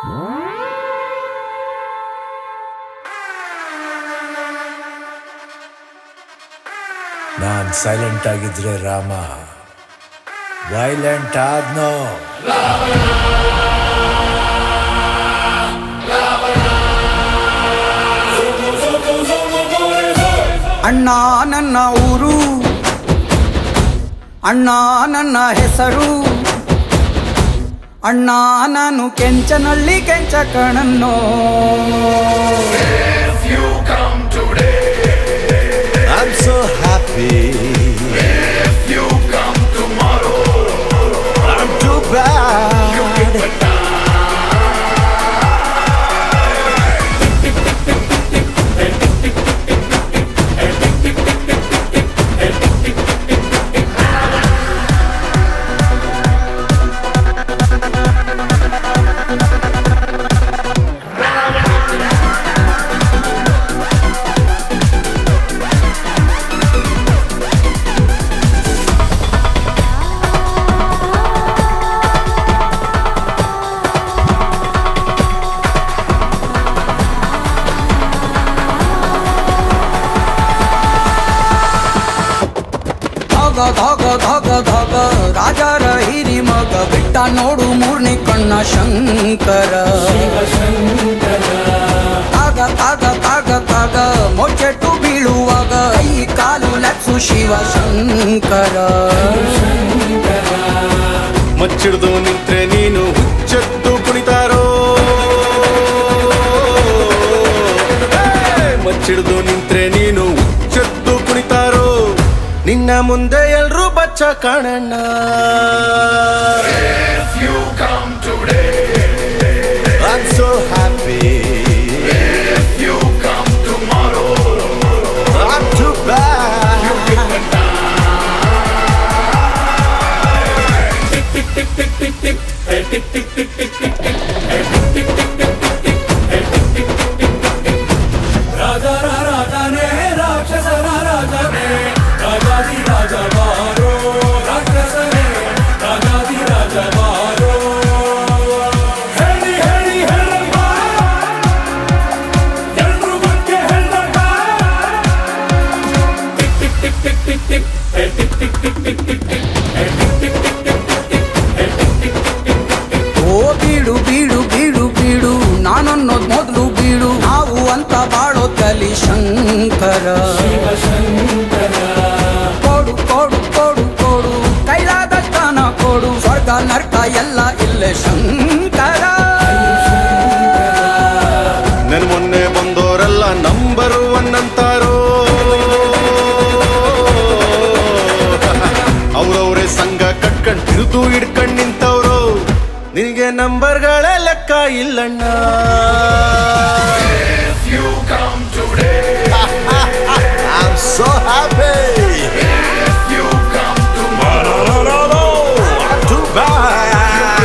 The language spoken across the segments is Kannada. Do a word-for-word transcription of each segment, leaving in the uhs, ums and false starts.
ನಾನ್ ಸೈಲೆಂಟ್ ಆಗಿದ್ರೆ ರಾಮ ವೈಲೆಂಟ್ ಆದ್ನೋ. ಅಣ್ಣ ನನ್ನ ಊರು, ಅಣ್ಣ ನನ್ನ ಹೆಸರು, ಅಣ್ಣ ನಾನು ಕೆಂಚನಳ್ಳಿ ಕೆಂಚ ಕಣನ್ನೋ. I'm so happy. If you come tomorrow, I'm too bad. You give a ಧಗ ಧಗ ಧಗ ರಾಜರ ಹಿರಿ ಮಗ ಬಿಟ್ಟ ನೋಡು ಮೂರ್ನಿ ಕಣ್ಣ ಶಂಕರ. ತಾಗ ತಾಗ ತಾಗ ತಾಗ ಮೊಚ್ಚೆಟ್ಟು ಬೀಳುವಾಗ ಕೈ ಕಾಲು ಲಕ್ಷು ಶಿವ ಶಂಕರ. ಮಚ್ಚಿಡ್ದು ನಿಂತ್ರೆ ನೀನು ಹುಚ್ಚೆತ್ತು ಕುಣಿತಾರೋ, ಮಚ್ಚಿಡ್ದು ನಿಂತ್ರೆ ನೀನು ಹುಚ್ಚೆತ್ತು ಕುಣಿತಾರೋ, ನಿನ್ನ ಮುಂದೆ ಎಲ್ರೂ ಬಚ್ಚ ಕಾಣಣ್ಣ. If you come today, I'm so happy. If you come tomorrow, I'm too bad. You give a tick tick tick tick tick tick hey tick tick tick tick tick tick hey tick tick tick tick tick tick hey tick tick tick tick tick tick. Raja raja ne rakshasana raja ne ರಾಜಾದಿ ರಾಜ ಬಾರೋ ರಾಕ್ಷಸನೇ ರಾಜಾದಿ ರಾಜ ಬಾರೋ. ಹೇಳಿ ಹೇಳಿ ಹೇಳಪ್ಪ ಎಲ್ರೂ ಬಗ್ಗೆ ಹೇಳಪ್ಪ. Tick tick tick tick tick tick hey tick tick tick tick tick tick hey tick tick tick tick tick tick hey tick tick tick tick tick tick. ಓ ಬೀಡು ಬೀಡು ಬೀಡು ಬೀಡು ನಾನನ್ನೋದ್ ಮೊದಲು ಬೀಡು, ನಾವು ಅಂತ ಬಾಳೋ ಕಲಿ ಶಂಕರ. ಕೊಡು ಕೊಡು ಕೊಡು ಕೊಡು ಕೈಲಾದಷ್ಟನ ಕೊಡು, ಸ್ವರ್ಗ ನರ್ಕ ಎಲ್ಲ ಇಲ್ಲೇ ಶಂಕರ. ನನ್ ಮೊನ್ನೆ ಬಂದೋರೆಲ್ಲ ನಂಬರ್ ಒನ್ ಅಂತಾರೋ, ಅವ್ರವ್ರೇ ಸಂಘ ಕಟ್ಕೊಂಡ್ ತಿರುತು ಹಿಡ್ಕೊಂಡ್ ನಿಂತವ್ರು, ನಿನಗೆ ನಂಬರ್ಗಳೇ ಲೆಕ್ಕ ಇಲ್ಲಣ್ಣ. If you come today, I'm so happy. If you come tomorrow, no, no, no, no, I'm too bad.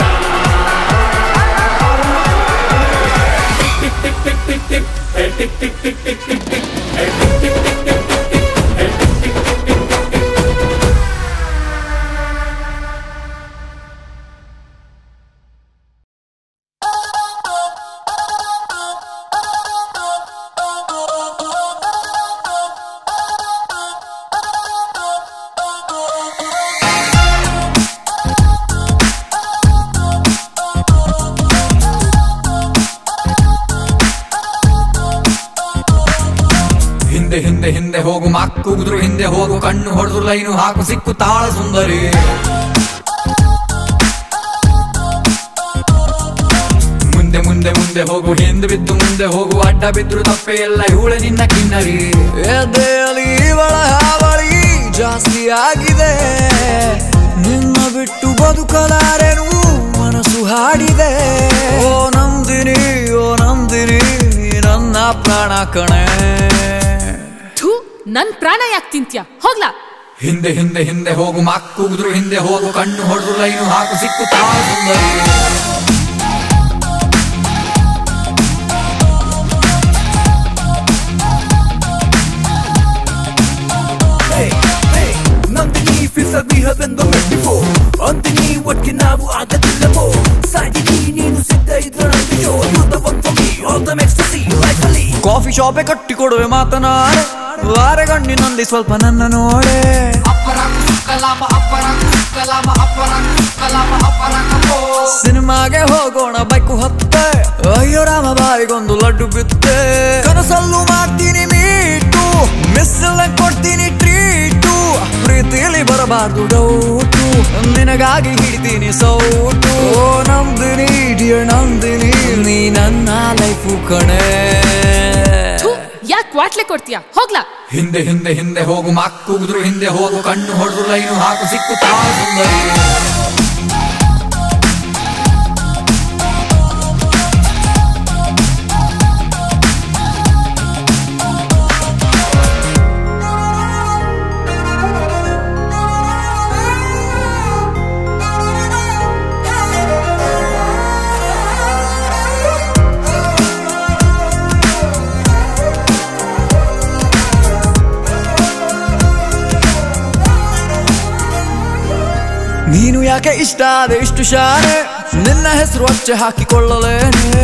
Tick tick tick tick tick hey tick tick tick tick tick tick hey tick tick tick tick tick tick hey tick tick tick tick tick tick. ಹಿಂದೆ ಹಿಂದೆ ಹಿಂದೆ ಹೋಗು ಮಕ್ಕುದ್ರು ಹಿಂದೆ ಹೋಗು, ಕಣ್ಣು ಹೊಡೆದ್ರು ಲೈನು ಹಾಕು ಸಿಕ್ಕು ತಾಳ ಸುಂದರಿ. ಮುಂದೆ ಮುಂದೆ ಮುಂದೆ ಹೋಗು ಹಿಂದೆ ಬಿದ್ದು ಮುಂದೆ ಹೋಗು, ಅಡ್ಡ ಬಿದ್ರು ತಪ್ಪೆ ಎಲ್ಲ ಇವಳೆ ನಿನ್ನ ಕಿನ್ನರಿ. ಎದೆಯಲ್ಲಿ ಇವಳ ಹಾವಳಿ ಜಾಸ್ತಿ ಆಗಿದೆ, ನಿನ್ನ ಬಿಟ್ಟು ಬದುಕಲಾರೆನು ಮನಸ್ಸು ಹಾಡಿದೆ. ಓ ನಂದಿನಿ ಓ ನಂದಿನಿ ನನ್ನ ಪ್ರಾಣ ಕಣೆ. ನನ್ ಪ್ರಾಣ ಯಾಕೆ ತಿಂತ್ಯ ಹೋಗ್ಲಾ. ಹಿಂದೆ ಹಿಂದೆ ಹಿಂದೆ ಹೋಗು ಮಕ್ಕುದ್ರು ಹಿಂದೆ ಹೋಗು, ಕಣ್ಣು ಹೊಡೆದ್ರು ಲೈನು ಹಾಕು ಸಿಕ್ಕು ತಾಳ ಸುಂದರಿ. Hey, hey, Nandini feels that we have been met before. ಅಂತಿನಿ ಒಟ್ಟಿಗೆ ನಾವು ಆಗದಿಲ್ಲವೋ ಸಾಗಿನಿ ನೀನು ಸಿದ್ಧ ಇದ್ರೆ ನಂಗೆ show you're the one for me all the ecstasy like Ali. Coffee ಶಾಪೆ ಕಟ್ಟಿ ಕೊಡುವೆ ಮಾತನಾಡೆ ವಾರಗಣ್ಣಿನಲ್ಲಿ ಸ್ವಲ್ಪ ನನ್ನ ನೋಡೆ ಸಿನಿಮಾಗೆ ಹೋಗೋಣ ಬೈಕು ಹತ್ತೆ ಅಯ್ಯೋ ರಾಮ ಬಾಯಿಗೊಂದು ಲಡ್ಡು ಬಿತ್ತೆ ಕನಸಲ್ಲೂ ಮಾಡ್ತೀನಿ ಮೀಟು ಮಿಸ್ಸಲ್ಲ ಕೊಡ್ತೀನಿ ಟ್ರೀಟು ಪ್ರೀತಿಲಿ ಬರಬಾರ್ದು ಡೌಟು ನಿನಗಾಗಿ ಹಿಡಿತೀನಿ ಸೌಟು ಓ ನಂದಿನಿ ಡಿಯರ್ ನಂದಿನಿ ನೀ ನನ್ನ ಲೈಫು ಕಣೆ ಯಾಕೆ ವಾಟ್ಲೆ ಕೊಡ್ತೀಯಾ ಹೋಗ್ಲಾ ಹಿಂದೆ ಹಿಂದೆ ಹಿಂದೆ ಹೋಗು ಮಾಕ್ಕುಗಿದ್ರು ಹಿಂದೆ ಹೋಗು ಕಣ್ಣು ಹೊಡೆದ್ರು ಲೈನು ಹಾಕು ಸಿಕ್ಕುತ್ತಾ ಸುಂದರಿ ನೀನು ಯಾಕೆ ಇಷ್ಟ ಆದ ಇಷ್ಟು ಶಾನೆ ನಿನ್ನ ಹೆಸರು ಅಚ್ಚೆ ಹಾಕಿಕೊಳ್ಳಲೇನೆ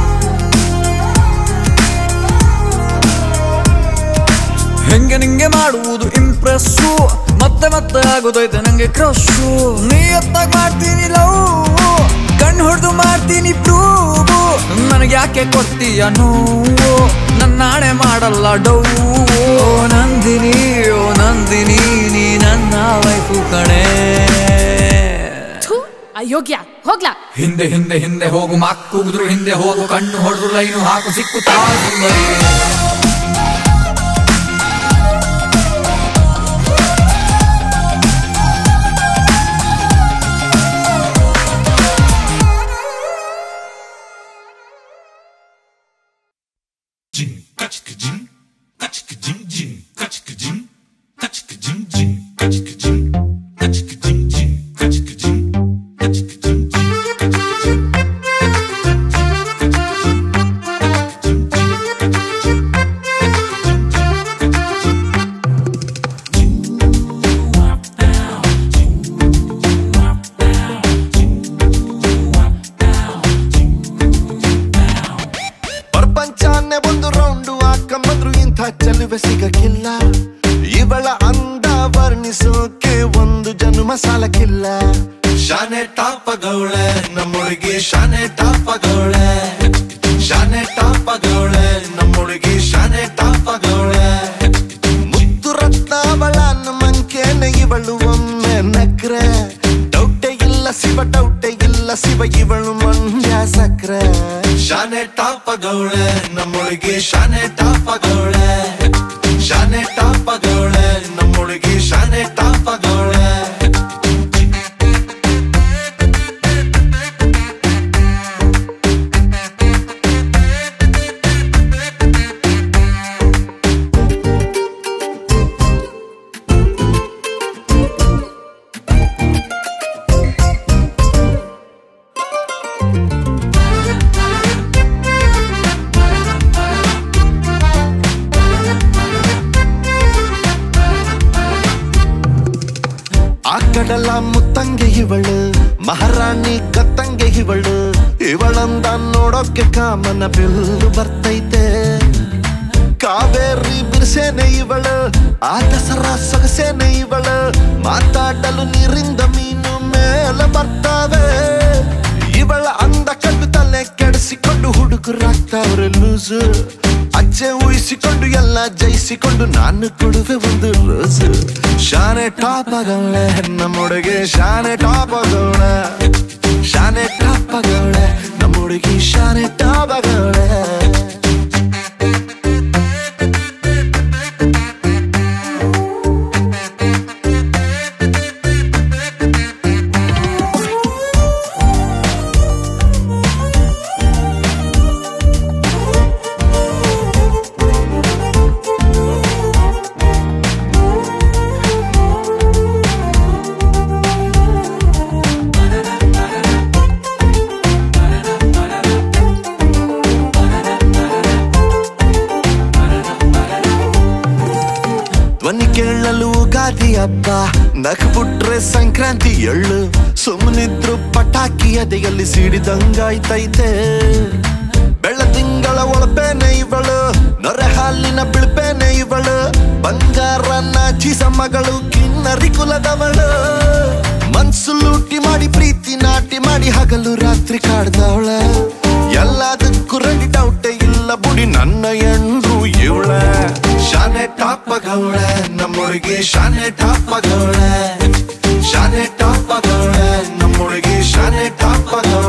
ಹೆಂಗೆ ನಿಂಗೆ ಮಾಡುವುದು ಇಂಪ್ರೆಸ್ಸು ಮತ್ತೆ ಮತ್ತೆ ಆಗೋದೈತೆ ನಂಗೆ ಕ್ರಶು ನೀ ಎತ್ತಾಗ ಮಾಡ್ತೀನಿ ಲವ್ ಕಣ್ಣು ಹೊಡೆದು ಮಾಡ್ತೀನಿ ಪ್ರೂವು ನನಗೆ ಯಾಕೆ ಕೊಡ್ತೀಯ ನೋವು ನನ್ನ ನಾಣೆ ಮಾಡಲ್ಲ ಡೌ ಓ ನಂದಿನಿ ಓ ನಂದಿನಿ ನೀ ನನ್ನ ವೈಫು ಕಣೆ ಅಯೋಗ್ಯ ಹೋಗ್ಲಾ ಹಿಂದೆ ಹಿಂದೆ ಹಿಂದೆ ಹೋಗು ಮಾಕ್ಕುಗಿದ್ರು ಹಿಂದೆ ಹೋಗು ಕಣ್ಣು ಹೊಡೆದ್ರು ಲೈನು ಹಾಕು ಸಿಕ್ಕುತ್ತಾ ಸುಂದರಿ ಚೆಲುವೆ ಸಿಗಕ್ಕಿಲ್ಲ ಇವಳ ಅಂದ ವರ್ಣಿಸೋಕೆ ಒಂದು ಜನ್ಮ ಸಾಲಕ್ಕಿಲ್ಲ ಶಾನೆ ಟಾಪಗೌಳೆ ನಮ್ಮೊಳಗೆ ಶಾನೆ ಟಾಪಗೌಳೆ ಶಾನೆ ಟಾಪಗೌಳೆ ನಮ್ಮೊಳಗೆ ಶಾನೆ ಟಾಪಗೌಳೆ ಮುತ್ತು ರತ್ನಾವಳ ಮಂಕೇನೆ ಇವಳು ಒಮ್ಮೆ ನಕ್ರೆ ಡೌಟೆ ಇಲ್ಲ ಶಿವ ಡೌಟೆ ಇಲ್ಲ ಶಿವ ಇವಳು ಮಂಡ್ಯ ಸಕ್ರೆ ಶಾನೆ ಟಾಪಗೌಳೆ ನಮ್ಮೊಳಗೆ ಶಾನೆ ಟಾಪಗೌಳೆ ಶಾನೆ ಟಾಪಗೌಳೆ ನಮ್ಮೊಳಗೆ ಶಾನೆ ಟಾಪಗೌಳೆ ಕಡಲ ಮುತ್ತಂಗೆ ಇವಳು ಮಹಾರಾಣಿ ಕತ್ತಂಗೆ ಇವಳು ಇವಳಂದ ನೋಡೋಕೆ ಕಾಮನ ಬಿಲ್ಲು ಬರ್ತೈತೆ ಕಾವೇರಿ ಬಿರ್ಸೇನೆ ಇವಳು ಆ ದಸರಾ ಸೊಗಸೇನೆ ಇವಳು ಮಾತಾಡಲು ನೀರಿಂದ ಮೀನು ಮೇಲೆ ಬರ್ತಾವೆ ಇವಳ ಅಂದ ಕಂಡು ತಲೆ ಕೆಡಿಸಿಕೊಂಡು ಹುಡುಗರಾಗ್ತಾವ್ರೆ ಲೂಸು ಅಜ್ಜೆ ಊಹಿಸಿಕೊಂಡು ಎಲ್ಲ ಜಯಿಸಿಕೊಂಡು ನಾನು ಕೊಡುವೆ ಒಂದು ರೋಸು ಶಾನೆ ಟಾಪಗೌಳೆ ನಮ್ಮೊಳಗೆ ಶಾನೆ ಟಾಪಗೌಳೆ ಶಾನೆ ಟಾಪಗೌಳೆ ನಮ್ಮೊಳಗೆ ಶಾನೆ ಟಾಪಗೌಳೆ ಧ್ವನಿ ಕೇಳಲು ಗಾದಿ ಹಬ್ಬ ನಕ್ಬಿಟ್ರೆ ಸಂಕ್ರಾಂತಿ ಎಳ್ಳು ಸುಮ್ಮನಿದ್ರು ಪಟಾಕಿ ಎದೆಯಲ್ಲಿ ಸಿಡಿದಂಗಾಯ್ತೈತೆ ಬೆಳ್ಳ ತಿಂಗಳ ಒಳಪೇನೆ ಇವಳು ನೊರೆ ಹಾಲಿನ ಬಿಳ್ಪೇನೆ ಇವಳು ಬಂಗಾರ ನಾಚಿಸ ಮಗಳು ಕಿನ್ನರಿ ಕುಲದವಳು ಮನ್ಸು ಲೂಟಿ ಮಾಡಿ ಪ್ರೀತಿ ನಾಟಿ ಮಾಡಿ ಹಗಲು ರಾತ್ರಿ ಕಾಡ್ದವಳ ಎಲ್ಲದಕ್ಕೂ ರೆಡಿ ಡೌಟೇ ಇಲ್ಲ ಬುಡಿ ನನ್ನ ಎಂಡ್ರು ಇವಳ ಶಾನೆ ಟಾಪಗೌಳ ನಮ್ಮೊಳಗೆ ಶಾನೆ ಟಾಪಗೌಳ ಶಾನೆ ಟಾಪಗೌಳ ನಮ್ಮೊಳಗೆ ಶಾನೆ ಟಾಪಗೌಳ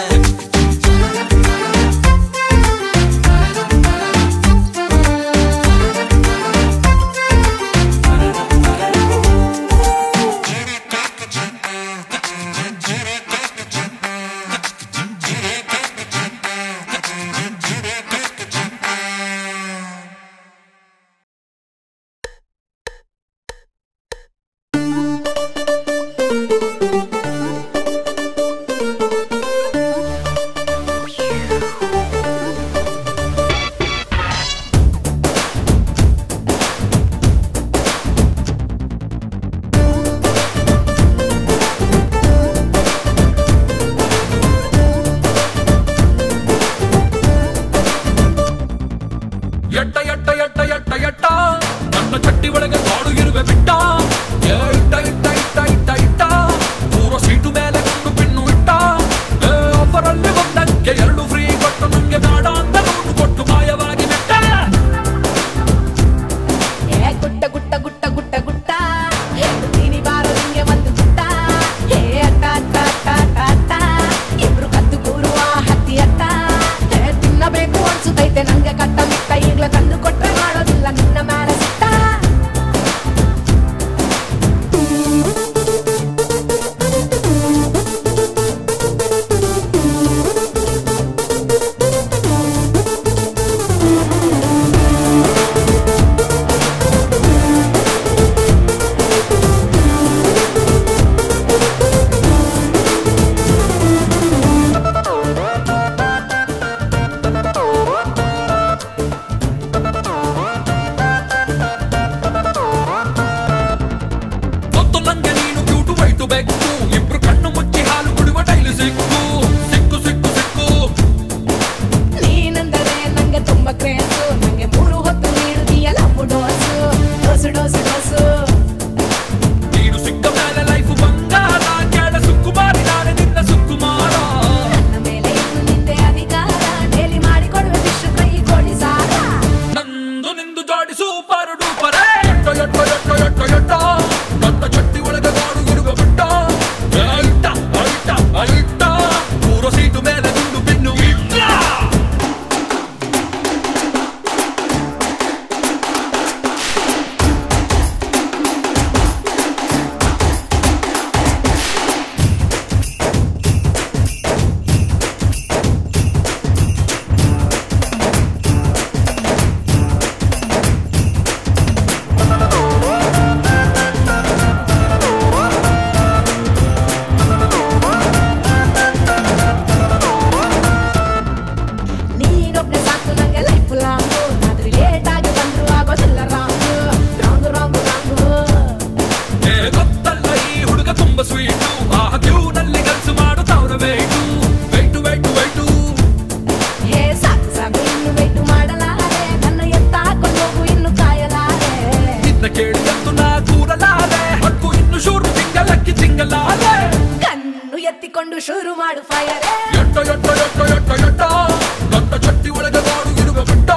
ಎತ್ತಿಕೊಂಡು ಶುರು ಮಾಡು ಫೈರ್ ಎಟ್ಟ ಎಟ್ಟ ಎಟ್ಟ ಎಟ್ಟ ಎಟ್ಟ ದೊಡ್ಡ ಚಟ್ಟಿ ಒಳಗೆ ಗಾಡು ಇರುವ ಬಿಟ್ಟ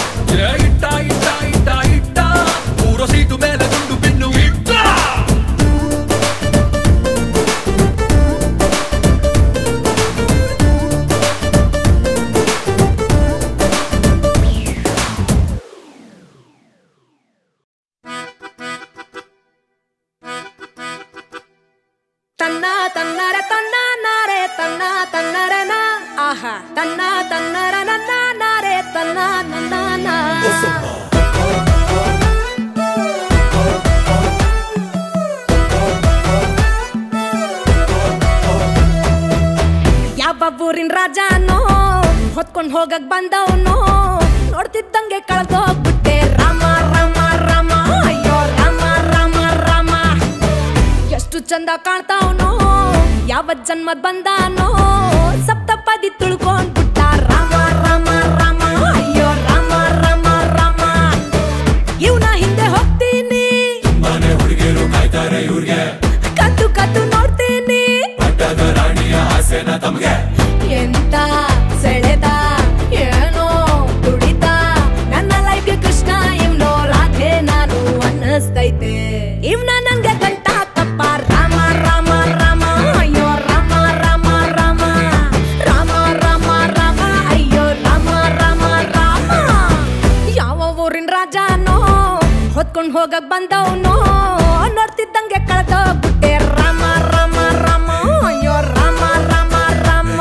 ಇಟ್ಟ ಇಟ್ಟ ಇಟ್ಟ ಇಟ್ಟ ಪೂರ ಸೀಟು ಮೇಲೆ ಗುಂಡು ಬಿನ್ನು ಇಟ್ಟ ತನ್ನ ತನ್ನರ ತನ್ನ ನಾರೆ ತನ್ನ ತನ್ನರ ನಾ ಆಹಾ ತನ್ನ ತನ್ನರ ನನ್ನ ನಾರೆ ತನ್ನ ನನ್ನ ನಾ ಯಾವ ಊರಿನ ರಾಜನೋ ಹೊತ್ಕೊಂಡ್ ಹೋಗಕ್ ಬಂದವನು ನೋಡ್ತಿದ್ದಂಗೆ ಕಳ್ದೋಗ್ಬಿಟ್ಟೆ ರಾಮ ರಾಮ ರಾಮ ಅಯ್ಯೋ ರಾಮ ರಾಮ ರಾಮ ಚಂದ ಕಾಣ್ತಾವನೋ ಯಾವತ್ ಜನ್ಮದ್ ಬಂದಾನೋ ಸಪ್ತಪದಿ ತುಳ್ಕೊಂಡ್ ಬಿಟ್ಟ ರಾಮ ರಾಮ ರಾಮ ಅಯ್ಯೋ ರಾಮ ರಾಮ ರಾಮ ಇವ್ನ ಹಿಂದೆ ಹೋಗ್ತೀನಿ ಮನೆ ಹುಡುಗಿರು ಕಾಯ್ತಾರೆ ಇವ್ರಿಗೆ ಕದ್ದು ಕದ್ದು ನೋಡ್ತೀನಿ ಪಟ್ಟದ ರಾಣಿಯ ಆಸೆನ ತಮ್ಗೆ ಎಂತ ಸೆಳೆದ ಏನೋ ತುಡಿತ ನನ್ನ ಲೈಫ್ಗೆ ಕೃಷ್ಣ ಇವ್ನೋ ರಾಧೆ ನಾನು ಅನ್ನಿಸ್ತೈತೆ ಇವ್ನ ನನ್ಗೆ ಗಂಟ ತಪ್ಪ ರಾಮ ರಾಮ ರಾಮ ಅಯ್ಯೋ ರಾಮ ರಾಮ ರಾಮ ರಾಮ ರಾಮ ರಾಮ ಅಯ್ಯೋ ರಾಮ ರಾಮ ರಾಮ ಯಾವ ಊರಿನ ರಾಜನೋ ಹೊತ್ಕೊಂಡ್ ಹೋಗಕ್ ಬಂದವನೋ ನೋಡ್ತಿದ್ದಂಗೆ ಕಳ್ದೋಗ್ಬಿಟ್ಟೆ ರಾಮ ರಾಮ ರಾಮ ಅಯ್ಯೋ ರಾಮ ರಾಮ ರಾಮ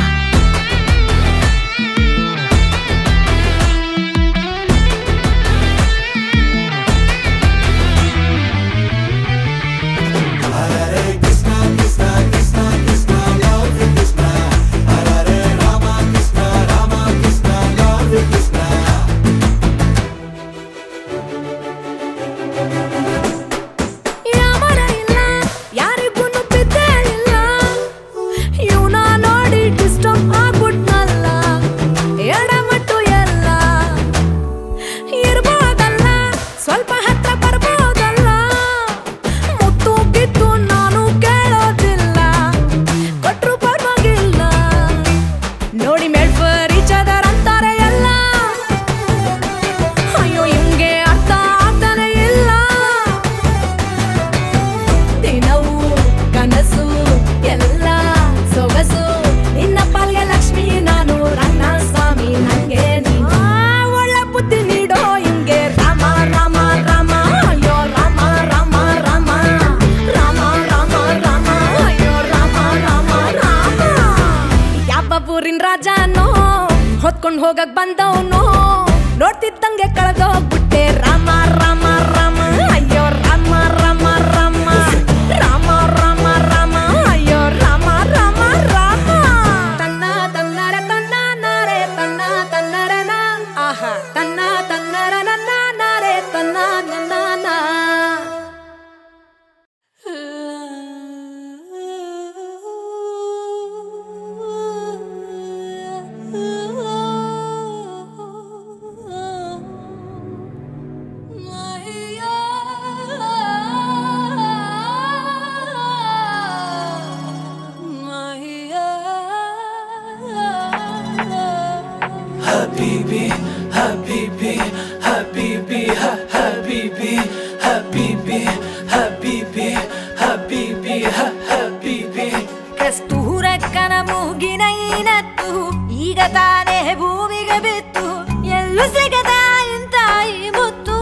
ರಾಜನೋ ಹೊತ್ಕೊಂಡ್ ಹೋಗಕ್ ಬಂದವನೋ ನೋಡ್ತಿದ್ದಂಗೆ ಕಳೆದೋಗ್ಬಿಟ್ಟೆ ರಾಮ ರಾಮ ರಾಮ ಅಯ್ಯೋ ರಾಮ ರಾಮ ರಾಮ ರಾಮ ರಾಮ ರಾಮ ಅಯ್ಯೋ ರಾಮ ರಾಮ ರಾಮ ತನ್ನ ತನ್ನರ ತನ್ನ ನಾರೆ ತನ್ನ ತನ್ನರನ ಆಹಾ ತನ್ನ ತನ್ನರ ನನ್ನ ನಾರೆ ತನ್ನ ನನ್ನ ನಾ Habibi, Habibi, Habibi, ha- Habibi, Habibi, Habibi, Habibi, ha- Habibi. ಕಸ್ತೂರಕ್ಕನ ಮೂಗಿನ ಈನತ್ತು ಈಗ ತಾನೇ ಭೂಮಿಗೆ ಬಿತ್ತು ಎಲ್ಲೂ ಸಿಗದ ಇಂತ ಈ ಮುತ್ತು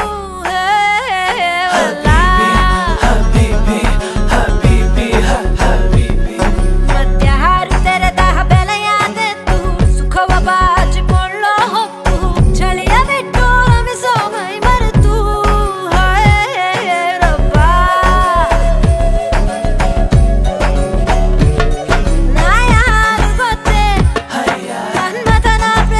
Habibi, Habibi, ha- Habibi. ಮಧ್ಯ ಹಾರುತ್ತೆರೆದ ಬೆಲೆಯಾದೆತ್ತು ಸುಖವ ಬಾಚಿಕೊಳ್ಳೋ ಹೊತ್ತು ಚಳಿಯ ಬಿಟ್ಟು ರಮಿಸೋ ಮೈ ಮರೆತು ರಬ್ಬ ನಾ ಯಾರು ಗೊತ್ತೇ ಮನ್ಮಥನ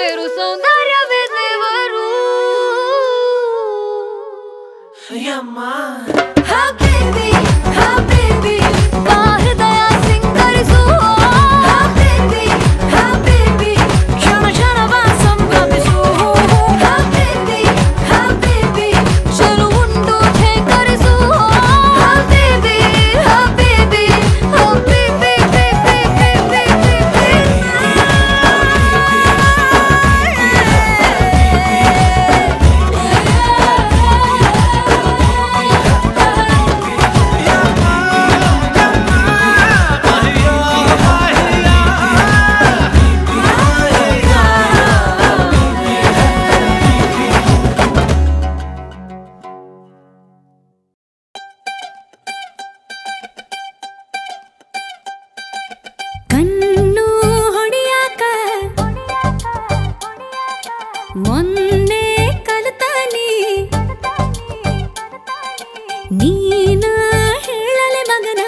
ಸೇರು ಸೌಂದರ್ಯವೇ ದೇವರು ಹಾ ಬೇಬಿ ಹಾ ಬೇಬಿ ಬಾ ಹೃದಯ ಸಿಂಗರಿಸು ಹಾ ಬೇಬಿ ಹಾ ಬೇಬಿ ಕ್ಷಣ ಕ್ಷಣವ ಸಂಭ್ರಮಿಸು ಹಾ ಬೇಬಿ ಹಾ ಬೇಬಿ ಚೆಲುವುಂಡು ಠೇಕರಿಸು ಹಾ ಬೇಬಿ ಹಾ ಬೇಬಿ ಹಾ ಬೇಬಿ ಬೇಬಿ ಬೇಬಿ ಕಣ್ಣು ಹೊಡಿಯಾಕ ಮೊನ್ನೆ ಕಲಿತಾನಿ ನೀನ ಹೇಳಲೆ ಮಗನ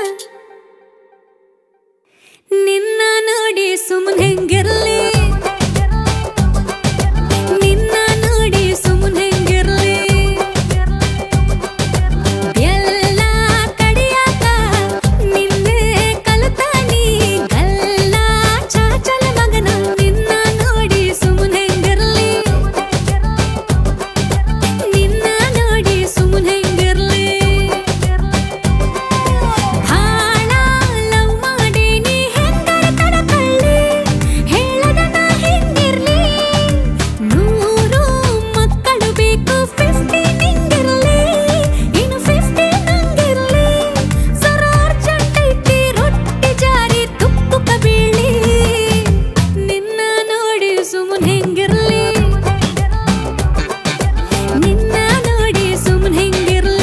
ನಿನ್ನ ನೋಡಿ ಸುಮ್ಮನೆ ಹೆಂಗಿರ್ಲಿ ನಿನ್ನ ನೋಡಿ ಸುಮ್ಮನೆ ಹೆಂಗಿರ್ಲಿ ಎಲ್ಲ ಕಡಿಯಾಕ ನಿನ್ನೆ ಕಲಿತಾನಿ ಗಲ್ಲ ಚಾಚಲ ಮಗನ ನಿನ್ನ ನೋಡಿ ಸುಮ್ಮನೆ ಹೆಂಗಿರ್ಲಿ ನಿನ್ನ ನೋಡಿ ಸುಮ್ಮನೆ ಹೆಂಗಿರ್ಲಿ ಹಾಳ ಲವ್ ಮಾಡಿ ನೀ ಹೆಂಗರ ತಡಕಳ್ಳಿ ಹೇಳದ ನಾ ಹೆಂಗಿರ್ಲಿ ನೂರು ಮಕ್ಕಳು ಬೇಕು ಫಿಫ್ಟಿ ನಿಂಗಿರ್ಲಿ ಇನ್ನು ಫಿಫ್ಟಿ ನಂಗಿರ್ಲಿ ಸರ ಅರ್ಜೆಂಟ್ ಐತಿ ರೊಟ್ಟಿ ಜಾರಿ ತುಪ್ಪಕ್ಕ ಬೀಳಿ ನಿನ್ನ ನೋಡಿ ಸುಮ್ಮನೆ ಹೆಂಗಿರ್ಲಿ ನಿನ್ನ ನೋಡಿ ಸುಮ್ಮನೆ ಹೆಂಗಿರ್ಲಿ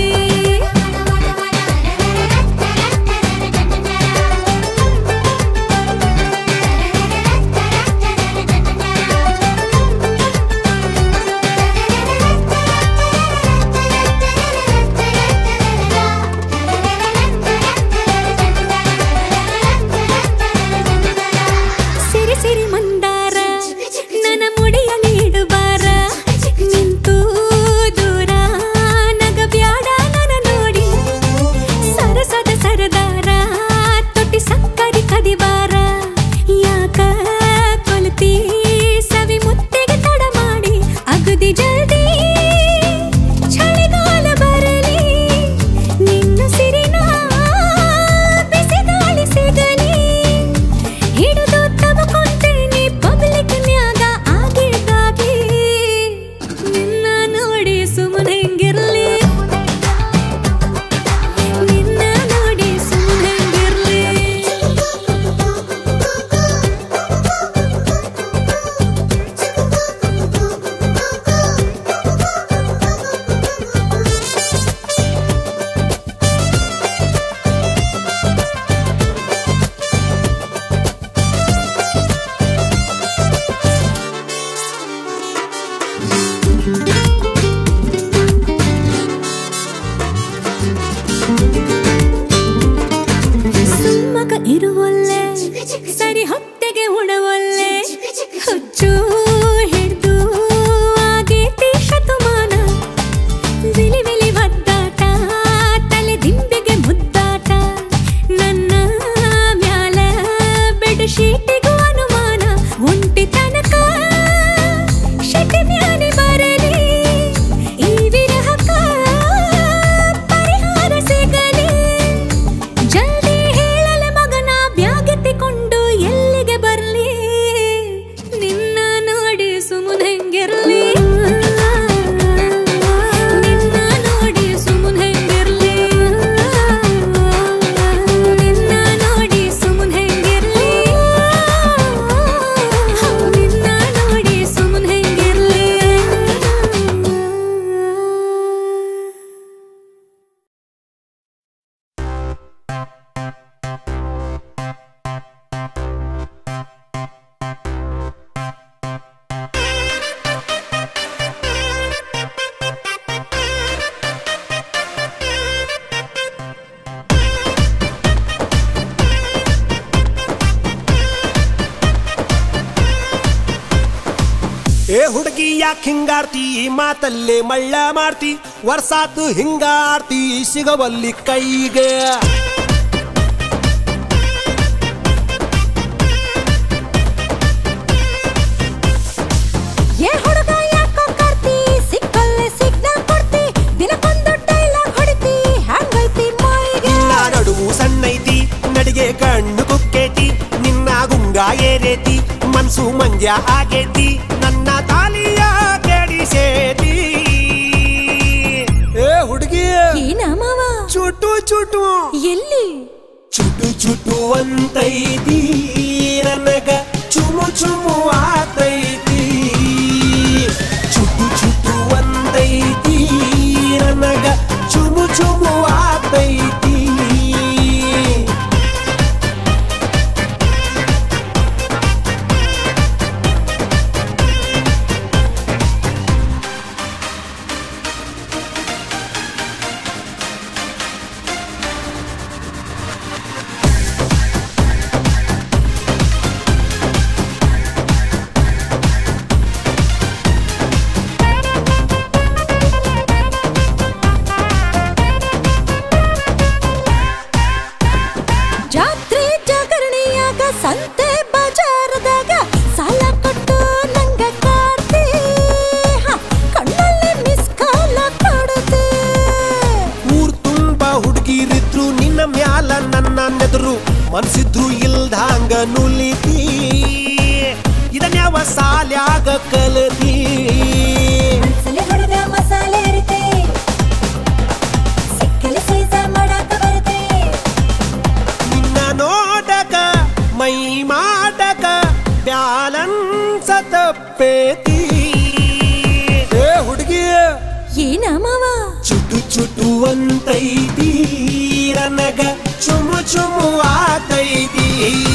ಸಿರಿ ಸಿರಿ ಮಂದಾರ ನನ್ನ ಮುಡಿಯಲ್ಲಿ ಇಡುಬಾರ ನಿಂತು ದೂರ ನಗಬ್ಯಾಡ ನನ್ನ ನೋಡಿ ಸರಸದ ಸರದಾರ ತೊಟ್ಟಿ ಸಕ್ಕರಿ ಕದಿಬಾರ ಯಾಕ ಕೊಲ್ತಿ ಸವಿ ಮುತ್ತಿಗೆ ತಡ ಮಾಡಿ ಅಗದಿ ಜಲ್ದಿ ಚಳಿಗಾಲ ಬರಲಿ ನಿನ್ನ ಸಿರಿನ ಬಿಸಿ ಗಾಳಿ ಸಿಗಲಿ ಹಿಡಿದು ತಬಕೊಂತೇನೆ ಪಬ್ಲಿಕ್ ನ್ಯಾಗ ಆಗಿದ್ದಾಗಿ ನಿನ್ನ ನೋಡಿ ಸುಮ್ಮನೆ ಹೆಂಗಿರ್ಲಿ ನಿನ್ನ ನೋಡಿ ಸುಮ್ಮನೆ ಹೆಂಗಿರ್ಲಿ ಸುಮ್ಮಕ ಇರುವಲ್ಲೆ ಸರಿ ಹೊತ್ತೆಗೆ ಉಣವಲ್ಲೆ ಹುಚ್ಚು ಹಿಡ್ದು ಆಗೇತಿ ಶತಮಾನ ವಿಲಿ ವಿಲಿ ಒದ್ದಾಟ ತಲೆ ದಿಂಬಿಗೆ ಮುದ್ದಾಟ ನನ್ನ ಮ್ಯಾಲ ಬೆಡ್ ಶೀಟಿಗೂ ಅನುಮಾನ ಒಂಟಿ ತನಕ ಶೆಟ್ಟಿ ಮ್ಯಾನೆ ಬರಲಿ ಈ ವಿರಹಕ್ಕ ಪರಿಹಾರ ಸಿಗಲಿ ಜಲ್ದಿ ಹೇಳಲೆ ಮಗನ ಬ್ಯಾ ಏ ಹುಡುಗಿ ಯಾಕೆ ಹಿಂಗಾಡ್ತಿ ಮಾತಲ್ಲೇ ಮಳ್ಳ ಮಾಡ್ತಿ ವರ್ಷಾತು ಹಿಂಗಾಡ್ತಿ ಸಿಗವಲ್ಲಿ ಕೈಗೆ ಏ ಹುಡುಗ ಯಾಕೋ ಕಾರ್ತಿ ಸಿಕ್ಕಲ್ಲೇ ಸಿಗ್ನಲ್ ಕೊಡ್ತಿ ದಿನಕ್ಕೊಂದು ಡೈಲಾಗ್ ಹೊಡಿತಿ ಹ್ಯಾಂಗೈತಿ ಮೈಗೆ ನಡುವು ಸಣ್ಣೈತಿ ನಡಿಗೆ ಕಣ್ಣು ಕುಕ್ಕೇತಿ ನಿನ್ನ ಗುಂಗ ಏರೇತಿ ಮನ್ಸು ಮಂಗ್ಯ ಆಗೇತಿ ನನ್ನ ತಾಲಿಯ ಕೆಡಿಸೇತಿ ಏ ಹುಡುಗಿ ಏನ ಮಾವ ಚುಟು ಚುಟು ಎಲ್ಲಿ ಚುಟು ಚುಟು ಅಂತೈತಿ ನನಗ ಚುಮು ಚುಮು ಆತೈತಿ ಚುಟು ಚುಟು ಅಂತೈತಿ ನನಗ ಚುಮು ಚುಮು ಆತೈತಿ ಜಾತ್ರೆ ಜಾಗರಣೆಯಾಗ ಸಂತೆ ಬಜಾರದಾಗ ಸಾಲ ಕೊಟ್ಟು ನಂಗ ಕಾಡ್ತಿ ಕಣ್ಣಲ್ಲಿ ಮಿಸ್ ಕಾಲ ಕಾಡುತ್ತೆ ಊರ್ ತುಂಬಾ ಹುಡುಗಿರಿದ್ರು ನಿನ್ನ ಮ್ಯಾಲ ನನ್ನ ನೆದರು ಮನ್ಸಿದ್ರು ಇಲ್ದಂಗ ನುಲಿತಿ ಇದನ್ಯಾವ ಸಾಲ್ಯಾಗ ಕಲತಿ ಮನ್ಸಲ್ಲಿ ಹುಡುಗ ಮಸಾಲೆ ಇರುತ್ತೆ ಸಿಕ್ಕಲಿ ಸೈಜ ಮಾಡಾಕ ಬರುತ್ತೆ ನಿನ್ನ ನೋಡಕ ಮೈ ಮಾಡಕ ಬ್ಯಾಲನ್ಸ ತಪ್ಪೇತಿ ಏ ಹುಡುಗಿ ಏನ ಮಾವ ಚುಟು ಚುಟು ಅಂತೈತಿ ನನಗ ಚುಮು ಚುಮು ಆತೈತಿ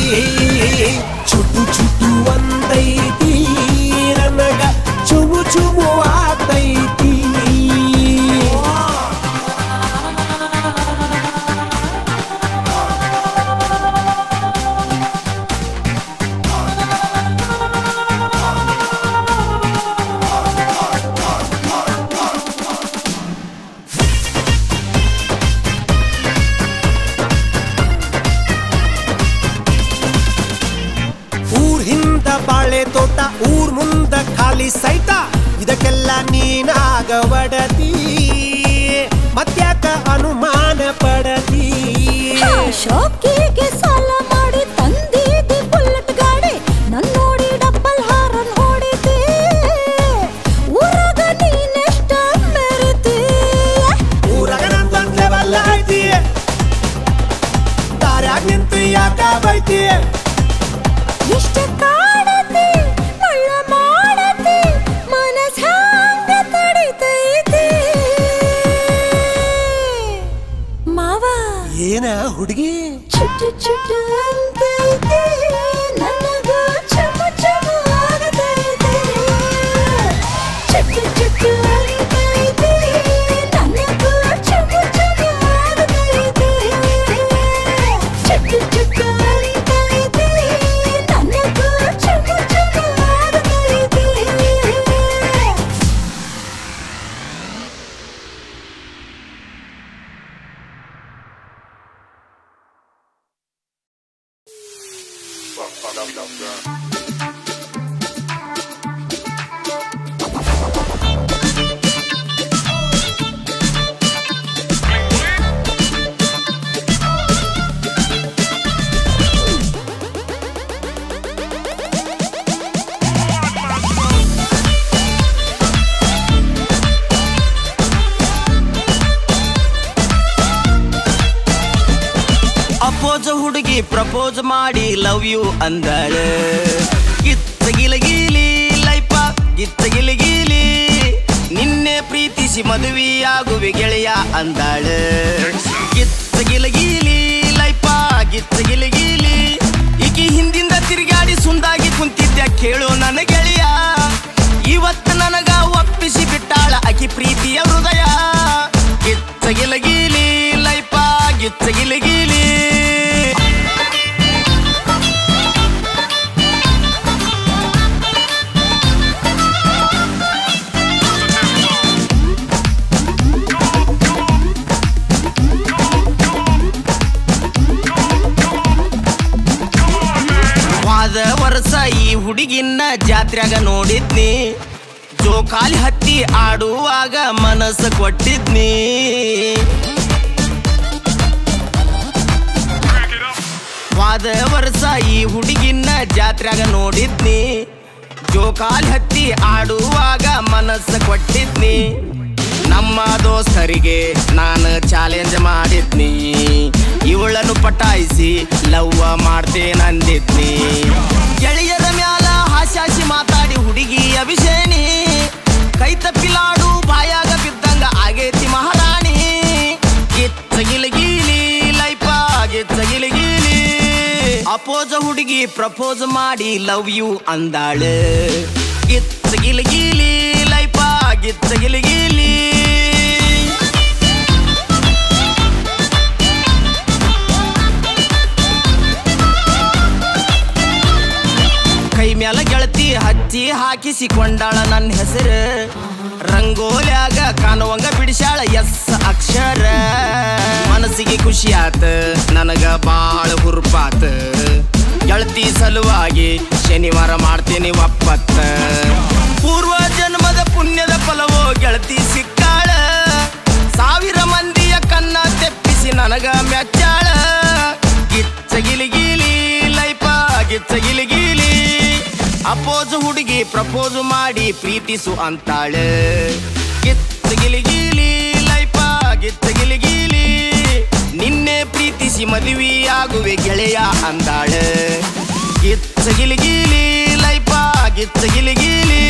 ಚುಟು ಚುಟು ಅಂತೈತಿ ನನಗ ಚುಮು ಚುಮು ಆತೈತಿ ಊರ್ ಹಿಂದ ಬಾಳೆ ತೋಟ ಊರ್ ಮುಂದ ಖಾಲಿ ಸೈಟ ಇದಕ್ಕೆಲ್ಲ ನೀನಾಗ ಒಡತಿ ಮತ್ಯಾಕ ಅನುಮಾನ ಪಡತಿ ಶೋಕಿಗೆ ಸಾಲ ಮಾಡಿ ತಂದಿದ್ದಿ ಬುಲೆಟ್ ಗಾಡಿ ನನ್ ನೋಡಿ ಡಬ್ಬಲ್ ಹಾರನ್ ಹೊಡಿತಿ ಊರಾಗ ನೀನೆಷ್ಟ ಮೆರಿತಿ ಊರಾಗ ನಂದೊಂದ್ ಲೆವೆಲ್ ಐತಿ ದಾರ್ಯಾಗ ನಿಂತು ಯಾಕ ಬೈತಿ ಇಷ್ಟ ಕಾಡತಿ ಮಳ್ಳ ಮಾಡತಿ ಮನಸ್ ಹಂಗ ತಡಿತೈತಿ ಮಾವ ಏನ ಹುಡುಗಿ ಚುಟ್ಟು ಚುಟ್ಟು ಅಂತೈತಿ ನನಗ ಚಮ ಚಮ ಆಗತೈತಿ ಚುಟ್ಟು ಚುಟ್ಟು ಅಂತೈತಿ ನನಗ ಚಮ ಚಮ ಆಗತೈತಿ ಚುಟ್ಟು ಚುಟ್ಟು ಅಂತೈತಿ ನನಗ ಚಮ ಚಮ ಆಗತೈತಿ ಅಪೋಜ ಹುಡುಗಿ ಪ್ರಪೋಸ್ ಮಾಡಿ ಲವ್ ಯು ಅಂದಾಳ ಗಿತ್ತಗಿಲಗಿಲಿ ಲೈಫ ಗಿತ್ತಗಿಲಗಿಲಿ ನಿನ್ನೆ ಪ್ರೀತಿಸಿ ಮದುವೆಯಾಗುವೆ ಗೆಳೆಯ ಅಂದಾಳ ಗಿತ್ತಗಿಲಗಿಲಿ ಲೈಫ ಗಿತ್ತಗಿಲಗಿಲಿ ಈಕಿ ಹಿಂದಿಂದ ತಿರುಗಾಡಿ ಸುಂದಾಗಿ ಕುಂತಿದ್ದ ಕೇಳು ನನ್ನ ಗೆಳೆಯ ಇವತ್ತು ನನಗ ಒಪ್ಪಿಸಿ ಬಿಟ್ಟಾಳ ಆಕಿ ಪ್ರೀತಿಯ ಹೃದಯ ಗಿತ್ತಗಿಲಗಿಲಿ ಲೈಫ ಗಿತ್ತಗಿಲಗಿಲಿ ಹುಡುಗಿನ್ನ ಜಾತ್ರೆಗ ನೋಡಿದ್ನಿ ಜೋಕಾಲಿ ಹತ್ತಿ ಆಡುವಾಗ ಮನಸ್ಸು ಕೊಟ್ಟಿದ್ನಿ ವಾದ ವರ್ಷ ಈ ಹುಡುಗಿನ್ನ ಜಾತ್ರೆಗ ನೋಡಿದ್ನಿ ಜೋಕಾಲಿ ಹತ್ತಿ ಆಡುವಾಗ ಮನಸ್ಸು ಕೊಟ್ಟಿದ್ನಿ ನಮ್ಮ ದೋಸ್ತರಿಗೆ ನಾನು ಚಾಲೆಂಜ್ ಮಾಡಿದ್ನಿ ಇವಳನ್ನು ಪಟಾಯಿಸಿ ಲವ್ವ ಮಾಡ್ತೇನಂದಿದ್ನಿ ಗೆಳೆಯರ ಮ್ಯಾಲ ಹಾಸ್ಯಾಸಿ ಮಾತಾಡಿ ಹುಡುಗಿ ಅಭಿಷೇನಿ ಕೈ ತಪ್ಪಿಲಾಡು ಬಾಯಾಗ ಬಿದ್ದಂಗ ಆಗೇತಿ ಮಹಾರಾಣಿ ಗಿಚ್ಚಗಿಲಗೀಲಿ ಲೈಫ ಗಿಚ್ಚಗಿಲಗೀಲಿ ಅಪೋಜ ಹುಡುಗಿ ಪ್ರಪೋಸ್ ಮಾಡಿ ಲವ್ ಯು ಅಂದಾಳ ಗಿಚ್ಚಗಿಲಗೀಲಿ ಲೈಫ ಗಿಚ್ಚಗಿಲಗೀಲಿ ಕೈ ಮ್ಯಾಲ ಗೆಳತಿ ಹಚ್ಚಿ ಹಾಕಿಸಿಕೊಂಡಾಳ ನನ್ನ ಹೆಸರು ರಂಗೋಲ್ಯಾಗ ಕಾಣುವಂಗ ಬಿಡಿಸ್ಯಾಳ ಎಸ್ ಅಕ್ಷರ ಮನಸ್ಸಿಗೆ ಖುಷಿ ಆತ ನನಗ ಬಾಳ ಹುರುಪಾತ ಗೆಳತಿ ಸಲುವಾಗಿ ಶನಿವಾರ ಮಾಡ್ತೀನಿ ಒಪ್ಪತ್ತ ಪೂರ್ವ ಜನ್ಮದ ಪುಣ್ಯದ ಫಲವೋ ಗೆಳತಿ ಸಿಕ್ಕಾಳ ಸಾವಿರ ಮಂದಿಯ ಕನ್ನ ತೆಪ್ಪಿಸಿ ನನಗ ಮೆಚ್ಚಾಳ ಗಿಚ್ಚಗಿಲಿಗಿಲಿ ಲೈಫ ಗಿಚ್ಚಗಿಲಿಗಿಲಿ ಅಪೋಜ್ ಹುಡುಗಿ ಪ್ರಪೋಸ್ ಮಾಡಿ ಪ್ರೀತಿಸು ಅಂತಾಳ ಗಿಚ್ಚಗಿಲಿಗಿಲಿ ಲೈಫ ಗಿಚ್ಚಗಿಲಿಗಿಲಿ ನಿನ್ನೆ ಪ್ರೀತಿಸಿ ಮದುವೆ ಆಗುವೆ ಗೆಳೆಯ ಅಂದಾಳ ಗಿಚ್ಚಗಿಲಿಗಿಲಿ ಲೈಫ ಗಿಚ್ಚಗಿಲಿಗಿಲಿ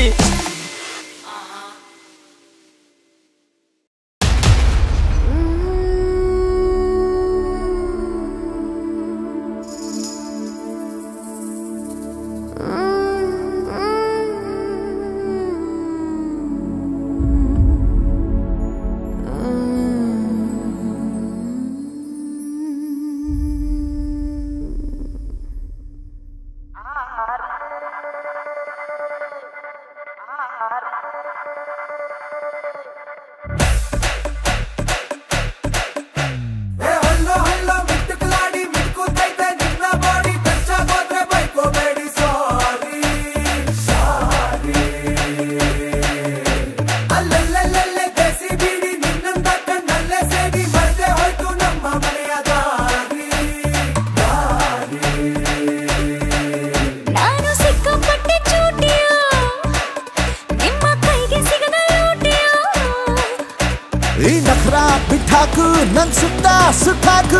ಬಿಟ್ಟಾಕು ನನ್ ಸುತ್ತ ಸುತ್ತಾಕು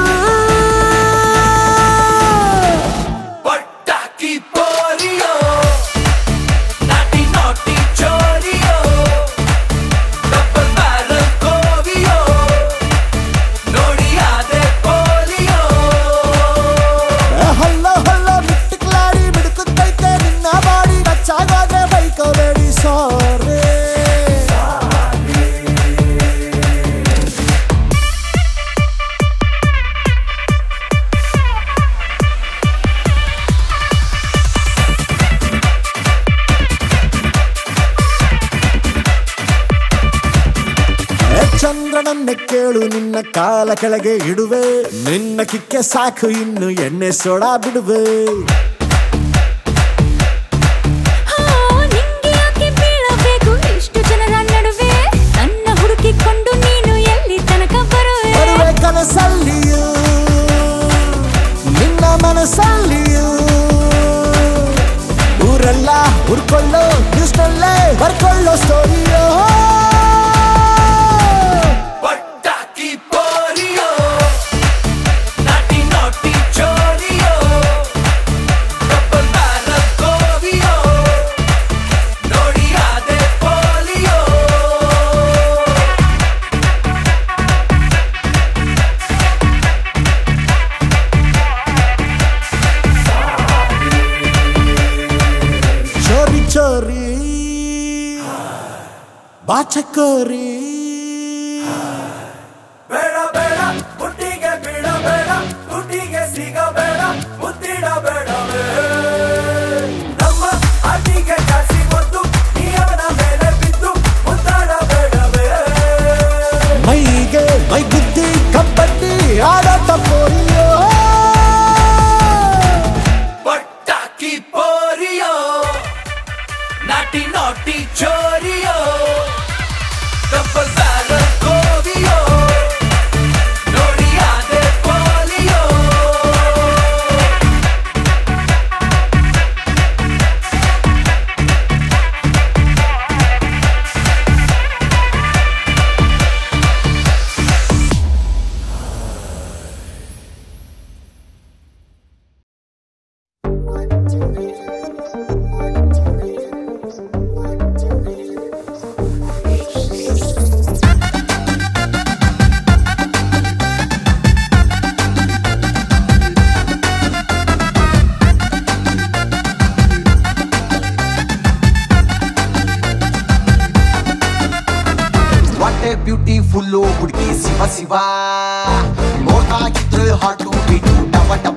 ಪಟಾಕಿ ಪೋರಿಯೋ ನಾಟಿ ನಾಟಿ ಚೋರಿಯೋ ಡಬ್ಬಲ್ ಬ್ಯಾರಲ್ ಕೋವಿಯೋ ನೋಡಿ ಆದೆ ಪೋಲಿಯೋ ಹಲ್ಲ ಹಲ್ಲ ಮಿಟ್ಟಿಕ್ಲಾಡಿ ಬಿಡುತ್ತೈತೆ ನಿನ್ನ ಬಾಡಿ ಕಚ್ಚಾಗಾದ್ರೆ ಬೈಕೋಬೇಡಿ ಸಾರಿ ಚಂದ್ರನನ್ನೇ ಕೇಳು ನಿನ್ನ ಕಾಲ ಕೆಳಗೆ ಇಡುವೆ ನಿನ್ನ ಕಿಕ್ಕೆ ಸಾಕು ಇನ್ನು ಎಣ್ಣೆ ಸೋಡಾ ಬಿಡುವೆ ಇಷ್ಟು ಜನರ ನಡುವೆ ನನ್ನ ಹುಡುಕಿಕೊಂಡು ನೀನು ಎಲ್ಲಿ ತನಕ ಬರುವೆ ಬರುವೆ ಕನಸಲ್ಲಿಯೂ ನಿನ್ನ ಮನಸ್ಸಲ್ಲಿಯೂ ಊರೆಲ್ಲ ಹುರ್ಕೊಳ್ಳೋ ನ್ಯೂಸ್ನಲ್ಲೇ ಬರ್ಕೊಳ್ಳೋ ಸ್ಟೋರಿಯೋ ಚೋರಿ ಬಾಚಕೋರಿ ಬೇಡ ಬೇಡ ಹುಟ್ಟಿಗೆ ಬಿಡಬೇಡ ಹುಟ್ಟಿಗೆ ಸಿಗಬೇಡ ಮುತ್ತಿಡಬೇಡವೇ ನಮ್ಮ ಅಡಿಗೆ ಜಾಸ್ತಿ ಗೊತ್ತು ನೀ ಅವನ ಮೇಲೆ ಬಿದ್ದು ಮುತ್ತಾಡಬೇಡವೇ ಮೈಗೆ ಮೈ ಬುದ್ಧಿ ಕಬ್ಬಡ್ಡಿ ಆಡಾಟ ಪೋರಿಯೋ ಪಟಾಕಿ ಪೋರಿಯೋ ಪಾರ್ಟಿ ಚೋರಿಯೋ ಡಬಲ್ ಬ್ಯಾರಲ್ ಗೋಲಿಯೋ ನೋಡಿ ಅದೇ ಪೋಲಿಯೋ ಬ್ಯೂಟಿಫುಲ್ ಹುಡುಗಿ ಶಿವ ಶಿವ ನೋಡ್ದಾಗಿದ್ರೆ ಹಾಟು ಬಿಟ್ಟು ಟವ ಟವ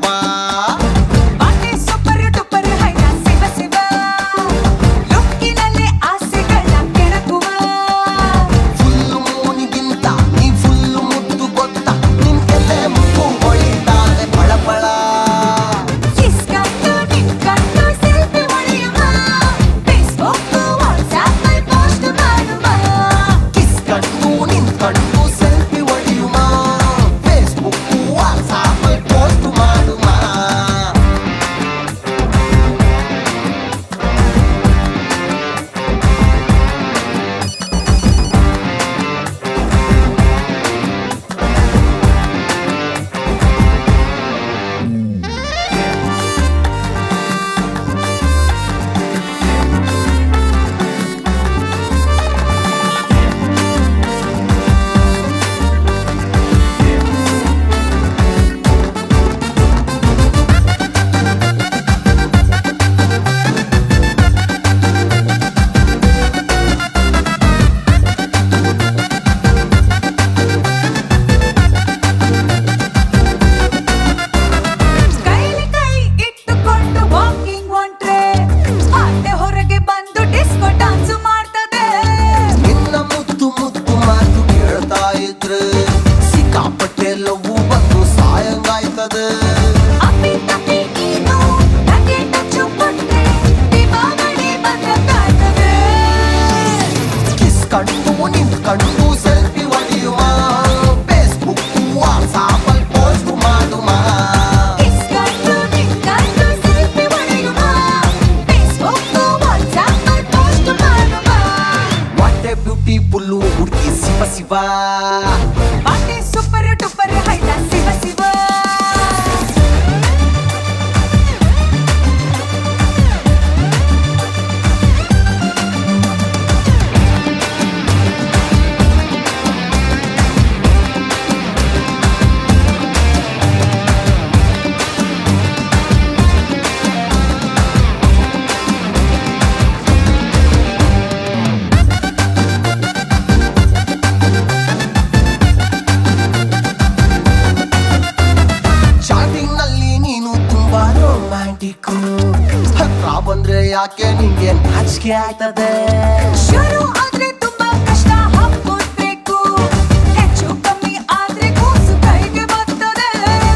ಬಂದ್ರೆ ಯಾಕೆ ನಿಂಗೆ ನಾಚಿಕೆ ಆಯ್ತದೆ ಶುರು ಆದ್ರೆ ತುಂಬಾ ಕಷ್ಟ ಹಾಕೋಬೇಕು ಹೆಚ್ಚು ಕಮ್ಮಿ ಆದ್ರೆ ಕೂಸು ಕೈಗೆ ಬರ್ತದೆ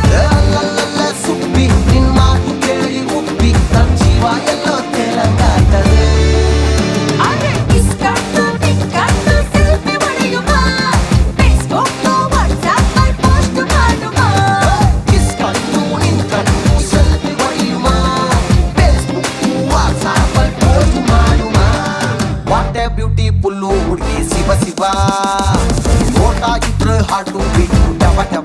ಸುಬ್ಬಿ ನಿನ್ ಮಾತು ಕೇಳಿ ಉಪ್ಪಿ ನನ್ ಜೀವ ಎಲ್ಲೋ ತೆಲಂಗಾಗ್ತದೆ ಆದ್ರೆ ಇಸ್ಕೊಂಡು ನಿಂತ್ಕೊಂಡು ಸೆಲ್ಫಿ ಹೊಡೆಯುವ ಫೇಸ್ಬುಕ್ ವಾಟ್ಸ್ಆಪ್ ಅಲ್ಲಿ ಪೋಸ್ಟ್ ಮಾಡುವ ಇಸ್ಕೊಂಡು ನಿಂತ್ಕೊಂಡು ಸೆಲ್ಫಿ ಹೊಡೆಯುವ ಫೇಸ್ಬುಕ್ ವಾಟ್ಸ್ಆಪ್ ಅಲ್ಲಿ ಪೋಸ್ಟ್ ಮಾಡುವ ವಾಟ್ ಎ ಬ್ಯೂಟಿಫುಲ್ ಹುಡುಗಿ ಶಿವ ಶಿವ ನೋಟಾಗಿದ್ರೆ ಹಾಟು ಬಿಟ್ಟು ಟವ ಟವ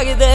ಆಗಿದೆ.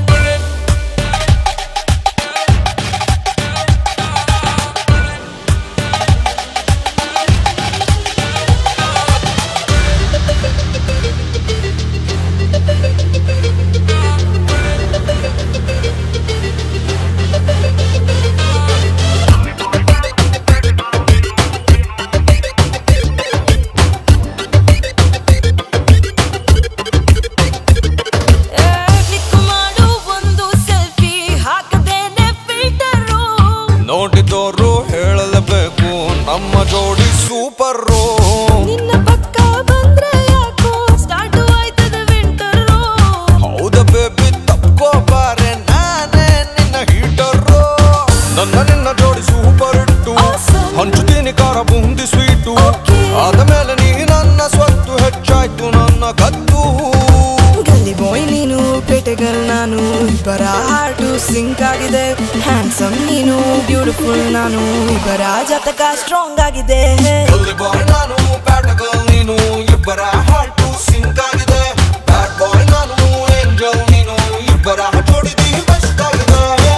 ನೋಡಿದವರು ಹೇಳಲೇಬೇಕು ನಮ್ಮ ಜೋಡಿ ಸೂಪರು. ನಿನ್ನ ಪಕ್ಕ ಬಂದ್ರೆ ಯಾಕೋ ಸ್ಟಾರ್ಟ್ ಆಯ್ತದ ವಿಂಟರು. ಹೌದ ಬೇಬಿ ತಪ್ಕೋಬಾರೆ ನಾನೇ ನಿನ್ನ ಹೀಟರು. ನನ್ನ ನಿನ್ನ ಜೋಡಿ ಸೂಪರ್ ಇಟ್ಟು ಹಂಚುತ್ತೀನಿ ಖಾರ ಬೂಂದಿ ಸ್ವೀಟು. ಆದ ಮೇಲೆ ನೀ ನನ್ನ ಸ್ವತ್ತು ಹೆಚ್ಚಾಯ್ತು ನನ್ನ ಕತ್ತು. ಗಲ್ಲಿ ಬಾಯ್ ನೀನು ಪೇಟೆಗಲ್ ನಾನು ಇಬ್ಬರ ಹಾರ್ಟು ಸಿಂಕ್ ಆಗಿದೆ. ಹ್ಯಾಂಡ್ಸಮ್ ನೀನು ಬ್ಯೂಟಿಫುಲ್ ನಾನು ಇಬ್ಬರ ಜಾತಕ ಸ್ಟ್ರಾಂಗ್ ಆಗಿದೆ. ಗಲ್ಲಿ ಬಾಯ್ ನಾನು ಪ್ಯಾಟಗಲ್ ನೀನು ಇಬ್ಬರ ಹಾರ್ಟು ಸಿಂಕ್ ಆಗಿದೆ. ಬ್ಯಾಡ್ ಬಾಯ್ ನಾನು ಏಂಜಲ್ ನೀನು ಇಬ್ಬರ ಜೋಡಿದಿ ಬೆಸ್ಟ್ ಆಗಿದೆ.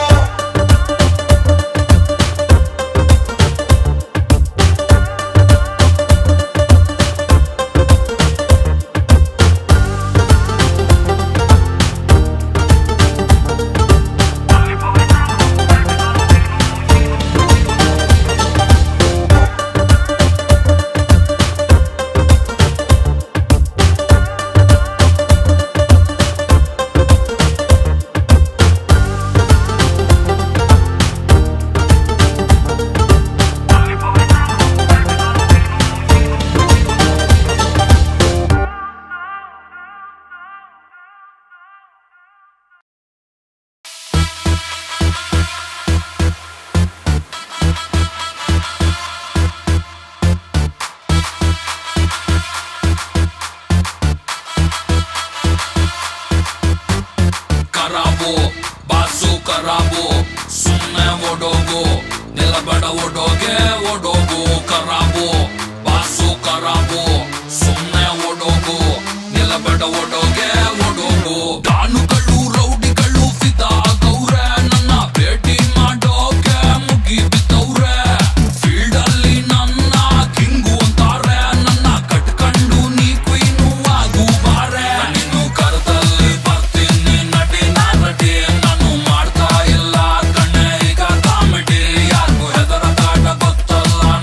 ಕರಾಬು ಬಾಸು ಕರಾಬು ಸುಮ್ಮನೆ ಓಡೋಗು ನಿಲಬಡ ಓಡೋಗೆ ಓಡೋಗು. ಕರಾಬು ಬಾಸು ಕರಾಬು ಸುಮ್ಮನೆ ಓಡೋಗು ನಿಲಬಡ ಓಡೋಗೆ ಓಡೋಗು. ದಾನುಗಳು ರೌಡಿಗಳು ಫಿದಾ ಆಗವ್ರೆ ನನ್ನ ಭೇಟಿ ಮಾಡೋಕೆ ಮುಗಿ ಬಿದ್ದವ್ರೆ. ಫೀಲ್ಡ್ ಅಲ್ಲಿ ನನ್ನ ಕಿಂಗು ಅಂತಾರೆ ನನ್ನ ಕಟ್ಕೊಂಡು ನೀ ಕ್ವೀನು ಆಗು ಬಾರೆ. ನೀನು ಕರದಲ್ಲಿ ಬರ್ತೀನಿ ನಟಿ ನಟಿ ನಾನು ಮಾಡ್ತಾ ಇಲ್ಲ ಕಣ್ಣೆ ಈಗ ಕಾಮಿಡಿ. ಯಾರಿಗೂ ಹೆದರ ಕಾಟ ಗೊತ್ತಲ್ಲ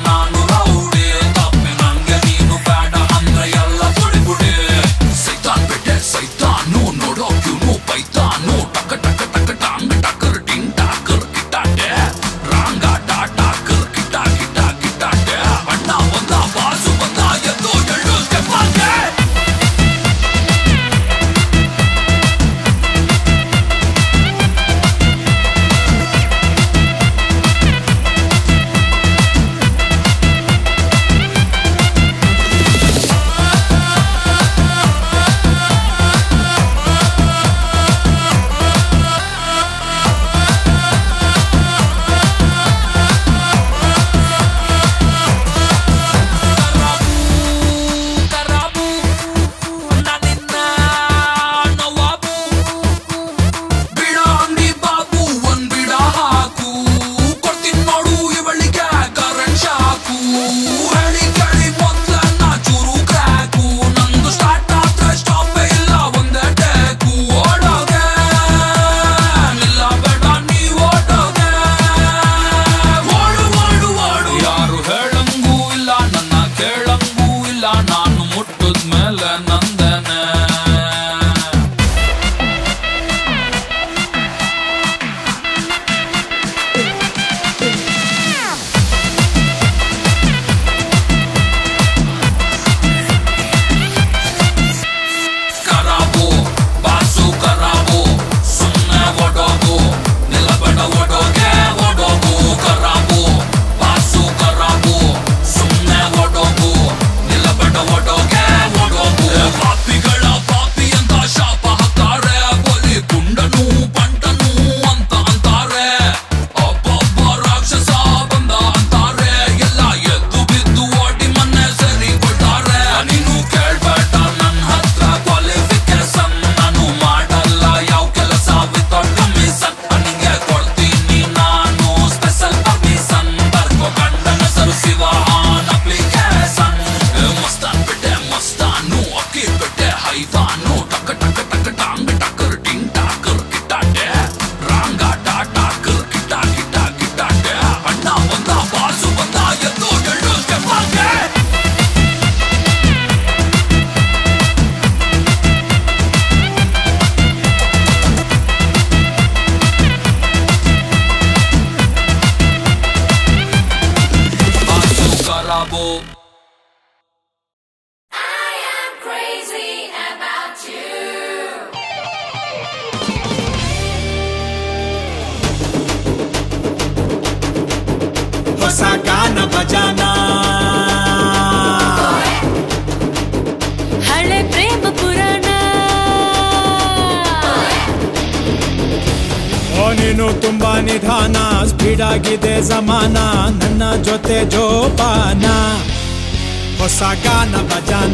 ನೀನು ತುಂಬಾ ನಿಧಾನ ಸ್ಪೀಡ್ ಆಗಿದೆ ಜಮಾನ ನನ್ನ ಜೊತೆ ಜೋಪಾನ ಹೊಸ ಗಾನ ಬಜಾನ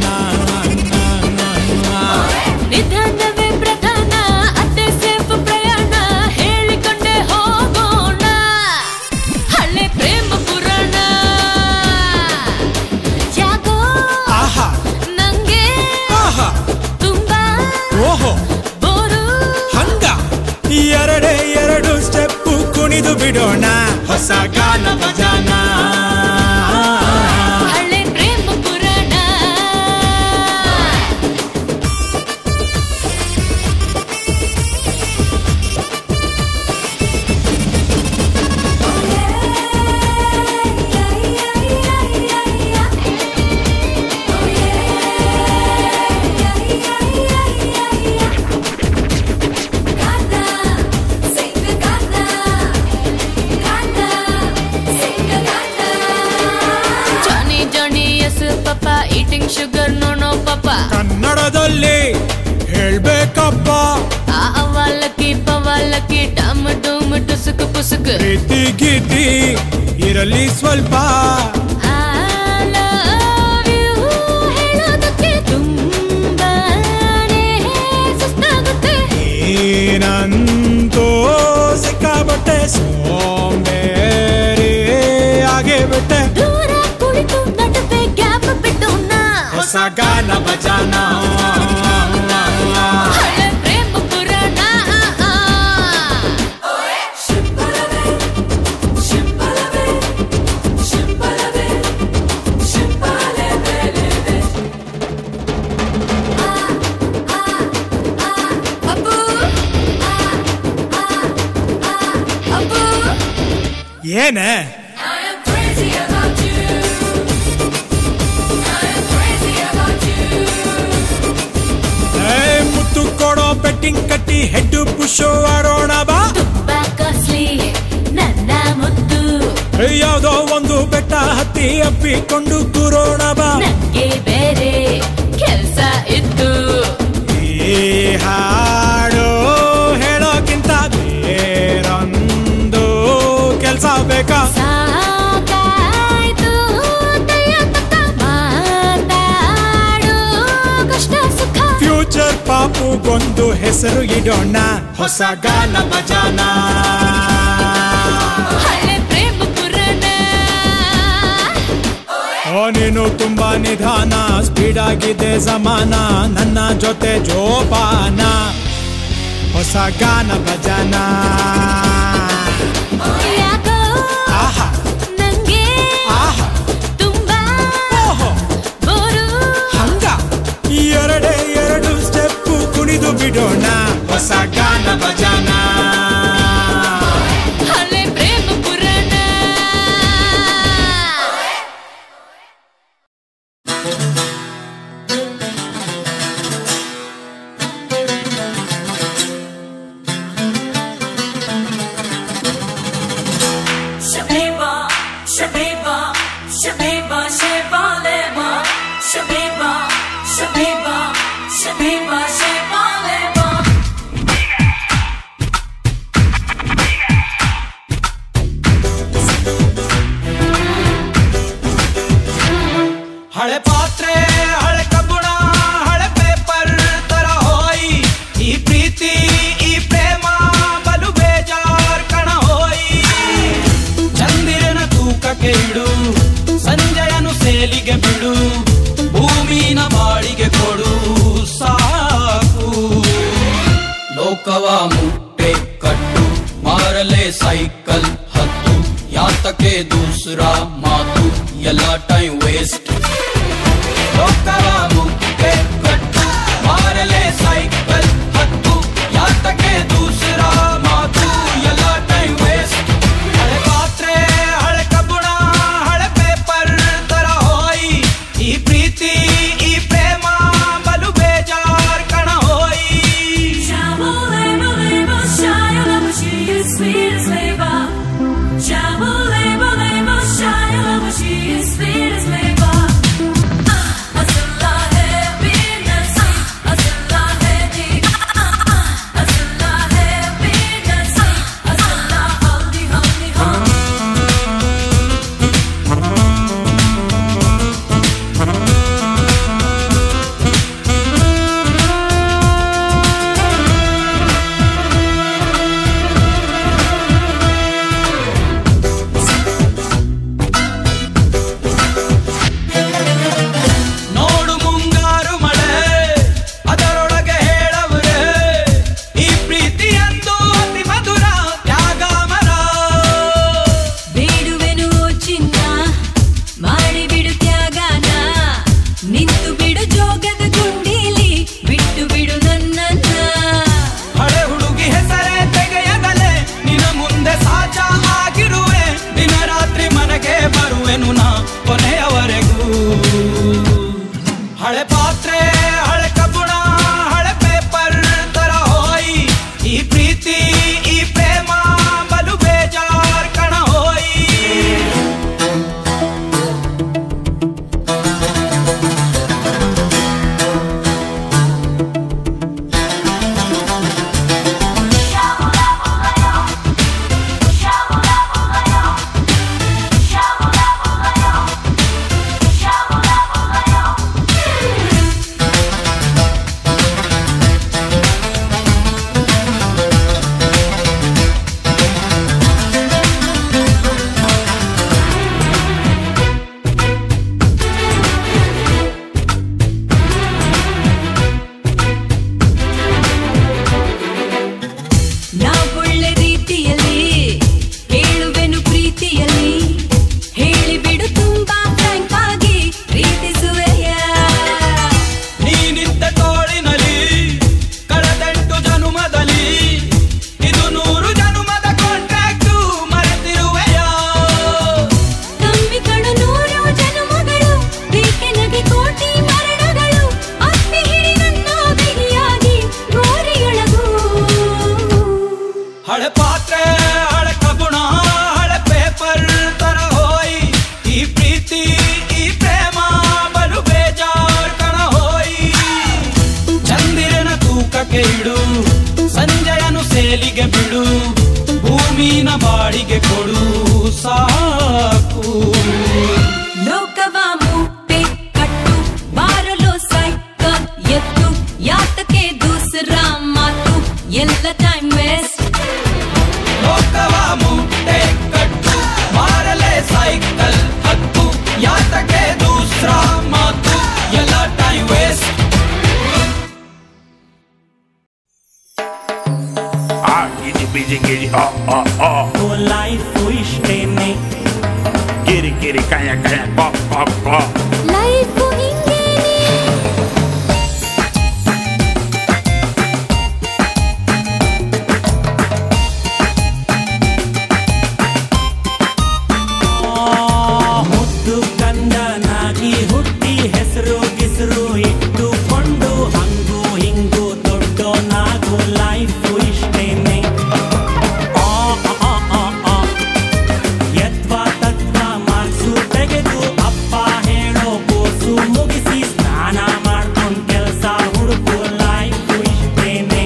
ನಿಧಾನವೇ ಪ್ರಧಾನ ಅತ್ತೆ ಸೇಫ್ ಪ್ರಯಾಣ ಹೇಳಿಕೊಂಡೆ ಹೋಗೋಣ ಹಳೆ ಪ್ರೇಮ ಪುರಾಣ ಯಾಕೋ ಆಹಾ ನಂಗೆ ಆಹಾ ತುಂಬಾ ಓಹೋ ಬೋರು ಹಂಗ ಎರಡೇ ಎರಡು ಸ್ಟೆಪ್ಪು ಕುಣಿದು ಬಿಡೋಣ ಹೊಸ ಗಾನ ಬಜಾನ ಹಳೆ ಪ್ರೇಮ ಪುರಾಣ Johny Johny yes papa eating sugar no no papa ಕನ್ನಡದಲ್ಲಿ ಹೇಳ್ಬೇಕಪ್ಪ ಆ ಅವಲಕ್ಕಿ ಪವಲಕ್ಕಿ ಡಮ್ ಡೂಮ್ ಟುಸುಕು ಪುಸುಕು ಪ್ರೀತಿ ಗೀತಿ ಇರಲಿ ಸ್ವಲ್ಪ I love you ಹೇಳೋದಕ್ಕೆ ತುಂಬಾನೇ ಸುಸ್ತಾಗುತ್ತೆ ಏನಂತೋ ಸಿಕ್ಕಾಬಟ್ಟೆ ಸೋಂಬೇರಿ ಆಗೇ ಬಿಟ್ಟೆ ದೂರ ಕುಳಿತು ನಡುವೆ ಗ್ಯಾಪ್ ಬಿಟ್ಟೋಣ ಹೊಸ ಗಾನ ಬಜಾನ ಹಳೆ ಪ್ರೇಮ ಪುರಾಣ ಅಬ್ಬು ಅಬ್ಬು ಏನೇ I am crazy about you. I am crazy about you. ಏ, ಮುತ್ತು ಕೊಡೋ ಬೆಟ್ಟಿಂಗ್ ಕಟ್ಟಿ ಹೆಡ್ಡು ಪುಷೋ ಆಡೋಣ ಬಾ ತುಂಬಾ ಕಾಸ್ಟ್ಲಿ ನನ್ನ ಮುದ್ದು ಯಾವುದೋ ಒಂದು ಬೆಟ್ಟ ಹತ್ತಿ ಅಪ್ಪಿಕೊಂಡು ಕೂರೋಣ ಬಾ ನಂಗೆ ಬೇರೆ ಕೆಲ್ಸ ಇತ್ತು ಈ ಹಾಡು ಹೇಳೋಕ್ಕಿಂತ ಬೇರೊಂದು ಕೆಲ್ಸ ಬೇಕಾ ಸಾಕಾಯ್ತು ದಯ ತತ್ತ ಮಾತಾಡು ಕಷ್ಟ ಸುಖ ಫ್ಯೂಚರ್ ಪಾಪುಗೊಂದು ಹೆಸರು ಇಡೋಣ ಹೊಸ ಗಾನ ಬಜಾನ ಹಳೆ ಪ್ರೇಮ ಪುರಾಣ ಓ ನೀನು ತುಂಬಾ ನಿಧಾನ ಸ್ಪೀಡ್ ಆಗಿದೆ ಜಮಾನ ನನ್ನ ಜೊತೆ ಜೋಪಾನ ಹೊಸ ಗಾನ ಬಜಾನ ಯಾಕೋ ಆಹಾ ನಂಗೆ ಆಹಾ ತುಂಬಾ ಓಹೋ ಬೋರು ಹಂಗ ಎರಡೇ ಎರಡು ಸ್ಟೆಪ್ಪು ಕುಣಿದು ಬಿಡೋಣ ಹೊಸ ಗಾನ ಬಜಾನ ಹಳೆ ಪ್ರೇಮ ಪುರಾಣ Shabiba, Shabiba, Shabiba, Shabaleba, Shabiba, Shabiba, Shabiba, Shabaleba. ಹಳೆ ಪಾತ್ರೆ ಹಳೆ ಕಬ್ಬುಣ ಹಳೆ ಪೇಪರ್ ತರ ಹೋಯಿ ಈ ಪ್ರೀತಿ ಈ ಪ್ರೇಮ ಬಲು ಬೇಜಾರ್ ಕಣ ಹೋಯಿ ಚಂದಿರನ ತೂಕಕ್ಕೆ ಇಡು ಸಂಜಯನು ಸೇಲಿಗೆ ಬಿಡು ಭೂಮಿನ ಬಾಳಿಗೆ ಕೊಡು ಸಾಕು ಲೋಕವ ಮುಟ್ಟೆ ಕಟ್ಟು ಮಾರಲೆ ಸೈಕಲ್ ಹತ್ತು ಯಾತಕ್ಕೆ ದೂಸರಾ ಮಾತು ಎಲ್ಲ ಟೈಮ್ ವೇಸ್ಟ್ ಲೋಕವ ಮುಟ್ಟೆ ಕಟ್ಟು ಮಾರಲೆ ಸೈಕಲ್ ಹತ್ತು ಯಾತಕ್ಕೆ ದೂಸರಾ ಮಾತು ಎಲ್ಲ ಟೈಮ್ ವೇಸ್ಟ್ ಹಳೆ ಪಾತ್ರೆ ಹಳೆ ಕಬ್ಬುಣ ಹಳೆ ಪೇಪರ್ ತರ ಹೋಯಿ ಈ ಪ್ರೀತಿ ಈ ಪ್ರೇಮ ಬಲು ಬೇಜಾರ್ ಕಣ ಹೋಯಿ Sweet as labor, Jamu labor, labor, shy, love, she is sweet as labor. ಹಳೆ ಪಾತ್ರೆ ಹಳೆ ಕಬ್ಬುಣ ಹಳೆ ಪೇಪರ್ ತರ ಹೋಯಿ ಈ ಪ್ರೀತಿ ಈ ಪ್ರೇಮ ಬಲು ಬೇಜಾರ್ ಕಣ ಹೋಯಿ ಚಂದಿರನ ತೂಕಕ್ಕೆ ಇಡು ಸಂಜಯನು ಸೇಲಿಗೆ ಬಿಡು ಭೂಮಿನ ಬಾಡಿಗೆ ಕೊಡು ಸಾಕು ಲೋಕವ ಮೂಟೆ ಕಟ್ಟು ಬಾರಲು ಸೈಕಲ್ ಎತ್ತು ಯಾತಕ್ಕೆ ದೂಸರ ಮಾತು ಎಲ್ಲ ಟೈಮ್ ವೇಸ್ಟ್ ಲೋಕವ ಮೂಟೆ ಕಟ್ಟು ಬಾರಲೆ ಸೈಕಲ್ ಹತ್ತು ಯಾತಕ್ಕೆ ದೂಸರ ಮಾತು ಎಲ್ಲ ಟೈಮ್ ವೇಸ್ಟ್ ಆ ಗಿಜಿ ಬಿಜಿ ಗಿಜಿ ಆ ಆ ಆ तो लाइफ इष्टे में ಕಿರಿ ಕಿರಿ ಕಾಯ ಕಾಯ ಕಾ ಕಾ ಕಾ ಲೈಫು ಹಿಂಗೇನೆ ಮುದ್ದು ಕಂದನಾಗಿ ಹುಟ್ಟಿ ಹೆಸರು ಗಿಸರು ಇಟ್ಟುಕೊಂಡು ಹಂಗು ಹಿಂಗು ದೊಡ್ಡೋನಾಗು ಲೈಫ್ ಇಷ್ಟೇನೆ ಆ ಆ ಆ ಆ ಯತ್ವ ತತ್ವ ಮಾರ್ಕ್ಸು ತೆಗೆದು ಅಪ್ಪ ಹೇಳೋ ಕೋರ್ಸು ಮುಗಿಸಿ ಸ್ನಾನ ಮಾಡ್ಕೊಂಡ್ ಕೆಲ್ಸ ಹುಡುಕು ಲೈಫ್ ಇಷ್ಟೇನೆ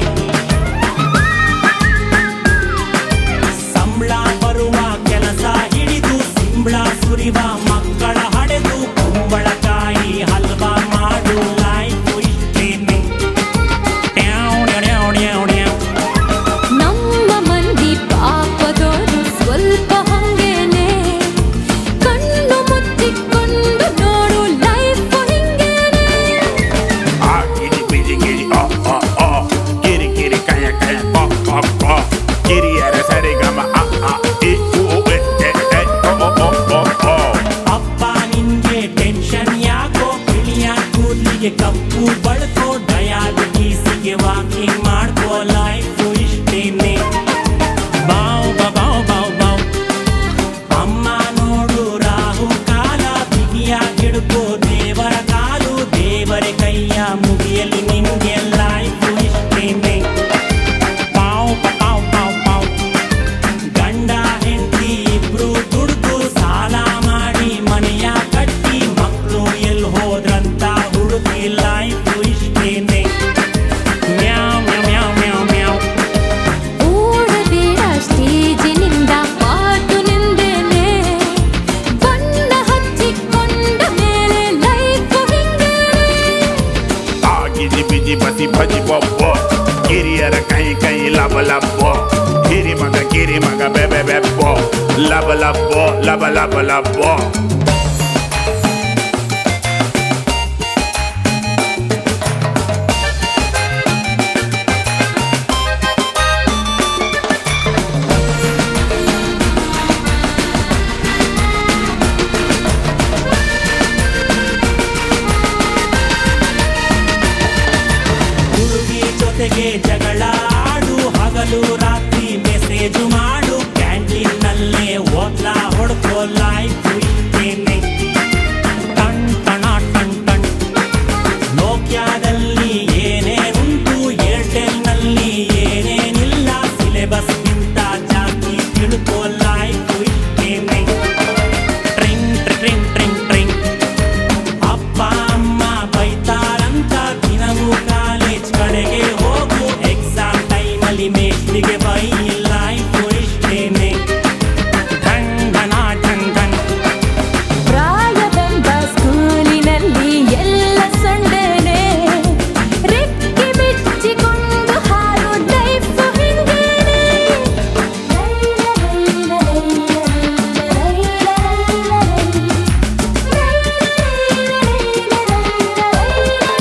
ಸಂಬಳ ಬರುವ ಕೆಲಸ ಹಿಡಿದು ಸಿಂಬಳ ಸುರಿವ ಮಕ್ಕಳ ಹಡೆದು ಕುಂಬಳಕಾಯಿ ಹಲ್ವಾ ಮಾಡು ಲೈಫ್ ಇಷ್ಟೇನೆ ಟ್ಯಾವ್ ಡ್ಯಾವ್ ಡ್ಯಾವ್ ಡ್ಯಾವ್. ನಮ್ಮ ಮಂದಿ ಪಾಪದೋರು ಸ್ವಲ್ಪ ಹಂಗೇನೆ ಕಣ್ಣು ಮುಚ್ಚಿಕೊಂಡು ನೋಡು ಲೈಫ್ ಹಿಂಗೇನೆ ಆ ಗಿಜಿ ಬಿಜಿ ಗಿಜಿ ಆ ಆ ಆ ಕಿರಿ ಕಿರಿ ಕಾಯ ಕಾಯ ಕಾ ಕಾ ಕಾ ಕಿರಿಯರ ಸರಿಗಮ ಆ ಆ ಇ ಉ ಎ ಎ ಎ ಓ ಓ ಓ ಓ ಅಪ್ಪ ನಿನ್ಗೆ ಟೆನ್ಷನ್ ಯಾಕೋ ಕಿಳಿಯ ಕೂದಲಿಗೆ ಕಪ್ಪು ಬಳಕೋ ಡಯಾಬಿಟೀಸಿಗೆ ವಾಕಿಂಗ್ ಮಾಡ್ಕೋ ಲೈಫ್ ಇಷ್ಟೇನೆ ಬಾವ್ ಬಾವ್ ಬಾವ್ ಬಾವ್ ಅಮ್ಮ ನೋಡು ರಾಹು ಕಾಲ ಬಿಗಿಯಾಗಿಡ್ಕೋ ದೇವರ ಕಾಲು ದೇವರ ಕೈಯ ಮುಗಿಯಲಿ ನಿನ್ಗೆ ಲೈಫ್ ಇಷ್ಟೇನೆ ಪಾವ್ ಪಾವ್ ಪಾವ್ ಪಾವ್ ಗಂಡ ಹೆಂಡತಿ ಇಬ್ರು ದುಡ್ದು ಸಾಲ ಮಾಡಿ ಮನೆಯ ಕಟ್ಟಿ ಮಕ್ಕಳು ಎಲ್ಲಿ ಹೋದ್ರಂತ ಹುಡುಕಿ ಲೈಫ್ ಇಷ್ಟೇನೆ ಮ್ಯಾವ್ ಮ್ಯಾವ್ ಮ್ಯಾವ್ ಮ್ಯಾವ್ ಓಡಬೇಡ ಸ್ಟೇಜಿನಿಂದ ಪಾಟು ನಿಂದೇನೆ ಬಣ್ಣ ಹಚ್ಚಿಕೊಂಡ ಮೇಲೆ ಲೈಫ್ ಹಿಂಗೇನೆ ಆ ಗಿಜಿ ಬಿಜಿ ಬಸಿ ಭಜಿ ಬೊಬ್ಬ ಕಿರಿಯರ ಕೈ ಕೈ ಲಬ ಲಬ್ಬ ಕಿರಿ ಮಗ ಕಿರಿ ಮಗ ಬೆಬೆ ಬೆಬ್ಬ ಲಬ ಲಬ್ಬ ಲಬ ಲಬ ಲಬ್ಬ ಹುಡುಗಿ ಜೊತೆಗೆ ಜಗಳ ಆಡು ಹಗಲು ರಾತ್ರಿ ಮೆಸೇಜು ಮಾಡು ಕ್ಯಾಂಟೀನ್ ನಲ್ಲೇ ಓದ್ಲಾ ಹೊಡ್ಕೋ ಲೈಫ್ ಇಷ್ಟೇನೆ ಟಣ್ ಟಣ ಟಣ್ ಟಣ್ ನೋಕ್ಯಾದಲ್ಲಿ ಏನೇನುಂಟು ಏರ್ಟೆಲ್ ನಲ್ಲಿ ಏನೇನಿಲ್ಲ ಸಿಲೆಬಸ್ ಗಿಂತ ಜಾಸ್ತಿ ತಿಳ್ಕೋ ಲೈಫ್ ಇಷ್ಟೇನೆ ಟ್ರಿಂಗ್ ಟ್ರಿಂಗ್ ಟ್ರಿಂಗ್ ಟ್ರಿಂಗ್ ಅಪ್ಪ ಅಮ್ಮ ಬೈತಾರಂತ ದಿನವೂ ಕಾಲೇಜ್ ಕಡೆಗೆ ಹೋಗು ಎಕ್ಸಾಮ್ ಟೈಮಲ್ಲಿ ಮೇಷ್ಟ್ರಿಗೆ ಬೈ ಲೈಫ್ ಇಷ್ಟೇನೆ ಧನ್ ಧನ ಧನ್ ಧನ್ ಪ್ರಾಯವೆಂಬ ಸ್ಕೂಲಿನಲ್ಲಿ ಎಲ್ಲ ಸಂಡೇನೆ ರೆಕ್ಕೆ ಬಿಚ್ಚಿಕೊಂಡು ಹಾರು ಲೈಫ್ ಹಿಂಗೇನೆ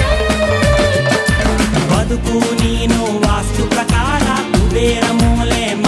ಬದುಕು ನೀನು ವಾಸ್ತು ಪ್ರಕಾರ ಕುಬೇರ ಮೂಲೆ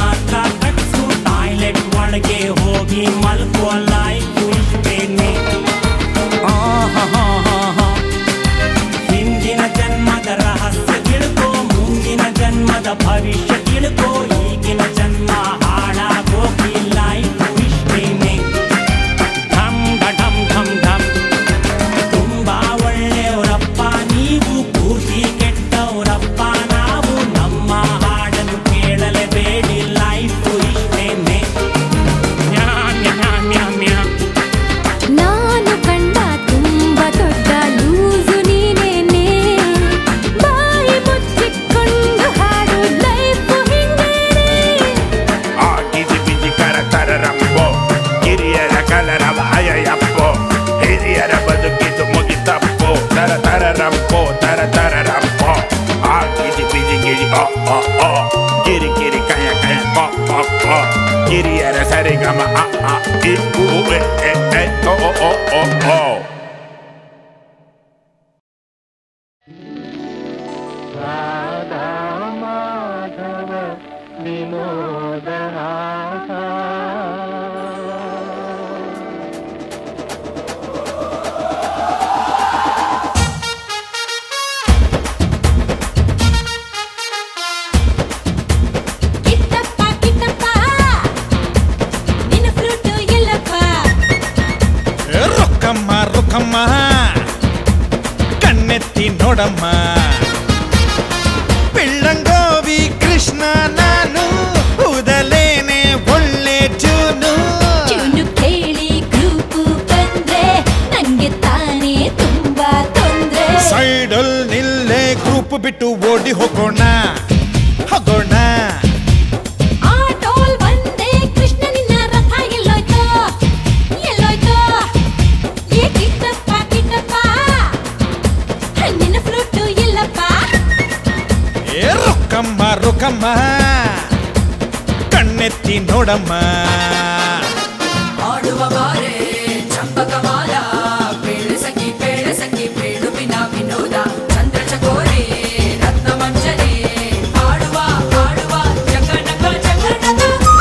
ಆ ಕಿರಿಯರ ಸರಿಗಮ ಅ ಆ ಇ ಉ ಎ ಎ ಎ ಓ ಓ ಓ ಓ ರಾಧಾ ಮಾಧವ ವಿನೋದ ರಾಗ ರೊಕ್ಕಮ್ಮ ರೊಕ್ಕಮ್ಮ ಕಣ್ಣೆತ್ತಿ ನೋಡಮ್ಮ ಬೆಳ್ಳಂಗೋವಿ ಕೃಷ್ಣ ನಾನು ಉದಲೇನೆ ಒಳ್ಳೆ ಜೂನು ಚೂನು ಕೇಳಿ ಗ್ರೂಪು ಬಂದ್ರೆ ನಂಗೆ ತಾನೇ ತುಂಬಾ ತೊಂದ್ರೆ ಸೈಡಲ್ ನಿಲ್ಲೇ ಗ್ರೂಪ್ ಬಿಟ್ಟು ಓಡಿ ಹೋಗೋಣ ಹೋಗೋಣ ಆಟೋಲ್ ಬಂದೆ ಕೃಷ್ಣ ನಿನ್ನ ರಥ ಎಲ್ಲೋಯ್ತು ಎಲ್ಲೋಯ್ತು ಏ ಕಿಟ್ಟಪ್ಪ ಕಿಟ್ಟಪ್ಪ ನಿನ್ನ ಫ್ಲೂಟು ಎಲ್ಲಪ್ಪ ಏ ರೊಕ್ಕಮ್ಮ ರೊಕ್ಕಮ್ಮ ಕಣ್ಣೆತ್ತಿ ನೋಡಮ್ಮ ಆಡುವ ಬಾರೆ ಚಂಪಕ ಮಾಲ ಬೇಳೆ ಸಂಗಿ ಬೇಳೆ ಸಂಗಿ ಬೇಡು ಬಿನ ವಿನೋದ ಚಂದ್ರ ಚಕೋರಿ ರತ್ನ ಮಂಜರಿ ಆಡುವ ಆಡುವ ಜಗನಗ ಜಗನಗ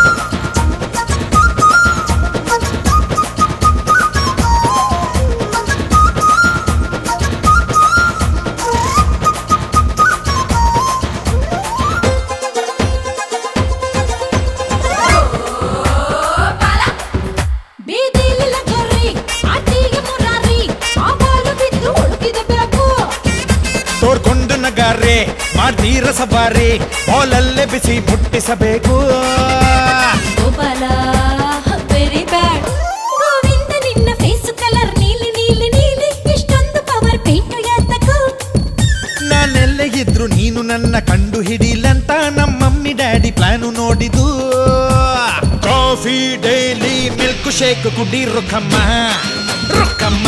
ಬೀದಿಲಿಲ್ಲ ಗೊರ್ರಿ ಆಟಿಗೆ ಮುರಾರಿ ಆ ಬಾಲು ಬಿದ್ದು ಹುಡುಕಿದ ಬೆಳಕು ತೋರ್ಕೊಂಡು ನಗಾರೆ ಮಾಡ್ತೀರ ಸವಾರಿ ಬಾಲಲ್ಲೇ ಬಿಸಿ ಮುಟ್ಟಿಸಬೇಕು ಗೋಪಾಲ ವೆರಿ ಬ್ಯಾಡ್ ಗೋವಿಂದ ನಿನ್ನ ಫೇಸ್ ಕಲರ್ ನೀಲಿ ನೀಲಿ ನೀಲಿ ಇಷ್ಟೊಂದು ಪವರ್ ಪೇಂಟು ಯಾತಕು ನಾನೆಲ್ಲೇ ಇದ್ರು ನೀನು ನನ್ನ ಕಂಡು ಹಿಡಿಲಂತ ನಮ್ಮ ಮಮ್ಮಿ ಡ್ಯಾಡಿ ಪ್ಲಾನು ನೋಡಿದು ಕಾಫಿ ಡೈಲಿ ಮಿಲ್ಕ್ ಶೇಕ್ ಕುಡಿ ರೊಕ್ಕಮ್ಮ ರೊಕ್ಕಮ್ಮ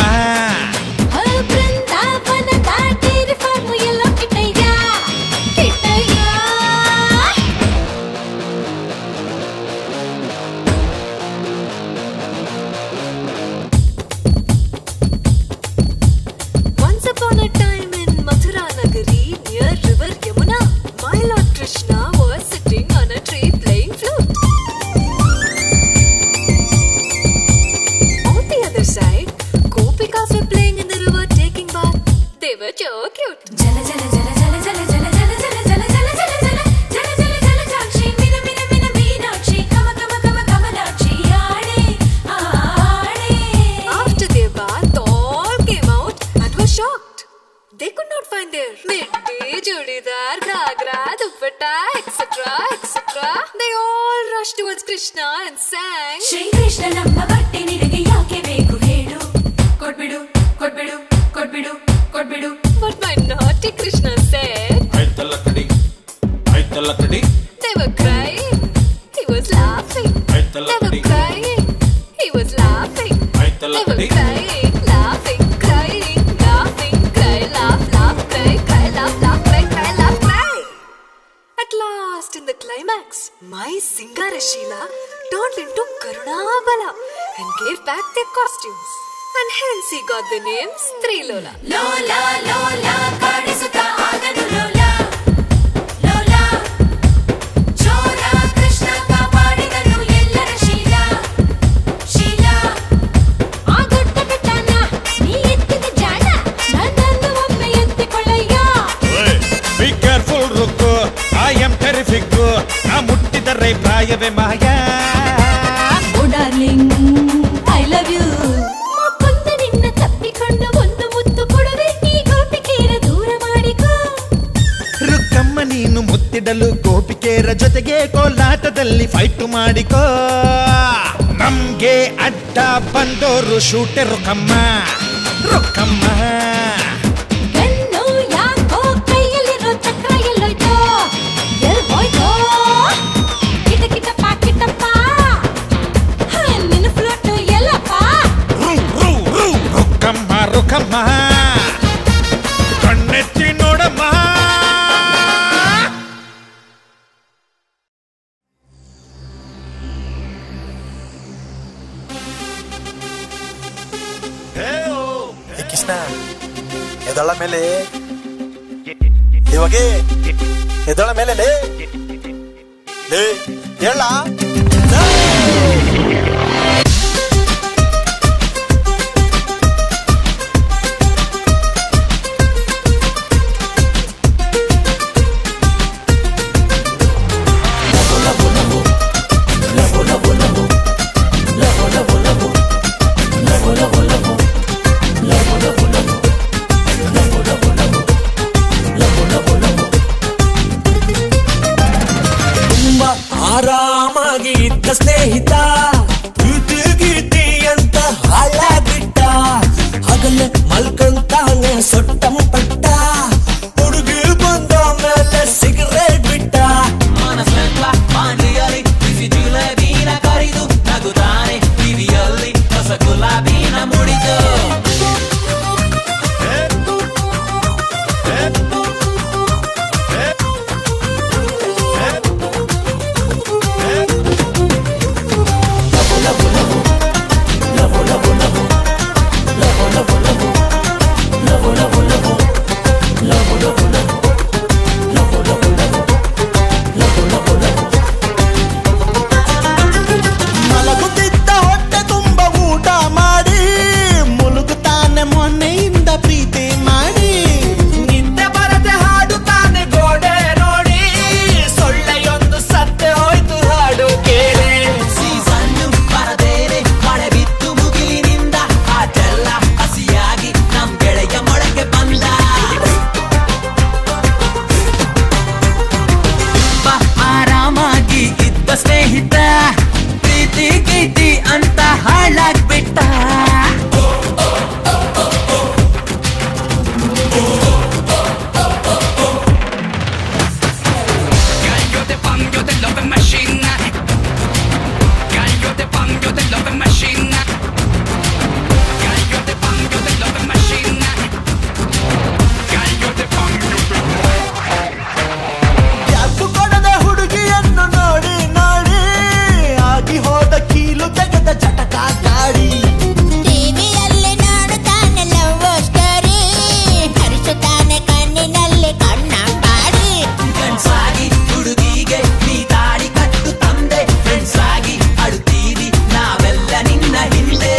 ಬೃಂದಾವನ ಡೈರಿ ಫಾರ್ಮ್ ಎಲ್ಲೋ ಕಿಟ್ಟಯ್ಯ ಕಿಟ್ಟಯ್ಯ Once upon a time in Mathura Nagari near river Yamuna, my Lord Krishna was sitting on a tree playing flute. On the other side, Gopikas were playing in the river taking bath. They were so cute. Jala jala jala jala jala jala jala jala jala jala jala jala jala jala jala jakshi mina mina mina meenakshi kama kama kama kamalakshi aade aade. After their bath, all came out and were shocked. They could not find their middi, chudidar, ghagra, dupatta, et cetera et cetera. They all rushed towards Krishna and sang. Shri Krishna namma batti nidage yake beku hedu. Kodbidu, kodbidu, kodbidu, kodbidu. But my naughty Krishna said. ಐತಲಕಡಿ ಐತಲಕಡಿ They were crying. He was laughing. They were crying. He was laughing. They were crying, laughing, crying, laughing, cry, laugh, laugh, cry, cry, laugh, laugh, cry, cry, laugh, cry. At last, in the climax, my Singarashila turned into Karunabala and gave back their costumes. And hence he got the name Strilola. Lola, Lola, Kadisuta Aganu Lola. Lola, Chora Krishna Kapadidanu Ellara Sheela. Sheela, ಆ ದೊಡ್ಡ ಬೆಟ್ಟನ ನೀ ಎತ್ತಿದ ಜಾಣ ನನ್ನನ್ನು ಒಮ್ಮೆ ಎತ್ತಿಕೊಳ್ಳಯ್ಯ. Be careful Rukku I am terrific ನಾ ಮುಟ್ಟಿದರೆ ಪ್ರಾಯವೇ ಮಾಯ oh darling I love you. Mukunda ನಿನ್ನ ತಪ್ಪಿಕೊಂಡು ಒಂದು ಮುತ್ತು ಕೊಡುವೆ ಈ ಗೋಪಿಕೆಯರ ದೂರ ಮಾಡಿಕೋ. ರುಕ್ಕಮ್ಮ ನೀನು ಮುತ್ತಿಡಲು ಗೋಪಿಕೆಯರ ಜೊತೆಗೆ ಕೋಲಾಟದಲ್ಲಿ ಫೈಟ್ ಮಾಡಿಕೋ ನಮ್ಗೆ ಅಡ್ಡ ಬಂದೋರು ಶೂಟೆ ರೊಕ್ಕಮ್ಮ ರೊಕ್ಕಮ್ಮ ಬೆನ್ನು ಯಾಕೋ ಕೈಯಲ್ಲಿರೋ ಚಕ್ರ ಎಲ್ಲೋಯ್ತೋ ಎಲ್ ಹೋಯ್ತೋ ಕಿಟ ಕಿಟಪ್ಪ ಕಿಟಪ್ಪ ನಿನ್ನ ಫ್ಲೋಟು ಎಲ್ಲಪ್ಪ. ರೊಕ್ಕಮ್ಮ ರೊಕ್ಕಮ್ಮ ಕಣ್ಣೆತ್ತಿ ನೋಡಮ್ಮ ಕೃಷ್ಣ ಎದಳ ಮೇಲೆ ಇವಾಗ ಎದಳ ಮೇಲೆ ಲೇ ಲೇ ಹೇಳ ಆರಾಮಾಗಿ ಇದ್ದ ಸ್ನೇಹಿತ ಗೀತಿ ಗೀತಿ ಅಂತ ಹಾಳಾಗ್ಬಿಟ್ಟ ಹಗಲೆ ಮಲ್ಕೊಂತಾನೆ ಸೊಟ್ಟಂ ಪಟ್ಟ ಹುಡುಗಿ ಬಂದ ಮೇಲೆ ಸಿಗರೇಟ್ ಬಿಟ್ಟ ಮನಸ್ಸೆಲ್ಲ ಪಾಂಡಿಯಲ್ಲಿ ಬಿಸಿ ಜಿಲೇಬಿನ ಕರಿದು ನಗುತ್ತಾನೆ ಟಿವಿಯಲ್ಲಿ ಹೊಸ ಗುಲಾಬಿನ ಮುಡಿದು ಮಲಗುತ್ತಿದ್ದ ಹೊಟ್ಟೆ ತುಂಬ ಊಟ ಮಾಡಿ ಮುಳುಗುತ್ತಾನೆ ಮೊನ್ನೆಯಿಂದ ಪ್ರೀತಿ ಮಾಡಿ ನಿದ್ದೆ ಬರದೆ ಹಾಡುತ್ತಾನೆ ಗೋಡೆ ನೋಡಿ ಸೊಳ್ಳೆಯೊಂದು ಸತ್ತೆ ಹೋಯ್ತು ಹಾಡು ಕೇಳಿ ಸೀಸನ್ನು ಬರದೇನೆ ಮಳೆ ಬಿತ್ತು ಮುಗಿಲಿನಿಂದ ಆಟೆಲ್ಲ ಹಸಿಯಾಗಿ ನಮ್ ಗೆಳೆಯ ಮೊಳಕೆ ಬಂದ ಆರಾಮಾಗಿ ಇದ್ದ ಸ್ನೇಹಿತ ಪ್ರೀತಿ ಗೀತಿ ಅಂತ ಹಾಳಾಗ್ಬಿಟ್ಟ ಯಾಕು ಕೊಡದ ಹುಡುಗಿಯನ್ನು ನೋಡಿ ನೋಡಿ ಆಗಿ ಹೋದ ಕೀಲು ತೆಗೆದ ಚಟಕ ಗಾಡಿ ಟಿವಿಯಲ್ಲಿ ನೋಡುತ್ತಾನೆ ಲವ್ ಸ್ಟೋರಿ ಹರಿಸುತ್ತಾನೆ ಕಣ್ಣಿನಲ್ಲಿ ಕಣ್ಣ ಬಾಡಿ ಫ್ರೆಂಡ್ಸ್ ಆಗಿ ಹುಡುಗಿಗೆ ನೀ ತಾಳಿ ಕಟ್ಟು ತಂದೆ ಫ್ರೆಂಡ್ಸ್ ಆಗಿ ಅಳುತ್ತೀವಿ ನಾವೆಲ್ಲ ನಿನ್ನ ಹಿಂದೆ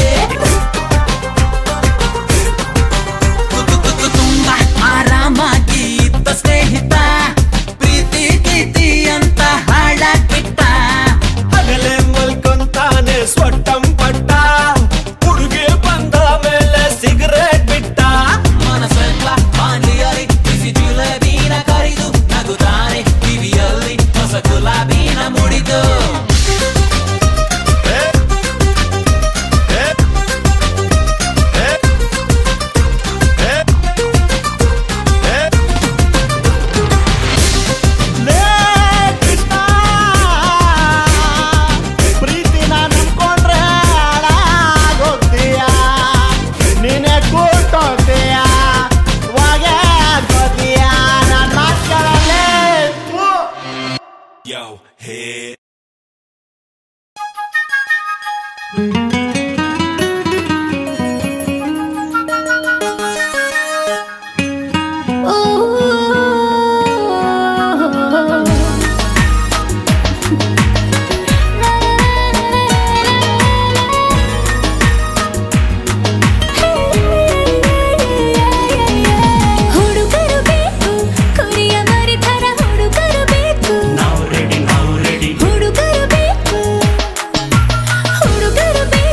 ತುಂಬಾ ಆರಾಮಾಗಿ ಇದ್ದ ಸ್ನೇಹಿತ ಪ್ರೀತಿ ಗೀತಿ ಅಂತ ಹಾಳಾಗ್ಬಿಟ್ಟ ಹಗಲೆ ಮಲ್ಕೊಂತಾನೆ ಸ್ವಟ್ಟಂ ಪಟ್ಟ ಹುಡುಗಿ ಬಂದ ಮೇಲೆ ಸಿಗರೇಟ್ ಬಿಟ್ಟ ಮನಸ್ಸೆಲ್ಲ ಪಾಂಡಿಯಲ್ಲಿ ಬಿಸಿ ಜಿಲೇಬಿನ ಕರಿದು ನಗುತ್ತಾನೆ ಟಿವಿಯಲ್ಲಿ ಹೊಸ ಗುಲಾಬಿನ ಮುಡಿದು ಲೇ ಕೃಷ್ಣ ಪ್ರೀತಿನ ನಂಬ್ಕೊಂಡ್ರೆ ಹಾಳಾಗೋಗ್ತೀಯ ನೀನೆ ಕೂಟೋಗ್ತೀಯ ಇವಾಗೆ ಗೊತ್ತೀಯ ನನ್ನ ಮಾತುಗಳಲ್ಲೇ Yo, hey. ಹುಡುಗರು ಬೇಕು ಕುರಿಯ ಮರಿ ಥರ ಹುಡುಗರು ಬೇಕು ನಾವು ರೆಡಿ ನಾವು ರೆಡಿ ಹುಡುಗರು ಬೇಕು ಹುಡುಗರು ಬೇಕು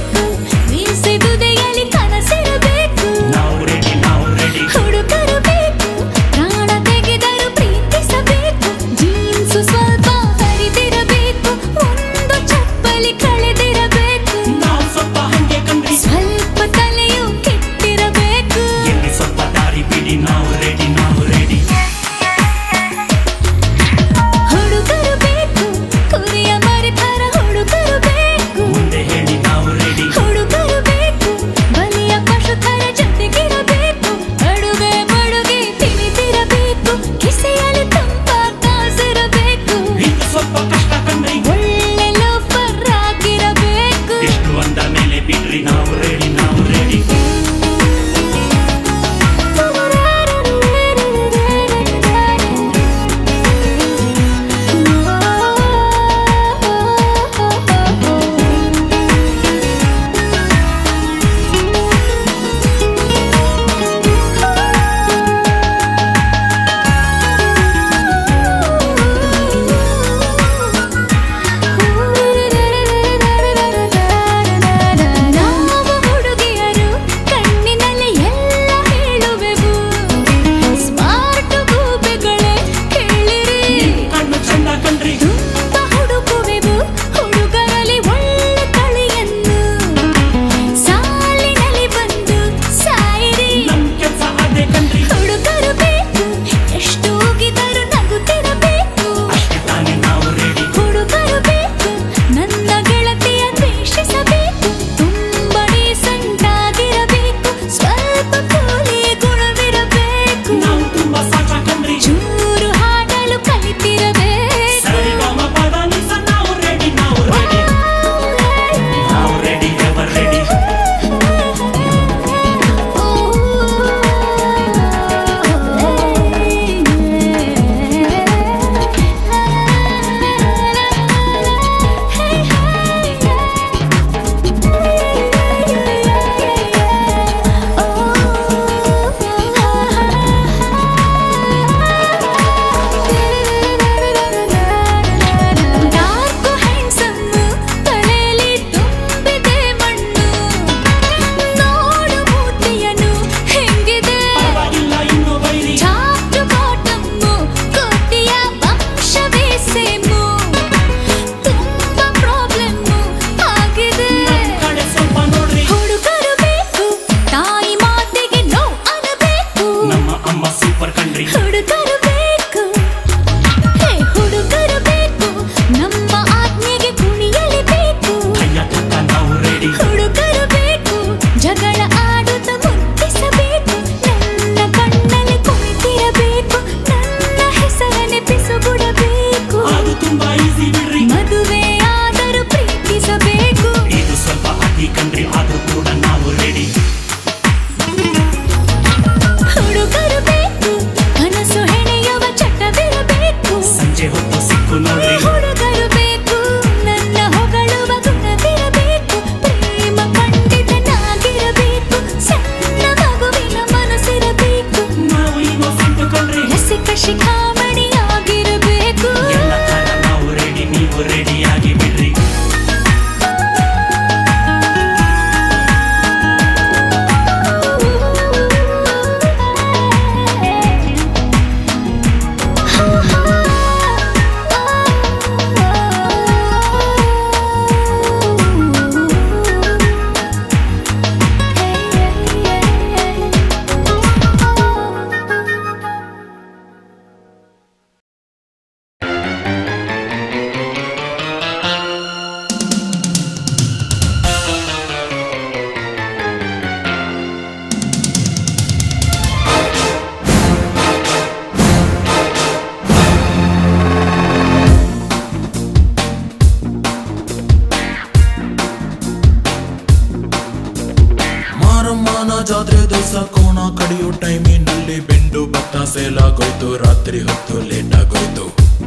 ಜಾತ್ರೆ ದಿವಸ ಕೋಣ ಕಡಿಯೋ ಟೈಮಿನಲ್ಲಿ ಬೆಂಡು ಭತ್ತ ಸೇಲಾಗೋಯ್ತು, ರಾತ್ರಿ ಹೊತ್ತು ಲೇಟ್ ಆಗೋಯ್ತು.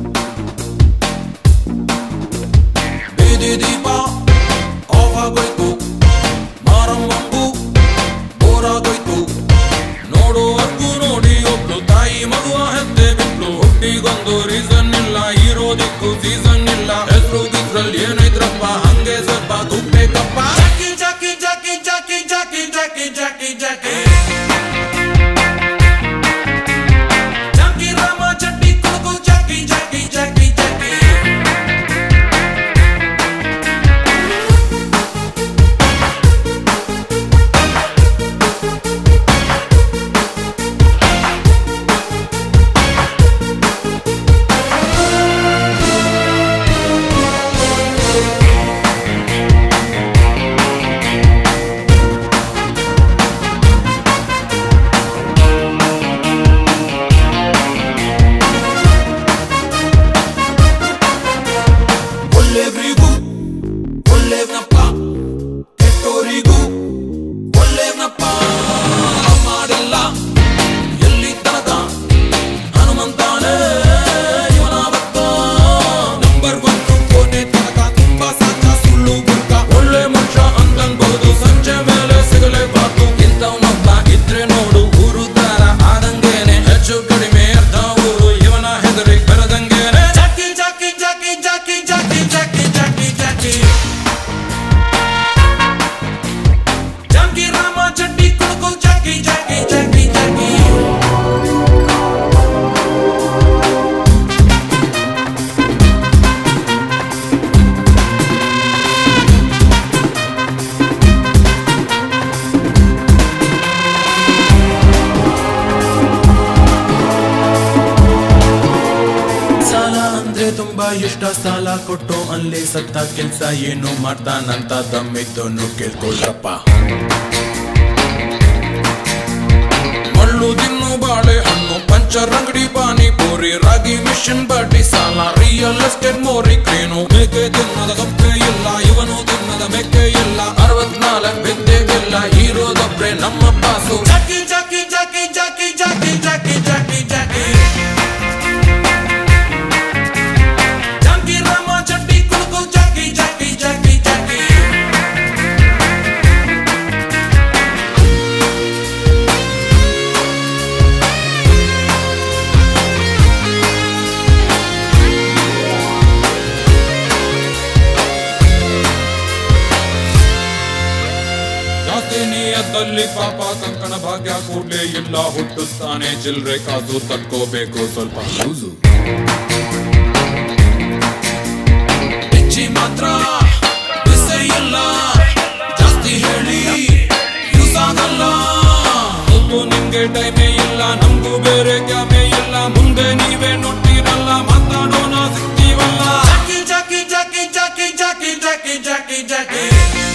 ಬೀದಿ ದೀಪ ಆಫ್ ಆಗೋಯ್ತು, ಮಾರಮ್ಮಂಗೂ ಬೋರ್ ಆಗೋಯ್ತು. ನೋಡುವರ್ಗೂ ನೋಡಿ ಒಬ್ಳು ತಾಯಿ ಮಗುವ ಹೆತ್ತೆ ಬಿಟ್ಲು. ಹುಟ್ಟಿಗೊಂದು ರೀಸನ್ ಇಲ್ಲ, ಇರೋದಿಕ್ಕೂ ಸೀಸನ್ ಇಲ್ಲ. ಹೆಸರು ಗಿಸ್ರಲ್ಲಿ ಏನೈತ್ರಪ್ಪ, ಹಂಗೆ ಸ್ವಲ್ಪ ಗುಪ್ಪೇಕಪ್ಪ. Jackie Jackie Jackie Jackie Jackie Jackie Jackie Jackie Jackie Rama ಚಟ್ಟಿ ಕುಡುಕು ಜಾಕಿ ಜಾಕಿ ಜಾಕಿ ಜಾಕಿ. ಒಳ್ಳೆಯವರಿಗೂ ಒಳ್ಳೆಯವನಪ್ಪ, ಕೆಟ್ಟೋರಿಗೂ ಒಳ್ಳೆಯವನಪ್ಪ. ಮಾಡಿಲ್ಲ ಎಲ್ಲಿ ತನಕ ಹನುಮಂತಾನೆ ಇವನ ಭಕ್ತ. ನಂಬರ್ ಒನ್ ಕೊನೆ ತನಕ ತುಂಬಾ ಸಾಚ ಸುಳ್ಳು ಗುರ್ಕ. ಒಳ್ಳೆ ಮನುಷ್ಯ ಅಂತನ್ಬಹುದು, ಸಂಜೆ ಮೇಲೆ ಸಿಗಲೇಬಾರ್ದು. ಇಂಥವನೊಬ್ಬ ಇದ್ರೆ ನೋಡು ಊರು ದಾರ ಆದಂಗೇನೆ. ಹೆಚ್ಚು ಕಡಿಮೆ ಅರ್ಧ ಊರು ಇವನ ಹೆದರಿ ಬೆರೆದಂಗೇನೆ. Jackie Jackie Jackie Jackie Jackie Jackie Jackie Jackie Jackie Rama ಚಡ್ಡಿ ಕುಡುಕು ಜಾಕಿ ಜಾಕಿ ಜಾಕಿ ಜಾಕಿ. ಸಾಲ ಅಂದ್ರೆ ತುಂಬಾ ಇಷ್ಟ, ಸಾಲ ಕೊಟ್ಟು ಅಲ್ಲಿ ಸತ್ತ ಕೆಲ್ಸ ಏನು ಮಾಡ್ತಾನಂತ ದಮ್ಮಿದ್ದನ್ನು ಕೇಳ್ಕೊಳ್ರಪ್ಪ. ಮಳ್ಳು ತಿನ್ನು ಬಾಳೆ ಹಣ್ಣು, ಪಂಚರ್ ಅಂಗಡಿ ಪಾನಿಪುರಿ, ರಾಗಿ ಮಿಷನ್ ಬಡ್ಡಿ ಸಾಲ, ರಿಯಲ್ ಎಸ್ಟೇಟ್ ಮೋರಿ ಕ್ರೇನು. ಮೇಕೆ ತಿನ್ನದ ಕಪ್ಪೆ ಇಲ್ಲ, ಇವನು ತಿನ್ನದ ಮೆಕ್ಕೆ ಇಲ್ಲ. ಅರವತ್ನಾಲ್ಕು ಬೆದ್ದೆಗಿಲ್ಲ, ಇರೋದೊಬ್ರೆ ನಮ್ಮ pass. Jackie Jackie Jackie Jackie Jackie Jackie Jackie Jackie Jackie Rama ಚಡ್ಡಿ ಕುಡುಕು ಜಾಕಿ ಜಾಕಿ ಜಾಕಿ ಜಾಕಿ. ಜಾಸ್ತಿ ನಿಯತ್ತಲ್ಲಿ ಪಾಪ ಕಂಕಣ ಭಾಗ್ಯ ಕೂಡ್ಲೇ ಇಲ್ಲ. ಹುಟ್ಟಿಸ್ತಾನೆ ಚಿಲ್ರೆ ಕಾಸು, ತಕ್ಕೋಬೇಕು ಸ್ವಲ್ಪ ಲೂಸು. ಹೆಚ್ಚಿ ಮಾತ್ರ ಬಿಸೆ ಇಲ್ಲ, ಜಾಸ್ತಿ ಹೇಳಿ ಯೂಸ್ ಆಗಲ್ಲ. ಒಬ್ಬು ನಿಮ್ಗೆ ಟೈಮೇ ಇಲ್ಲ, ನಮ್ಗೂ ಬೇರೆ ಕ್ಯಾಮೇ ಇಲ್ಲ. ಮುಂದೆ ನೀವೇ ನೋಡ್ತೀರಲ್ಲ, ಮಾತಾಡೋಣ ಸಿಗ್ತೀವಲ್ಲ. Jackie Jackie Jackie Jackie Jackie Jackie Jackie Jackie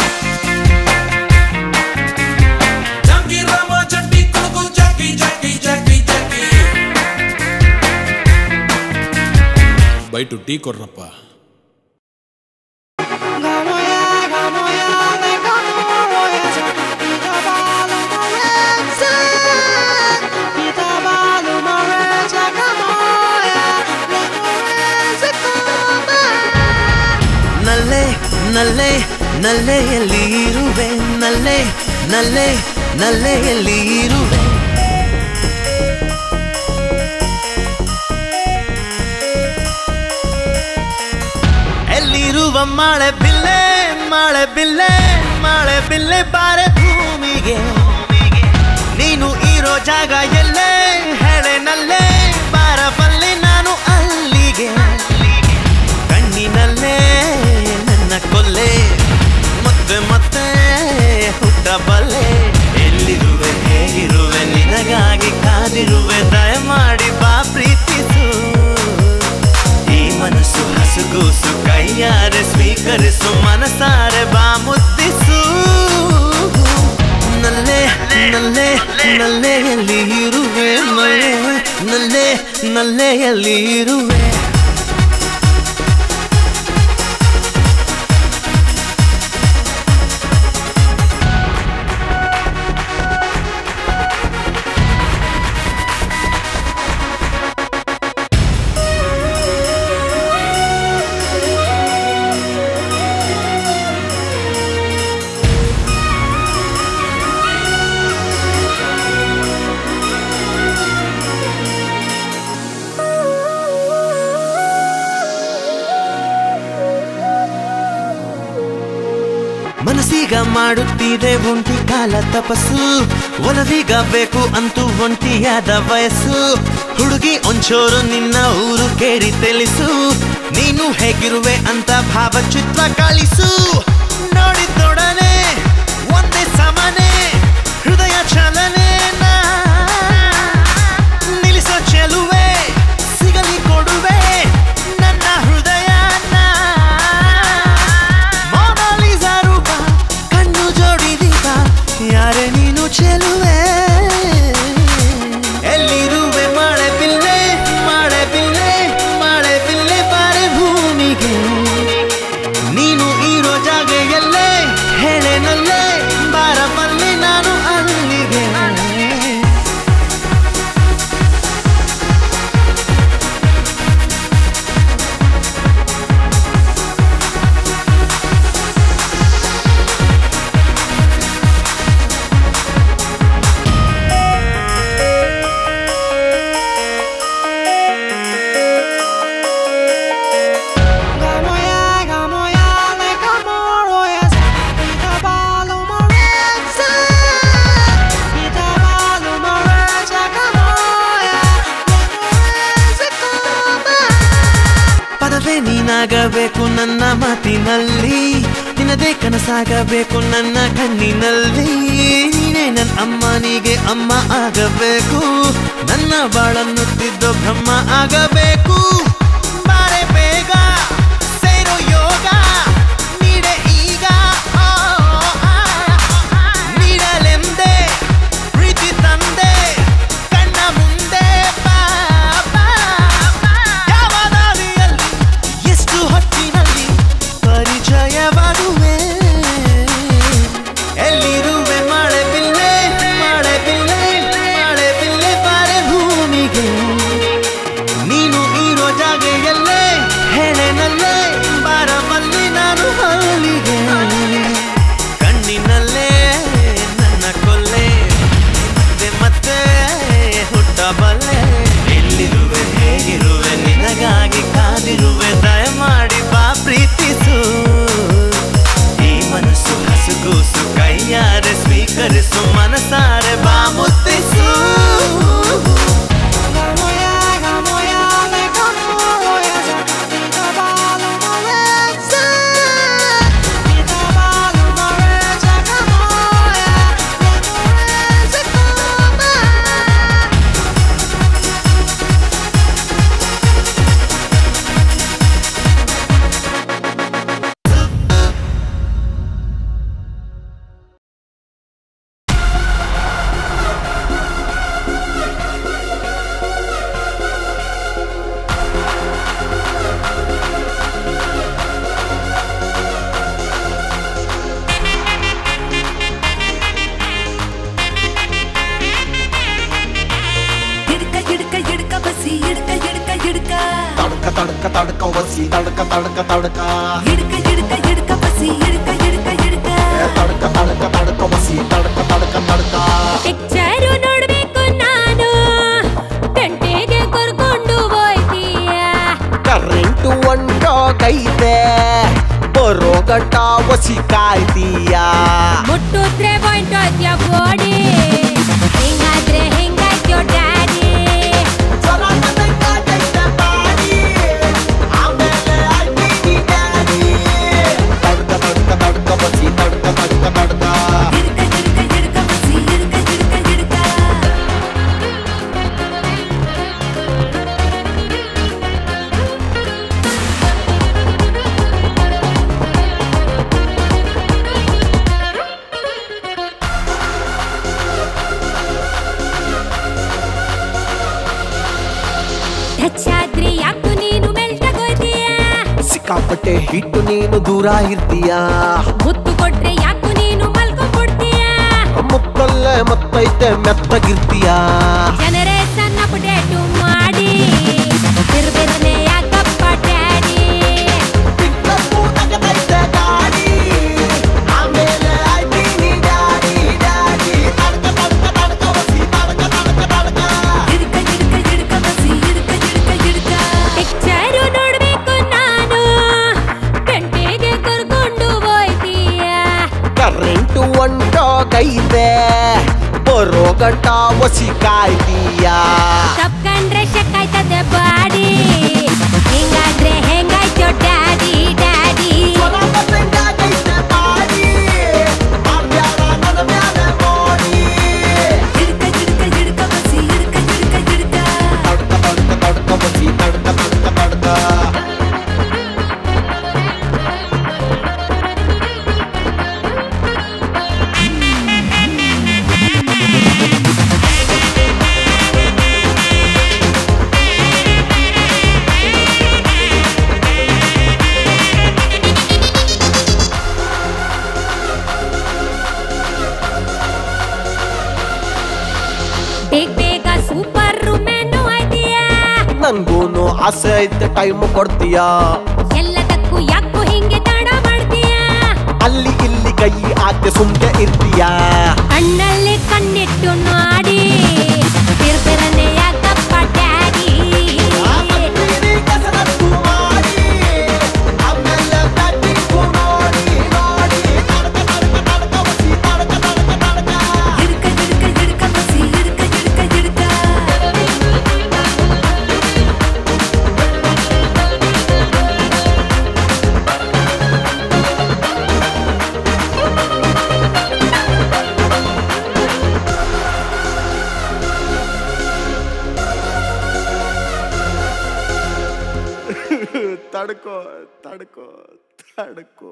Jackie Rama ಚಡ್ಡಿ ಕುಡುಕು Jackie Jackie Jackie Jackie. By two tea ಕೊಡ್ರಪ್ಪ. ನಲ್ಲೆ ನಲ್ಲೆ ನಲ್ಲೆಯಲ್ಲಿ ಇರುವೆ, ನಲ್ಲೆ ನಲ್ಲೆ ನಲ್ಲೆಯಲ್ಲಿ ಇರುವೆ. ಎಲ್ಲಿರುವ ಮಳೆ ಬಿಲ್ಲೆ ಮಳೆ ಬಿಲ್ಲೆ ಮಳೆ ಬಿಲ್ಲೆ ಬಾರೆ ಭೂಮಿಗೆ. ನೀನು ಇರೋ ಜಾಗ ಎಲ್ಲೇ ಹೆಡೆ ನಲ್ಲೆ, ಬಾರಬಲ್ಲೆ ನಾನು ಅಲ್ಲಿಗೆ. ಕಣ್ಣಿನಲ್ಲೇ ನನ್ನ ಕೊಲ್ಲೆ, ಮತ್ತೆ ಮತ್ತೆ ಹುಟ್ಟಬಲ್ಲೆ. ಎಲ್ಲಿರುವೆ ಹೇಗಿರುವೆ ನಿನಗಾಗಿ ಕಾದಿರುವೆ, ದಯಮಾಡಿ ಬಾ ಪ್ರೀತಿಸು. ಈ ಮನಸ್ಸು ಹಸುಗೂಸು ಕೈಯಾರೆ ಸ್ವೀಕರಿಸು, ಮನಸಾರೆ ಬಾ ಮುದ್ದಿಸು. ನಲ್ಲೆ ನಲ್ಲೆ ನಲ್ಲೆಯಲ್ಲಿ ಇರುವೆ, ನಲ್ಲೆ ನಲ್ಲೆ ನಲ್ಲೆಯಲ್ಲಿ ಇರುವೆ. ಮನಸ್ಸೀಗ ಮಾಡುತ್ತಿದೆ ಒಂಟಿ ಕಾಲ ತಪಸ್ಸು ಒಲವೀಗ ಬೇಕು ಅಂತೂ ಒಂಟಿಯಾದ ವಯಸ್ಸು ಹುಡುಗಿ ಒಂಚೂರು ನಿನ್ನ ಊರು ಕೇಳಿ ತಿಳಿಸು ನೀನು ಹೇಗಿರುವೆ ಅಂತ ಭಾವಚಿತ್ರ ಕಳಿಸು ನೋಡಿದೊಡನೆ ಒಂದೇ ಸಮನೆ ಹೃದಯ ಚಲನೆ ನಿಲ್ಲಿಸೋ ಚೆಲುವೆ ಸಿಗಲಿ ಕೊಡುವೆ ನನ್ನ ಹೃದಯ ಮೊನಾಲಿಸಾ ರೂಪ ಕಣ್ಣು ಜೋಡಿ ದೀಪ ಯಾರೇ ನೀನು ಚೆಲುವೆ ಎಲ್ಲಿರುವೆ ಮಳೆ ಬಿಲ್ಲೆ ಮಳೆ ಬಿಲ್ಲೆ ಮಳೆ ಬಿಲ್ಲೆ ಬಾರೆ ಭೂಮಿಗೆ ನೀನು ಇರೋ ಜಾಗ ಎಲ್ಲೇ ಹೇಳೆನಲ್ಲೇ ಬಾರಬಲ್ಲೆ ನಾನು ಅಲ್ಲಿಗೆ ನೀನಾಗಬೇಕು ನನ್ನ ಮಾತಿನಲ್ಲಿ ನಿನ್ನದೇ ಕನಸಾಗಬೇಕು ನನ್ನ ಕಣ್ಣಿನಲ್ಲಿ ನೀನೇ ನನ್ನ ಅಮ್ಮನಿಗೆ ಅಮ್ಮ ಆಗಬೇಕು ನನ್ನ ಬಾಳನ್ನುತ್ತಿದ್ದು ಬ್ರಹ್ಮ ಆಗಬೇಕು ಬಾರೆ ಬೇಗ ಸೇರೋ ಯೋಗ ನೀಡೆ ಈಗ ನೀಡಲೆಂದೆ ಪ್ರೀತಿ ತಂದೆ ಕಣ್ಣ ಮುಂದೆ ಹೊತ್ತಿನಲ್ಲಿ ಪರಿಚಯವಾಗುವೆ ಎಲ್ಲಿರುವೆ ಮಳೆ ಬಿಲ್ಲೆ ಮಳೆ ಬಿಲ್ಲೆ ಮಳೆ ಬಿಲ್ಲೆ ಬಾರೆ ಭೂಮಿಗೆ ನೀನು ಇರೋ ಜಾಗ ಎಲ್ಲೇ ಹೇಳೆನಲ್ಲೇ ಬಾರಬಲ್ಲೆ ನಾನು ಅಲ್ಲಿಗೆ ಕಣ್ಣಿನಲ್ಲೇ ನನ್ನ ಕೊಲ್ಲೆ ಮತ್ತೆ ಮತ್ತೆ ಹುಟ್ಟಬಲ್ಲೆ ಎಲ್ಲಿರುವೆ ಹೇಗಿರುವೆ ನಿನಗಾಗಿ ಕಾದಿರುವೆ ದಯಮಾಡಿ ಬಾ ಪ್ರೀತಿಸು ಈ ಮನಸ್ಸು ಹಸುಗೂಸು ಕೈಯಾರೆ ಸ್ವೀಕರಿಸು ಮನಸಾರೆ ಬಾ ಮುತ್ತಿಸು ತಡಕ ತಡಕ ಒಸಿ ತಡಕ ತಡಕ ತಡಕ ಹಿಡ್ಕ ಹಿಡ್ಕ ಹಿಡ್ಕ ಬಸಿ ಹಿಡ್ಕ ಹಿಡ್ಕ ಹಿಡ್ಕ ತಡಕ ತಡಕ ತಡಕ ಒಸಿ ತಡಕ ತಡಕ ತಡಕ ಪಿಕ್ಚರು ನೋಡ್ಬೇಕು ನಾನು ಗಂಟೆಗೆ ಕರ್ಕೊಂಡು ಹೋಯ್ತೀಯ ಕರೆಂಟು ಒಂಟೋಗೈತೆ ಬರೋ ಗಟ್ಟ ಒಸಿ ಕಾಯ್ತೀಯ ಮುಟ್ಟಿದ್ರೆ ಹೊಂಟೋದ್ಯ ಗೋಡಿ ಹಿಂಗಾದ್ರೆ ಹಿಂಗಾಯ್ತೋ ಡ್ಯಾಡಿ ಸಿಕ್ಕಾಪಟ್ಟೆ ಹಿಟ್ಟು ನೀನು ದೂರ ಇರ್ತೀಯ ಮುತ್ತು ಕೊಟ್ರೆ ಯಾಕು ನೀನು ಮಲ್ಕೊಂಡ್ಬಿಡ್ತೀಯ ಮುಕ್ಕಲ್ಲೇ ಮತ್ತೈತೆ ಮೆತ್ತಗಿರ್ತೀಯ ಜನರೇ ಸಣ್ಣ ಪುಟೇಟು ಮಾಡಿ ಬಿರ್ಬಿರ್ನೆ ಯಾಕಪ್ಪ ಡ್ಯಾಡಿ ಪಿಕ್ಚರು ನೋಡ್ಬೇಕು ನಾನು ಗಂಟೆಗೆ ಕರ್ಕೊಂಡು ಹೋಯ್ತೀಯ ಕರೆಂಟು ಒಂಟೋಗೈತೆ ಬರೋ ಗಂಟ ಒಸಿ ಕಾಯ್ತೀಯ ತಪ್ಕಂಡ್ರೆ ಶಕ್ಕಾಯ್ತದೆ ಬಾಡಿ ಹಿಂಗಾದ್ರೆ ಹೆಂಗಾಯ್ತು ಡ್ಯಾಡಿ ಡ್ಯಾಡಿ ನನ್ಗೂನು ಆಸೆ ಐತೆ ಟೈಮ್ ಕೊಡ್ತೀಯಾ ಎಲ್ಲದಕ್ಕೂ ಯಾಕೋ ಹಿಂಗೆ ತಡ ಮಾಡ್ತೀಯಾ ಅಲ್ಲಿ ಇಲ್ಲಿ ಕೈ ಹಾಕಿ ಸುಮ್ಕೆ ಇರ್ತೀಯಾ ಕಣ್ಣಲ್ಲಿ ಕಣ್ಣಿಟ್ಟು ನೋಡಿ ಬಿರ್ಬಿರನೆ ಯಾಕಪ್ಪ ಡ್ಯಾಡಿ ತಡ್ಕೋ ತಡ್ಕೋ ತಡ್ಕೋ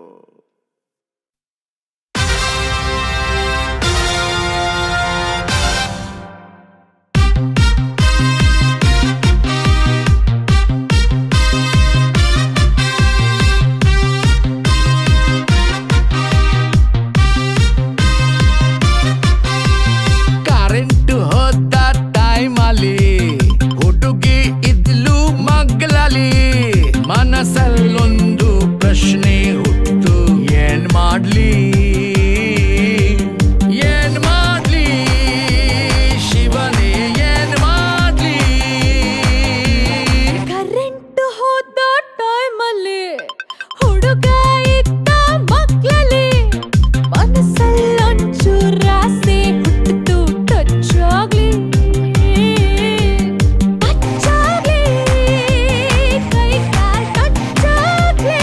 ಕರೆಂಟ್ ಹೋದ ಟೈಮಲ್ಲಿ ಹುಡುಗಿ ಇದ್ಲು ಮಗ್ಲಲ್ಲಿ ಮನಸ್ಸಲ್ಲೊಂದು ಪ್ರಶ್ನೆ ಹುಟ್ಟು ಏನ್ ಮಾಡ್ಲಿ ಏನ್ ಮಾಡ್ಲಿ ಶಿವನೇ ಏನ್ ಮಾಡ್ಲಿ ಕರೆಂಟ್ ಹೋದ ಟೈಮಲ್ಲಿ ಹುಡುಗ ಇದ್ದ ಮಗ್ಲಲ್ಲಿ ಮನಸ್ಸಲ್ಲೊಂಚೂರಾಸೆ ಹುಟ್ಟಿತು ಟಚ್ ಆಗ್ಲಿ ಟಚ್ ಆಗ್ಲಿ ಕೈ ಕಾಲ್ ಟಚ್ ಆಗ್ಲಿ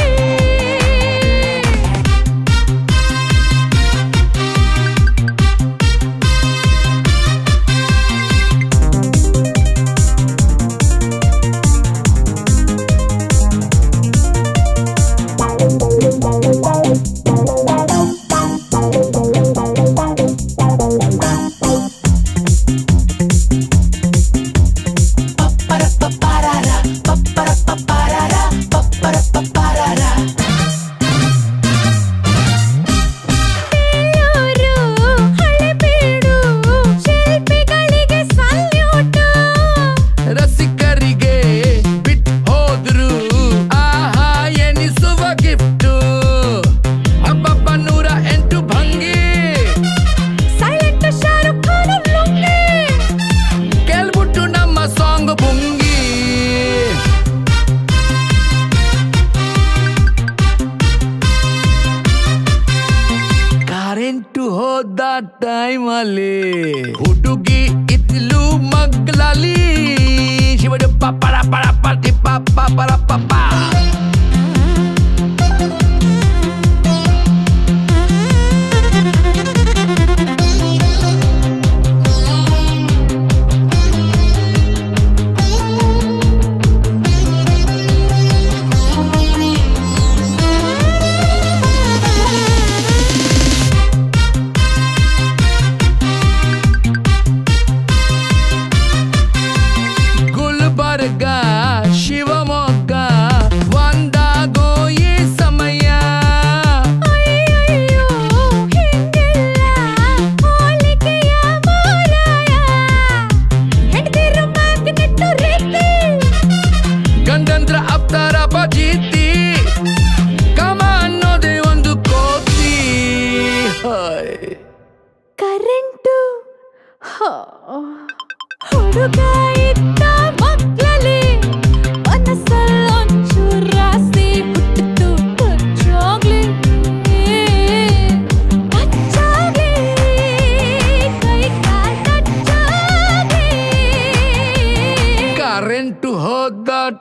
ರಸಿಕರಿಗೆ ಬಿಟ್ ಹೋದ್ರು ಆಹಾ ಎನಿಸುವ ಗಿಫ್ಟು ಹಬ್ಬಬ್ಬ ನೂರ ಎಂಟು ಭಂಗಿ ಸೈಲೆಂಟ್ ಶಾರುಖ್ ಖಾನ್ ಲುಂಗಿ ಕೇಳ್ಬಿಟ್ಟು ನಮ್ಮ ಸಾಂಗ್ ಬುಂಗಿ ಕರೆಂಟು ಹೋದ ಟೈಮಲ್ಲಿ ಹುಡುಗಿ ಇದ್ಲು ಮಗ್ಲಲ್ಲಿ ಶಿವಡು ಪರ ಪರ ಪಟಿ ಪಪ್ಪ ಪರ ಪಪ್ಪ ಗುಲ್ಬರ್ಗ ಶಿವಮೊಗ್ಗ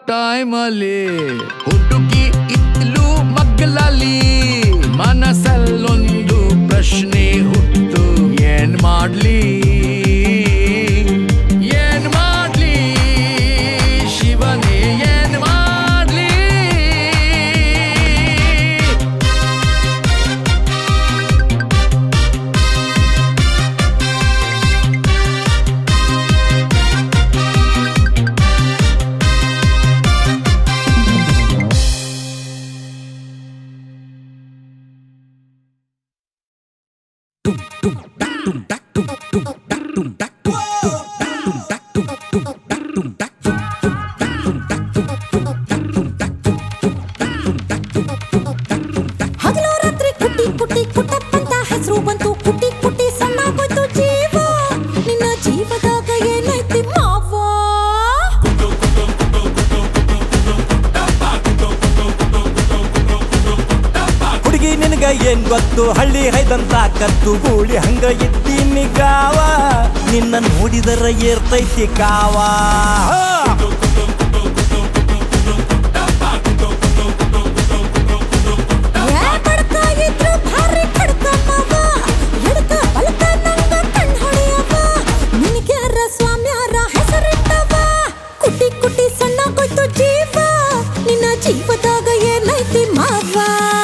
ಟೈಮಲ್ಲಿ ಹುಡುಗಿ ಇತ್ಲು ಮಗ್ಗಲಲ್ಲಿ ಮನಸ್ಸಲ್ಲೊಂದು ಪ್ರಶ್ನೆ ಹುಟ್ಟು ಏನ್ ಮಾಡ್ಲಿ ಏನ್ ಮಾಡ್ಲಿ ಶಿವನೇ ಏನ್ ಮಾಡ್ಲಿ ಹಗಲು ರಾತ್ರಿ ಕುಟ್ಟಿ ಕುಟ್ಟಿ ಕುಟ್ಟಪ್ಪಂತ ಹೆಸರು ಬಂತು ಕುಟ್ಟಿ ಕುಟ್ಟಿ ಸಣ್ಣ ಹೋಯ್ತು ಜೀವ ನಿನ್ನ ಜೀವದಾಗ ಏನೈತಿ ಮಾವ ಹುಡುಗಿ ನಿನಗ ಏನ್ ಗೊತ್ತು ಹಳ್ಳಿ ಹೈದಂತ ಕತ್ತು ಗೂಳಿ ಹಂಗ ಇದ್ದೀನಿ ಗಾವ ನಿನ್ನ ನೋಡಿದರ ಏರ್ತೈತಿ ಕಾವ ಬಡಕಾಗಿದ್ರು ಭಾರಿ ಕಡ್ಕ ಮಾವ ಎಡಕ ಬಲಕ ನಂಗ ಕಣ್ ಹೊಡೆಯವ ನಿನಗ್ಯಾರ ಸ್ವಾಮ್ಯಾರ ಹೆಸರಿಟ್ಟವ ಕುಟ್ಟಿ ಕುಟ್ಟಿ ಸಣ್ಣ ಹೋಯ್ತು ಜೀವ ನಿನ್ನ ಜೀವದಾಗ ಏನೈತಿ ಮಾವ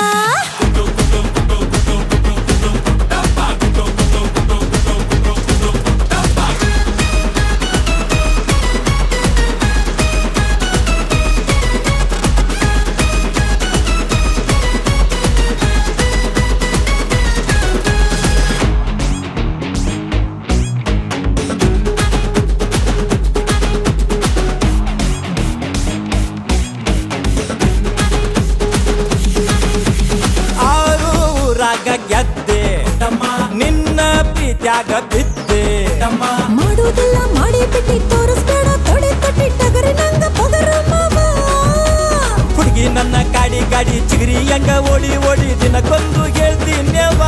ಗೆದ್ದೆ ನಿನ್ನ ಪ್ರೀತ್ಯಾಗ ಬಿದ್ದೆ ಮಾಡುವುದೆಲ್ಲ ಮಾಡಿ ಬಿಟ್ಟಿ ತೋರಿಸ್ಬೇಡ ತೊಡೆ ತಟ್ಟಿ ಟಗರಿ ನಂಗ ಪಗರ ಮಾವ ಹುಡುಗಿ ನನ್ನ ಗಾಡಿ ಗಾಡಿ ಚಿಗರಿ ಹಂಗ ಓಡಿ ಓಡಿ ದಿನಕ್ಕೊಂದು ಹೇಳ್ತೀನ್ಯವ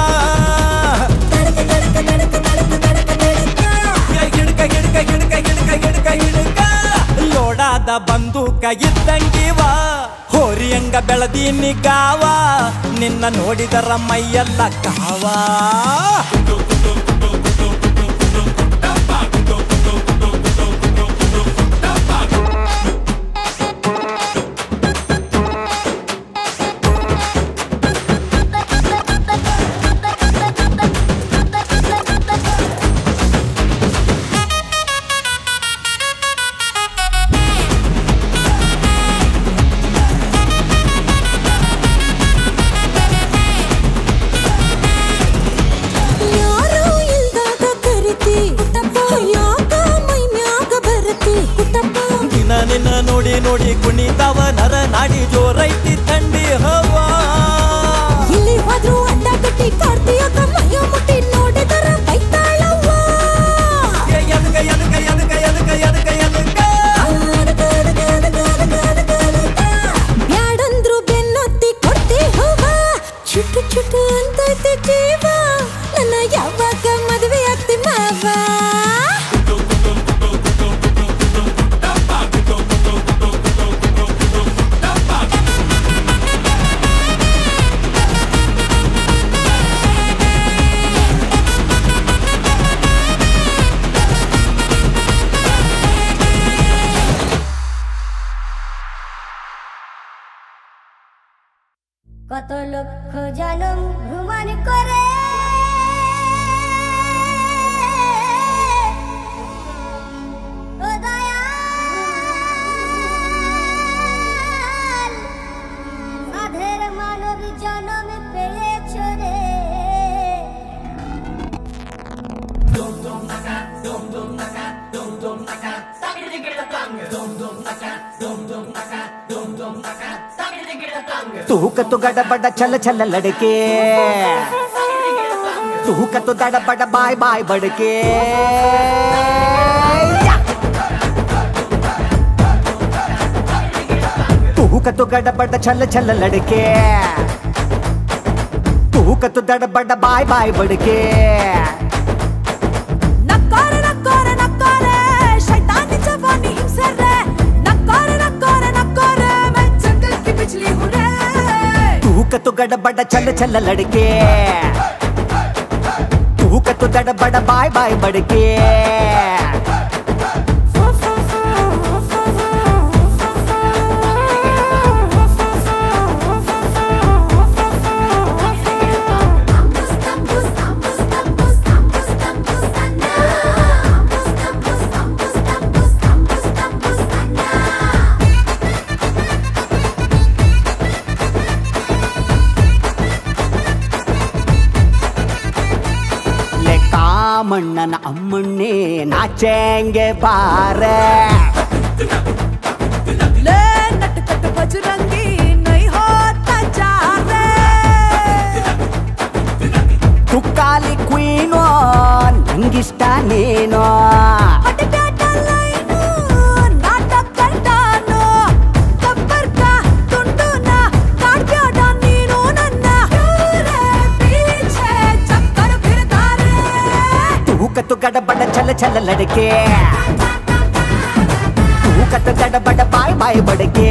ಗಿಡಕ ಗಿಡಕ ಗಿಡಕ ಗಿಡಕ ಗಿಡಕ ಗಿಡಕ ಲೋಡಾದ ಬಂದೂಕ ಇದ್ದಂಗಿವ ಹೋರಿ ಹಂಗ ಬೆಳದೀನಿ ಗಾವ ನಿನ್ನ ನೋಡಿದರ ಮೈಯೆಲ್ಲ ಕಾವ ನಿನ್ನ ನೋಡಿ ನೋಡಿ ಕುಣಿತಾವ ನರ ನಾಡಿ ಜೋರೈತಿ ಥಂಡಿ ಹವಾ ಇಲ್ಲಿ ಹೋದ್ರು ಅಡ್ಡ ಕಟ್ಟಿ ಕಾಡ್ತೀಯ ಕಮ್ಮಯ್ಯ ಮುಟ್ಟಿ ನೋಡಿದರ ಬೈತಾಳವ್ವ ಎದಕ ಎದಕ ಎದಕ ಎದಕ ಎದಕ ಎದಕ ಬ್ಯಾಡಂದ್ರು ಬೆನ್ನೊತ್ತಿ ಕೊಡ್ತಿ ಹೂವ ಚುಟ್ಟು ಚುಟ್ಟು ಅಂತೈತಿ ಜೀವ ನನ್ನ ಯಾವಾಗ ಮದುವೆ ಆಗ್ತಿ ಮಾವ কত লক্ষ জনম ভ্রমণ করে ও দয়াল সাধের মানব জনম পেয়েছ রে Dum dum naka, dum dum naka, dum dum naka, sabir de gida tang. Dum dum naka, dum dum naka, dum dum naka, sabir de gida tang. तू कतो गड़बड़ चल चल लड़के तू कतो दड़बड़ बाय बाय बड़के तू कतो गड़बड़ चल चल लड़के तू कतो दड़बड़ बाय बाय बड़के ನಕ್ಕೋರೆ ನಕ್ಕೋರೆ ನಕ್ಕೋರೆ ಶೈತಾನಿ ಜವಾನಿ ಹಿಂಸೆರೆ ನಕ್ಕೋರೆ ನಕ್ಕೋರೆ ನಕ್ಕೋರೆ तो गड़बड़ चल चल लड़के तू का तो गड़बड़ बाय बाय बड़के मन्नन अम्मने नाचेंगे बारे ले नटखट बजरंगी नहीं होता जा रे तू काली क्वीनो नंगिष्ट नीनो तो गड़बड़ चल चल लड़के तू का तो गड़बड़ बाय बाय बड़के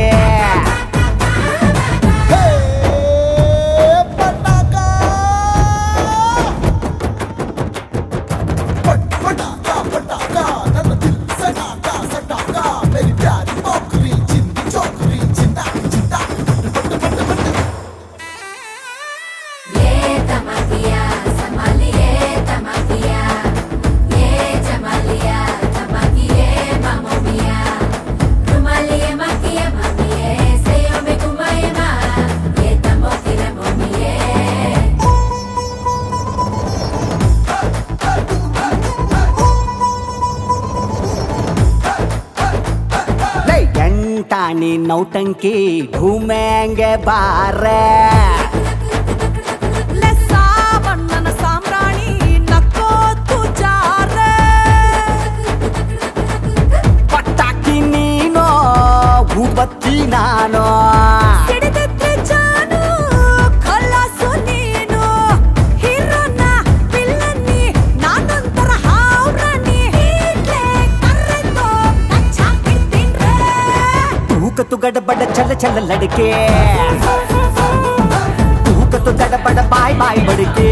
टानी नौटंकी घूमेंगे बारे ले सावಣ್ಣन साम्राणी नको तू जा रे पटाकी नीनो भूपति नानो ಸಿಡಿದಿದ್ರೆ ಜಾನು ಖಲಾಸು ನೀನು ಹೀರೋನ ವಿಲ್ಲನ್ನಿ ನಾನೊಂತರ ಹಾವ್ರಾಣಿ ಹೀಟ್ಲೆ ಕರ್ರೆಂದು ಕಚ್ಚಾಕಿಟ್ಟಿನ್ರೆ तू का तो गड़बड़ चल चल लड़के तू का तो गड़बड़ बाय बाय बड़के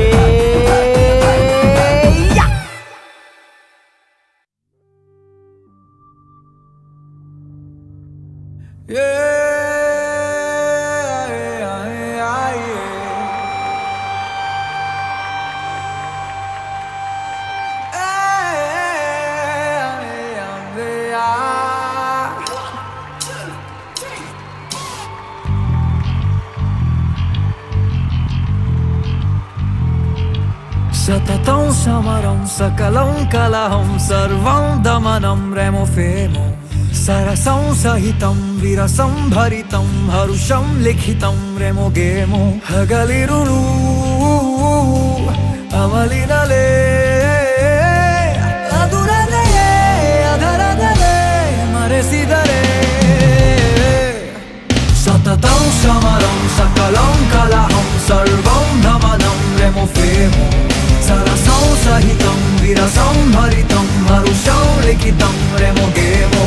सततं समरं सकलं कलहं सर्वं दमनं रेमो फेमो सरसं सहितं विरसं भरितं हरुषं लिखितं रेमो गेमो हगलिरुಳು अमलिनले अदुरदये अधरदले मರೆಸಿದರೆ सततं समरं सकलं कलहं सर्वं दमनं रेमो फेमो सरसं सहितं विरसं भरितं हरुषं लिखितं रेमो गेमो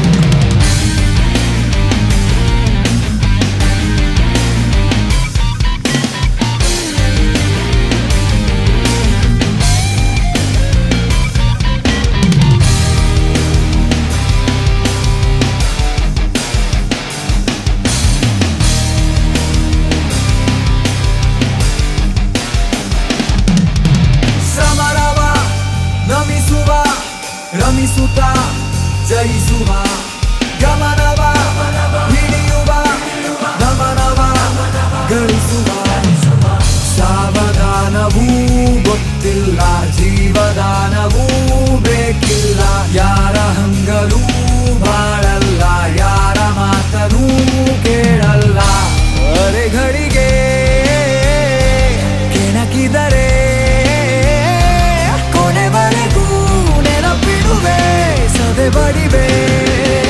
ರಮಿಸುತ್ತ ಜಯಿಸುವ ಗಮನವ ಹಿಡಿಯುವ ಗಮನವ ಗಳಿಸುವ ಸಾವಧಾನವೂ ಗೊತ್ತಿಲ್ಲ ಜೀವದಾನವೂ ಬೇಕಿಲ್ಲ ಯಾರ ಹಂಗಲೂ ಬಾಳಲ್ಲ ಯಾರ ಮಾತನೂ ಕೇಳಲ್ಲ ಅರೆಗಳಿಗೆ ಕೆಣಕಿದರೆ ಕೊನೆವರೆಗೂ ನೆನಪಿಡುವೆ ಸದೆ ಬಡಿವೆ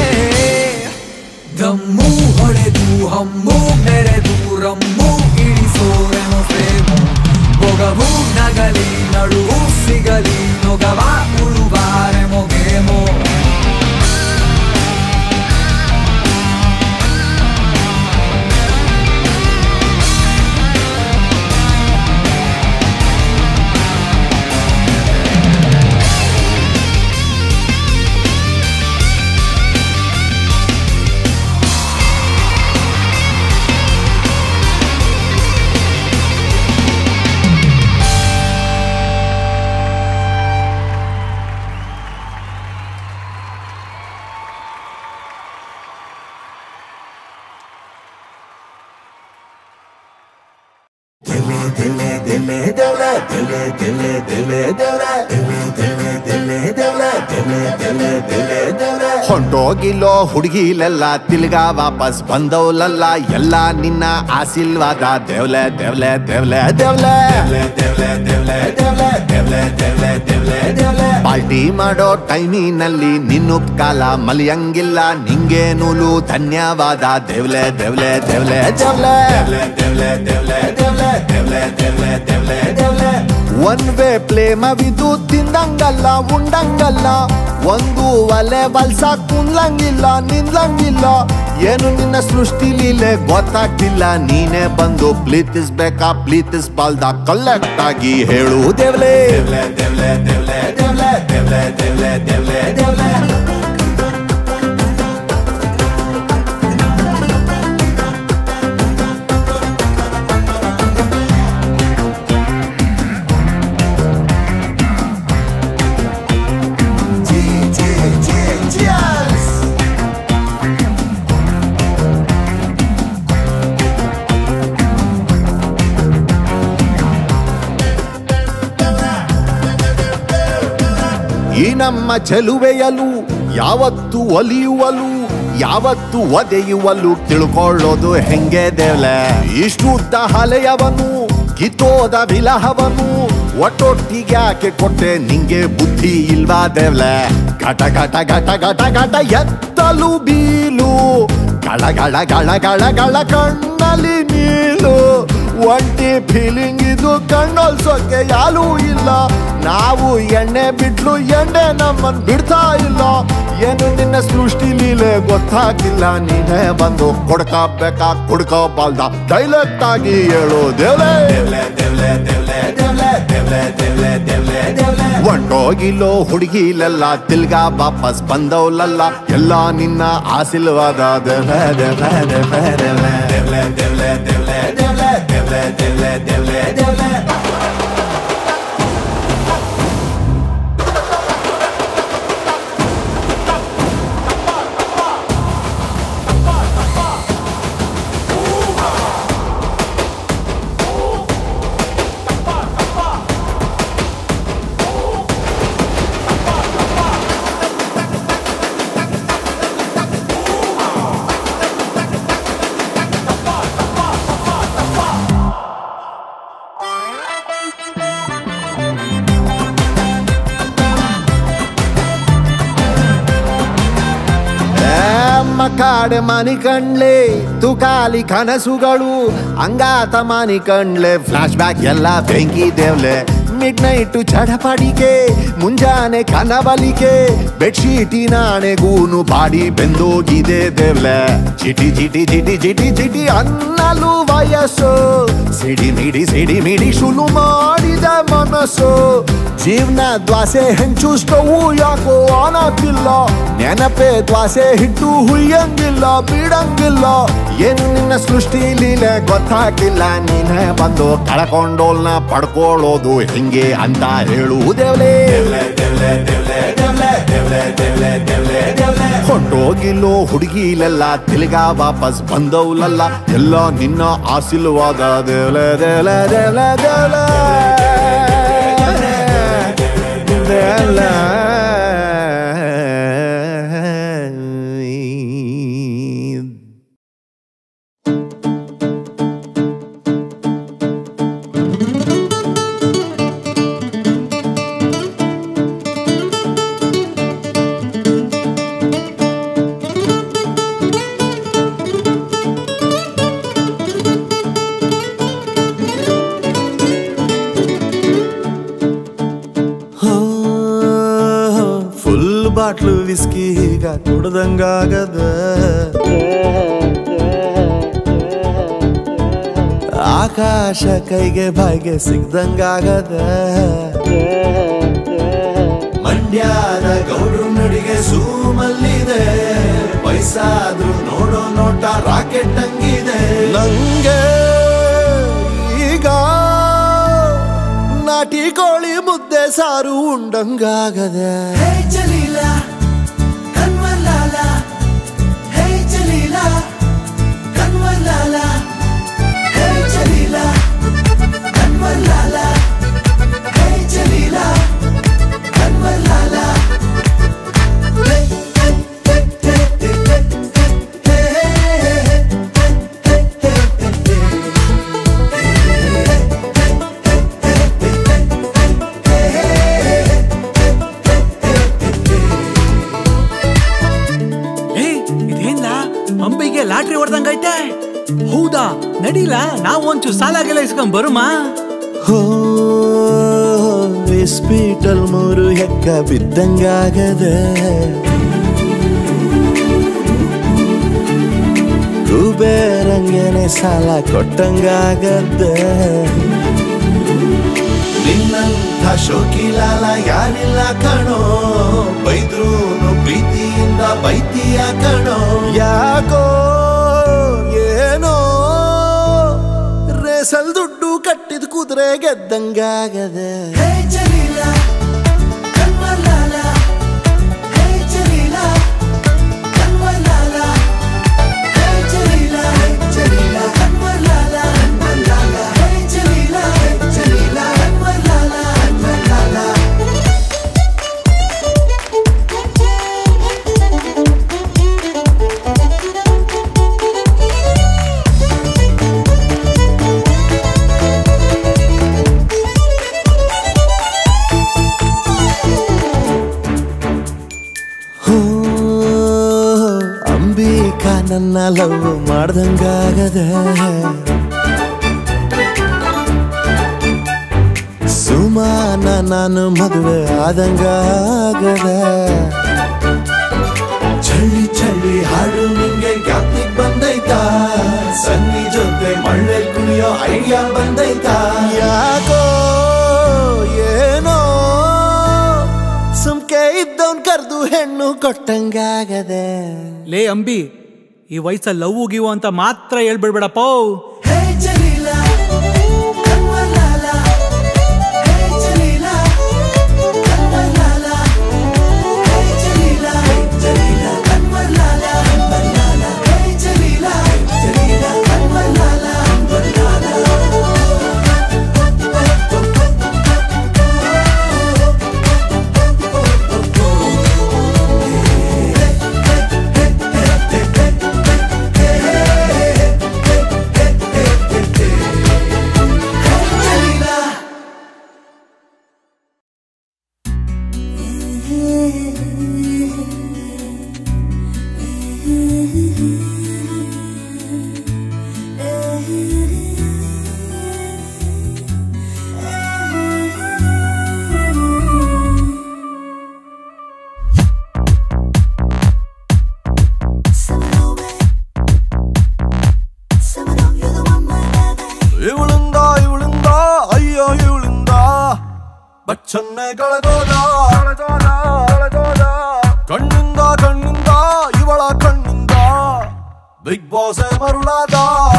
ದಿಲೆ ದಿಲೆ ದೇವ್ಲೆ ದಿಲೆ ದಿಲೆ ದಿಲೆ ದೇವ್ಲೆ ದಿಲೆ ದಿಲೆ ದಿಲೆ ದೇವ್ಲೆ ದಿಲೆ ದಿಲೆ ದಿಲೆ ದೇವ್ಲೆ ಹೊಂಟೋಗಿಲ್ಲೋ ಹುಡುಗಿಲೆಲ್ಲ ತಿಲ್ಗ ವಾಪಸ್ ಬಂದವಲಲ್ಲ ಎಲ್ಲ ನಿನ್ನ ಆಶೀರ್ವಾದ ದೇವ್ಲೆ ದೇವ್ಲೆ ದೇವ್ಲೆ ದೇವ್ಲೆ ದೇವ್ಲೆ ದೇವ್ಲೆ ದೇವ್ಲೆ ದೇವ್ಲೆ ದೇವ್ಲೆ ದೇವ್ಲೆ ದೇವ್ಲೆ ಪಾರ್ಟಿ ಮಾಡೋ ಟೈಮಿನಲ್ಲಿ ನಿನ್ನುಪ್ಕಾಲ ಮಲಿಯಂಗಿಲ್ಲ ನಿಂಗೆ ನೂಲು ಧನ್ಯವಾದ ದೇವ್ಲೆ ದೇವ್ಲೆ ದೇವ್ಲೆ ದೇವ್ಲೆ ದೇವ್ಲೆ ದೇವ್ಲೆ ದೇವ್ಲೆ ದೇವ್ಲೆ ದೇವ್ಲೆ ದೇವ್ಲೆ ದೇವ್ಲೆ ಒನ್ ವೇ ಪ್ಲೇಮವಿದು ತಿಂದಂಗಲ್ಲ ಉಂಡಂಗಲ್ಲ ಒಂದು ಒಲೆ ಬಲ್ಸ ಕುಂದ್ಲಂಗಿಲ್ಲ ನಿಂದ್ಲಂಗಿಲ್ಲ ಏನು ನಿನ್ನ ಸೃಷ್ಟಿ ಲೀಲೆ ಗೊತ್ತಾಗ್ತಿಲ್ಲ ನೀನೇ ಬಂದು ಪ್ಲೀತಿಸ್ಬೇಕಾ ಪ್ಲೀತಿಸ್ಬಾಲ್ದ ಕಲೆಕ್ಟ್ ಆಗಿ ಹೇಳು ದೇವ್ಲೆ ದೇವ್ಲೆ ದೇವ್ಲೆ ದೇವ್ಲೆ ದೇವ್ಲೆ ದೇವ್ಲೆ ದೇವ್ಲೆ ದೇವ್ಲೆ ದೇವ್ಲೆ ಈ ನಮ್ಮ ಚೆಲುವೆಯಲು ಯಾವತ್ತು ಒಲಿಯುವಲು ಯಾವತ್ತು ಒದೆಯುವಲು ತಿಳ್ಕೊಳ್ಳೋದು ಹೆಂಗೆ ದೇವ್ಲೆ ಇಷ್ಟುದ್ದ ಹಲೆಯವನು ಕಿತ್ತೋದ ವಿಲಹವನು ಒಟ್ಟೊಟ್ಟಿಗೆ ಯಾಕೆ ಕೊಟ್ಟೆ ನಿಂಗೆ ಬುದ್ಧಿ ಇಲ್ವಾ ದೇವ್ಲೆ ಘಟ ಘಟ ಘಟ ಘಟ ಘಟ ಎತ್ತಲು ಬೀಲು ಗಳ ಗಳ ಗಳ ಗಳ ಗಳ ಕಣ್ಣಲ್ಲಿ ನೀಲು ಒಂಟಿ ಫೀಲಿಂಗ್ ಇದು ಕಣ್ಣೊಲ್ಸೋಕೆ ಯಾರೂ ಇಲ್ಲ ನಾವು ಎಣ್ಣೆ ಬಿಟ್ಲು ಎಣ್ಣೆ ನಮ್ಮನ್ ಬಿಡ್ತಾ ಇಲ್ಲ ಏನು ನಿನ್ನ ಸೃಷ್ಟಿ ಲೀಲೆ ಗೊತ್ತಾಗಿಲ್ಲ ನೀನೇ ಬಂದು ಕೊಡ್ಕಬೇಕಾ ಕೊಡ್ಕೋಬಾಲ್ದ ಡೈಲೆಕ್ಟ್ ಆಗಿ ಹೇಳು ದೇವ್ಲೆ ಒಂಟೋಗಿಲ್ಲೋ ಹುಡುಗಿಲೆಲ್ಲ ತಿಲ್ಗ ವಾಪಸ್ ಬಂದವಲಲ್ಲ ಎಲ್ಲ ನಿನ್ನ ಆಶೀರ್ವಾದ ದೇವ್ಲೆ ದೇವ್ಲೆ ದೇವ್ಲೆ ದೇವ್ಲೆ ದೇವ್ಲೆ ದೇವ್ಲೆ ದೇವ್ಲೆ ದೇವ್ಲೆ ದೇವ್ಲೆ ದೇವ್ಲೆ ದೇವ್ಲೆ ದೇವ್ಲೆ ಕಾಡೆ ಮನಿ ಕಣ್ಲೆ ತುಕಾಲಿ ಕನಸುಗಳು ಅಂಗಾತ ಮನಿ ಕಣ್ಲೆ ಫ್ಲಾಶ್ ಬ್ಯಾಕ್ ಎಲ್ಲ ಬೆಂಕಿ ದೇವ್ಲೆ ಮಿಡ್ ನೈಟ್ ಚಡಪಡಿಕೆ ಮುಂಜಾನೆ ಕನಬಲಿಕೆ ಬೆಡ್ಶೀಟಿನಾಣೆಗೂನು ಬಾಡಿ ಬೆಂದೋಗಿದೆ ದೇವ್ಲೆ ಚಿಟಿ ಚಿಟಿ ಚಿಟಿ ಚಿಟಿ ಚಿಟಿ ಅನ್ನಲು ವಯಸ್ಸು ಸಿಡಿ ಮಿಡಿ ಸಿಡಿ ಮಿಡಿ ಶುರು ಮಾಡಿದ ಮನಸ್ಸು ಜೀವನ ದ್ವಾಸೆ ಹೆಂಚು ಸ್ಟವು ಯಾಕೋ ಆನತಿಲ್ಲ ನೆನಪೆ ದ್ವಾಸೆ ಹಿಟ್ಟು ಹುಯ್ಯಂಗಿಲ್ಲ ಬಿಡಂಗಿಲ್ಲ ಏನು ನಿನ್ನ ಸೃಷ್ಟಿ ಲೀಲೆ ಗೊತ್ತಾಗಿಲ್ಲ ನೀನೇ ಬಂದು ಕಳ್ಕೊಂಡೋಲ್ನ ಪಡ್ಕೊಳ್ಳೋದು ಹೆಂಗೆ ಅಂತ ಹೇಳು ದೇವ್ಲೆ ಹೊಂಟೋಗಿಲ್ಲೋ ಹುಡುಗಿಲೆಲ್ಲ ತಿಲ್ಗ ವಾಪಸ್ ಬಂದವಲಲ್ಲ ಎಲ್ಲ ನಿನ್ನ ಆಶೀರ್ವಾದ ದೇವ್ಲೆ ದೇವ್ಲೆ ದೇವ್ಲೆ ದೇವ್ಲೆ ದೇವ್ಲೆ ಬಾಟ್ಲು ವಿಸ್ಕಿ ಈಗ ಕುಡ್ದಂಗಾಗದ ಆಕಾಶ ಕೈಗೆ ಬಾಯಿಗೆ ಸಿಗ್ದಂಗಾಗದ ಮಂಡ್ಯದ ಗೌಡ್ರು ನಡಿಗೆ ಸೂಮಲ್ಲಿದೆ ವಯಸ್ಸಾದ್ರೂ ನೋಡೋ ನೋಟ ರಾಕೆಟ್ ಹಂಗಿದೆ ನಂಗೆ ಈಗ ನಾಟಿ ಕೋಳಿ ಮುದ್ದೆ ಸಾರು ಉಂಡಂಗಾಗದೆ ನಡಿಲ ನಾವು ಒಂಚೂರು ಸಾಲಾಗೆಲ್ಲ ಇಸ್ಕೊಂಡ್ ಬರುಮಾ. ಹೋ ಇಸ್ಪೀಟಲ್ ಮೂರು ಹೆಕ್ಕ ಬಿದ್ದಂಗಾಗದೆ ಕುಬೇರಂಗನೆ ಸಾಲ ಕೊಟ್ಟಂಗಾಗದೆ. ನಿನ್ನಂಥ ಶೋಕಿಲಾಲ ಯಾರಿಲ್ಲ ಕಣೋ, ಬೈದ್ರೂನು ಪ್ರೀತಿಯಿಂದ ಬೈತಿಯ ಕಣೋ. ಯಾಕೋ ಏನೋ ರೇಸಲ್ ದುಡ್ಡು ಕಟ್ಟಿದ ಕುದುರೆ ಗೆದ್ದಂಗಾಗದೆ. ನನ್ನ ಲವ್ ಮಾಡ್ದಂಗಾಗದೆ. ಸುಮಾನ ನಾನು ಮದುವೆ ಆದಂಗಾಗದೆ. ಚಳಿ ಚಳಿ ಹಾಡು ನಿಂಗೆ ಜ್ಞಾಪಿಗ್ ಬಂದೈತಾ, ಸನ್ನಿ ಜೊತೆ ಮಳ್ಳೆ ಕುಣಿಯೋ ಐಡಿಯಾ ಬಂದೈತಾ. ಯಾಕೋ ಏನೋ ಸುಮ್ಕೆ ಇದ್ದವನ್ ಕರ್ದು ಹೆಣ್ಣು ಕೊಟ್ಟಂಗಾಗದೆ. ಲೇ ಅಂಬಿ, ಈ ವಯಸ್ಸಲ್ಲಿ ಲವ್ ಗಿವು ಅಂತ ಮಾತ್ರ ಹೇಳ್ಬಿಡ್ಬೇಡಪ್ಪ. ಬಚ್ಚನ್ನೆ ಕಳೆದೋದ ಕಣ್ಣಿಂದ ಕಣ್ಣಿಂದ ಇವಳ ಕಣ್ಣಿಂದ ಬಿಗ್ ಬಾಸ್ ಮರುಳಾದ.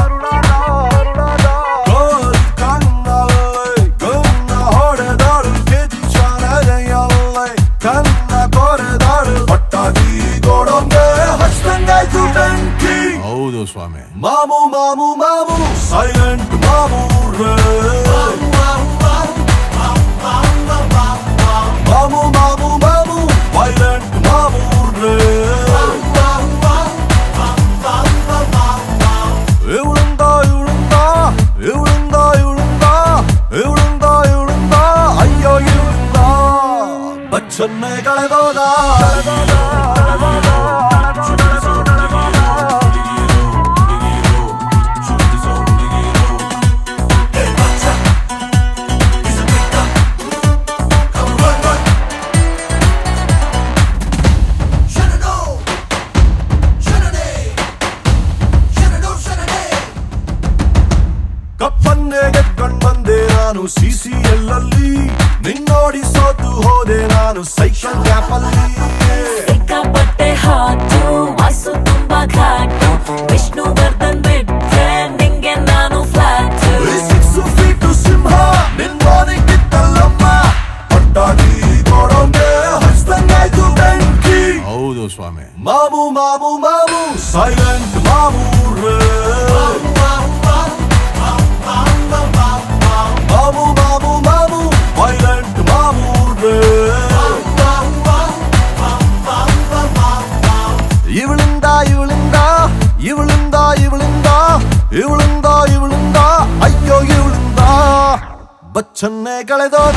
ಕಣ್ಣಲ್ಲಿ ಕಣ್ಣ ಹೊಡೆದಾಳು ಕಿಚ್ಚನೆಯಲ್ಲಿ ಕಣ್ಣ ಕೊರೆದಾಳು ಪಟ್ಟಾಗಿ ಗೋಡೊಂಗೆ ಹಚ್ದಂಗಾಯ್ತು ಬೆಂಕಿ. ಹೌದು ಸ್ವಾಮಿ. ಮಾಮು ಮಾಮು ಮಾಮು ಸೈಲೆಂಟ್ ಮಾಮು ರೇ. ಮಾಮು ಮಾಮು ಮಾಮು ವೈಲೆಂಟ್ ಮಾಮು ರೇ. ಇವಳಿಂದ ಇವಳಿಂದ ಇವಳಿಂದ ಇವಳಿಂದ ಇವಳಿಂದ ಇವಳಿಂದ ಅಯ್ಯೋ ಇವಳಿಂದ ಬಚ್ಚನ್ನೇ ಕಳೆದೋದ. ಸಿ ಸಿ ಎಲ್ಲಲ್ಲಿ ನಿನ್ನೋಡಿ ಸೋತು ಹೋದೆ ನಾನು ಸೈಕಲ್ ಗ್ಯಾಪಲ್ಲಿ. ಸಿಕ್ಕಾಪಟ್ಟೆ ಹಾಟು ವಾಸು ತುಂಬಾ ಘಾಟು, ವಿಷ್ಣುವರ್ಧನ್ ಬಿಟ್ರೆ ನಿಂಗೆ ನಾನು ಫ್ಲಾಟ್. ಸಿಕ್ಸ್ ಫೀಟು ಸಿಂಹ ನಿನ್ನೋದಿಕ್ಕಿತ್ತಲ್ಲಮ್ಮ ಪಟ್ಟಾಗಿ ಗೋಡೊಂಗೆ ಹಚ್ದಂಗಾಯ್ತು ಬೆಂಕಿ. ಹೌದು ಸ್ವಾಮಿ. ಮಾಮು ಮಾಮು ಮಾಮು ಸೈಲೆಂಟ್ ಮಾಮು ರೇ. ಮಾಮು ಮಾಮು ಮಾಮು ವೈಲೆಂಟ್ ಮಾಮು ರೇ. ಇವಳಿಂದ ಇವಳಿಂದ ಇವಳಿಂದ ಇವಳಿಂದ ಇವಳಿಂದ ಇವಳಿಂದ ಅಯ್ಯೋ ಇವಳಿಂದ ಬಚ್ಚನ್ನೇ ಕಳೆದೋದ.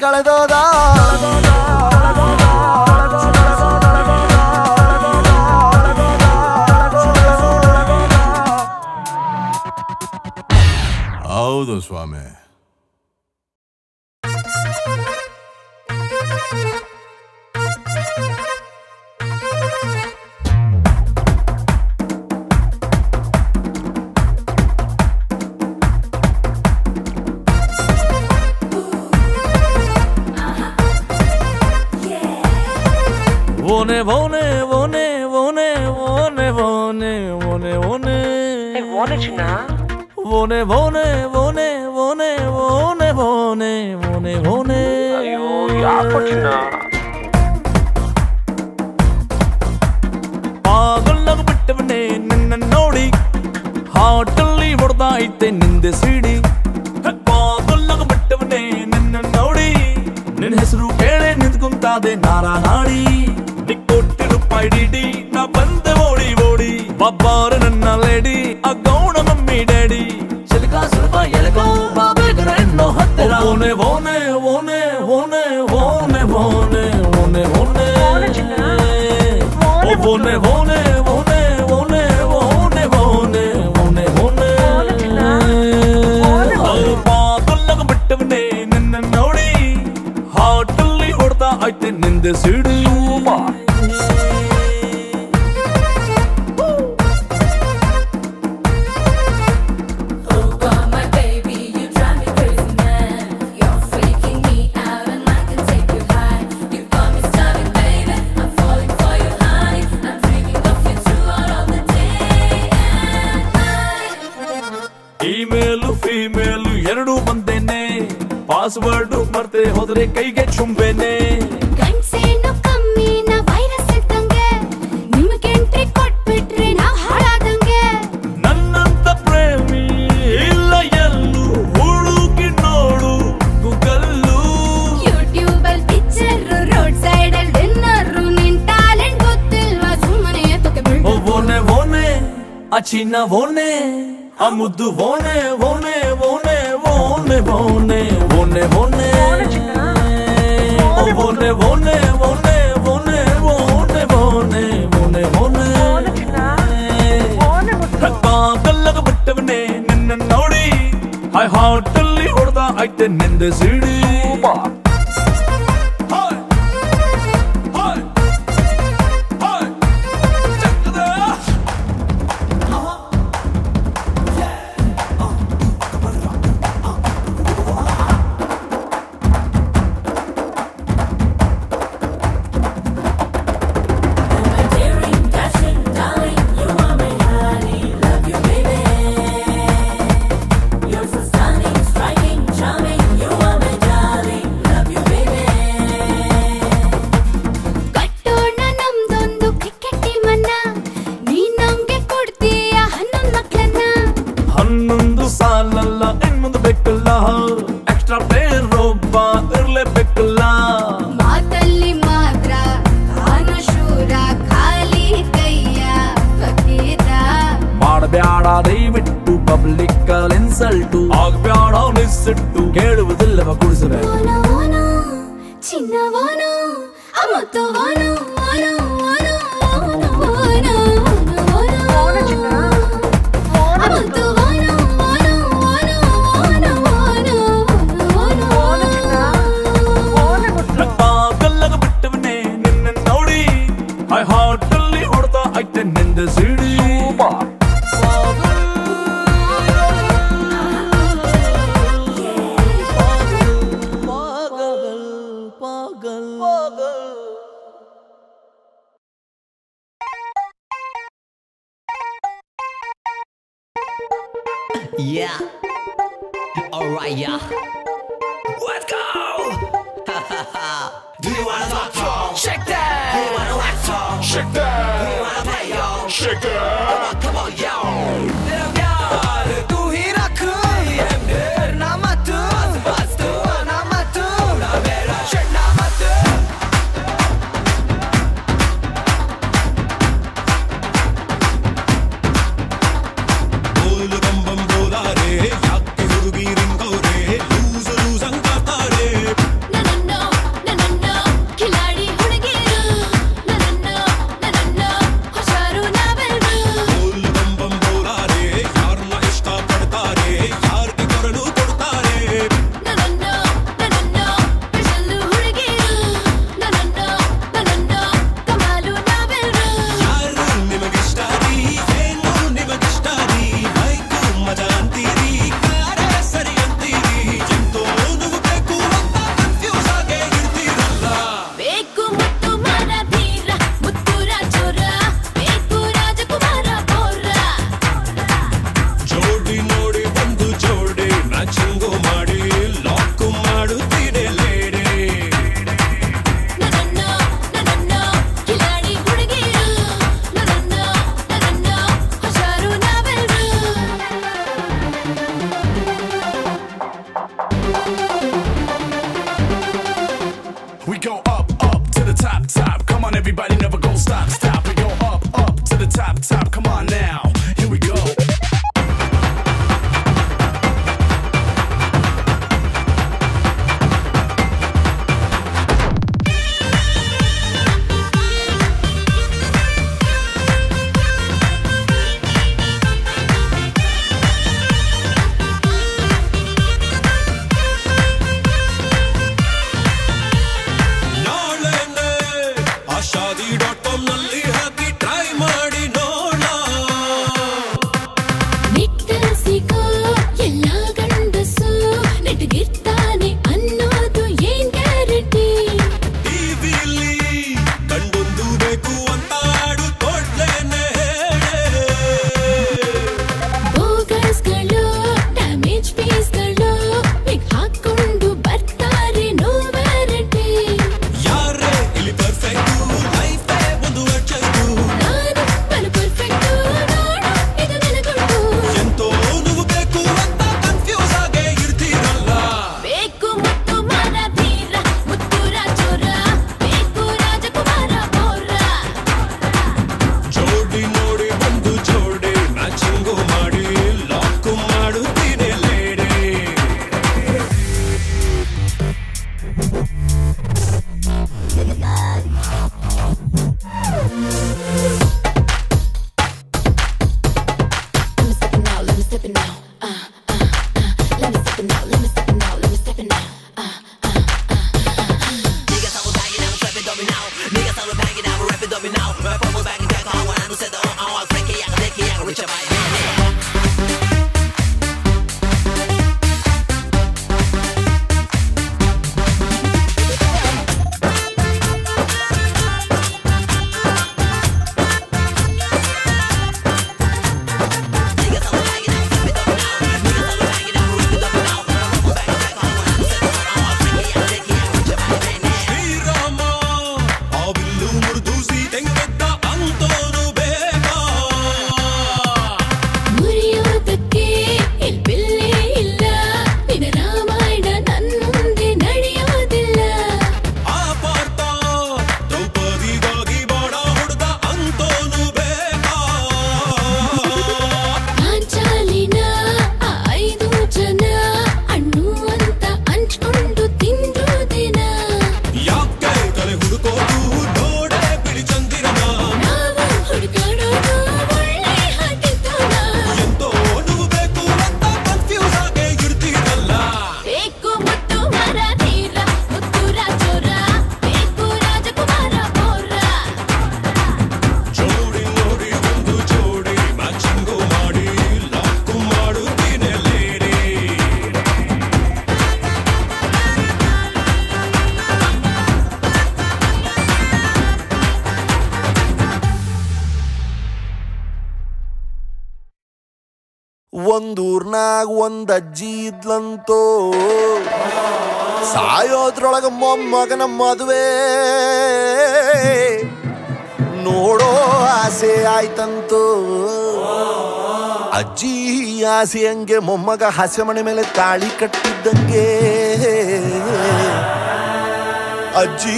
ಕಳೆದೋದ ಹೌದು ಸ್ವಾಮಿ. Wone wone wone wone wone wone wone wone Hey, wone china. Wone wone wone wone wone wone wone wone. Ayyo, yaako china. ಪಾಗಲ್ಲಾಗ ಬಿಟ್ಟವನೇ ನಿನ್ನ ನೋಡಿ ಹಾಟಲ್ಲಿ ಹೊಡೆದ ಐತೆ ನಿಂದೆ ಸಿಡಿ. ಪಾಗಲ್ಲಾಗ ಬಿಟ್ಟವನೇ ನಿನ್ನ ನೋಡಿ ನಿನ್ನ ಹೆಸರು ಕೇಳೆ ನಿಂತ್ಕೊಂತಾದೆ ನಾರ ನಾಡಿ. ನಿ ಕೋಟಿ ರೂಪಾಯಿ ಡಿಡಿ ನಾ ಬಂದೆ ಓಡಿ ಓಡಿ ಬಬ್ಬಾರ ನನ್ನ ಲೇಡಿ ಆ ಗೌಣ ಮಮ್ಮಿ ಡ್ಯಾಡಿ ಚಿಲಕ ಸ್ವಲ್ಪ ಎಲಗೋ ಬಾಬೇಗರ ಎನ್ನೋ ಹತ್ತಿರ. ಓನೆ ಓನೆ ಓನೆ ಓನೆ ಓನೆ ಓನೆ ಓನೆ ಓನೆ ಓನೆ ಓನೆ ಓನೆ ಓನೆ ಓನೆ ಓನೆ ಓನೆ ಓನೆ ಪಾಗಲ್ಲಾಗ ಬಿಟ್ಟವನೇ ನಿನ್ನ ನೋಡಿ ಹಾಟಲ್ಲಿ ಹೊಡೆದ ಐತೆ ನಿಂದೆ ಸಿಡಿ. ಇಮೇಲು ಫಿಮೇಲು ಎರಡು ಬಂದೇನೆ ಪಾಸ್ವರ್ಡ್ ಮರ್ತೆ ಹೋದ್ರೆ ಕೈಗೆ ಚುಂಬೇನೆ. ಗಂಡ್ಸೇನು ಕಮ್ಮಿನ ವೈರಸ್ ಇದ್ದಂಗೆ ನಿಮ್ಗೆ ಎಂಟ್ರಿ ಕೊಟ್ಬಿಟ್ರೆ ನಾವ್ ಹಾಳಾದಂಗೆ. ನನ್ನಂತ ಪ್ರೇಮಿ ಇಲ್ಲ ಎಲ್ಲೂ ಹುಡುಕಿ ನೋಡು ಗೂಗಲ್ಲು. ಯೂಟ್ಯೂಬ್ ಅಲ್ಲಿ ಪಿಕ್ಚರ್ ರೋಡ್ ಸೈಡ್ ಅಲ್ಲಿ ಡಿನ್ನರ್ ನಿನ್ ಟ್ಯಾಲೆಂಟ್ ಗೊತ್ತಿಲ್ವಾ ಸುಮ್ಮನೆ ಎತ್ತಕ್ಕೆ ಬಿಡು. ಓನೆ ಓನೆ ಆ ಚಿನ್ನ ಓನೆ ಆ ಮುದ್ದು ಓನೆ ಓನೆ ಓನೆ ಓನೆ ಓನೆ ಓನೆ ಓನೆ ಓನೆ ಓನೆ ಓನೆ ಓನೆ ಓನೆ ಓನೆ ಓನೆ ಪಾಗಲ್ಲಾಗ ಬಿಟ್ಟವನೇ ನಿನ್ನ ನೋಡಿ ಹೈ ಹಾಟಲ್ಲಿ ಹೊಡೆದ ಐತೆ ನಿಂದೆ ಸಿಡಿ. ಕಟ್ಟೋಣ ನಮ್ದೊಂದು ಕ್ರಿಕೆಟ್ ಟೀಮ್ ಅನ್ನ ನೀನ್ ನಮ್ಗೆ ಕೊಡ್ತೀಯ ಹನ್ನೊಂದು ಮಕ್ಳನ್ನ. ಹನ್ನೊಂದು ಸಾಲಲ್ಲ ಇನ್ ಮುಂದೆ ಬೇಕಲ್ಲ ಎಕ್ಸ್ಟ್ರಾ ಪ್ಲೇಯರ್ ಒಬ್ಬ ಇರ್ಲೇಬೇಕಲ್ಲ. ಮಾತಲ್ಲಿ ಮಾತ್ರ ಅನುಶೂರ ಖಾಲಿ ಕೈಯ ಫಕೀರ. ಮಾಡಬ್ಯಾಡ ದಯವಿಟ್ಟು ಪಬ್ಲಿಕ್ ಅಲ್ಲಿ ಇನ್ಸಲ್ಟು ಆಗ್ಬ್ಯಾಡ ನಿಸ್ಸಿಟ್ಟು ಕೇಳುವುದಿಲ್ಲವ ಕುಡಿಸುವೆ. ಓನೋ ಓನೋ ಚಿನ್ನವೋನೋ ಅಮುತ್ತವೋನೋ ಓನೋ ಓನೋ ಓನೋ ಓನೋ ಓನೋ ಅಮುತ್ತವೋನೋ ಓನೋ ಓನೋ ಓನೋ ಓನೋ ಓನೋ. ಪಾಗಲ್ಲಾಗ ಬಿಟ್ಟವನೇ ನಿನ್ನ ನೋಡಿ ಐ ಹಾಟಲ್ಲಿ ಹೊಡೆದ ಐತೆ ನಿಂದ ಸಿಡಿ. Yeah. Alright, yeah. Let's go. Do you wanna rock on? Shake that. Do you wanna rock on? Shake that. Do you wanna play on? Shake that. Come on, come on, yo. तेरा प्यार तू ही रख ना मत बस तू ना मत ना मेरा shake ना मत. बोल बम बम बोला रे याके हुಡುಗಿ ರಿಂಗೋ रे लूज लूज अंगाता रे We go up, up to the top, top. Come on, everybody, never go stop, stop. We go up, up to the top, top. Come on now, here we go. ಒಂದೂರ್ನಾಗ ಒಂದ್ ಅಜ್ಜಿ ಇದ್ಲಂತೋ ಸಾಯೋದ್ರೊಳಗ ಮೊಮ್ಮಗನ ಮದುವೆ ನೋಡೋ ಆಸೆ ಆಯ್ತಂತೋ ಅಜ್ಜಿ ಆಸೆ ಹಂಗೆ ಮೊಮ್ಮಗ ಹಾಸ್ಯ ಮನೆ ಮೇಲೆ ತಾಳಿ ಕಟ್ಟಿದ್ದಂಗೆ ಅಜ್ಜಿ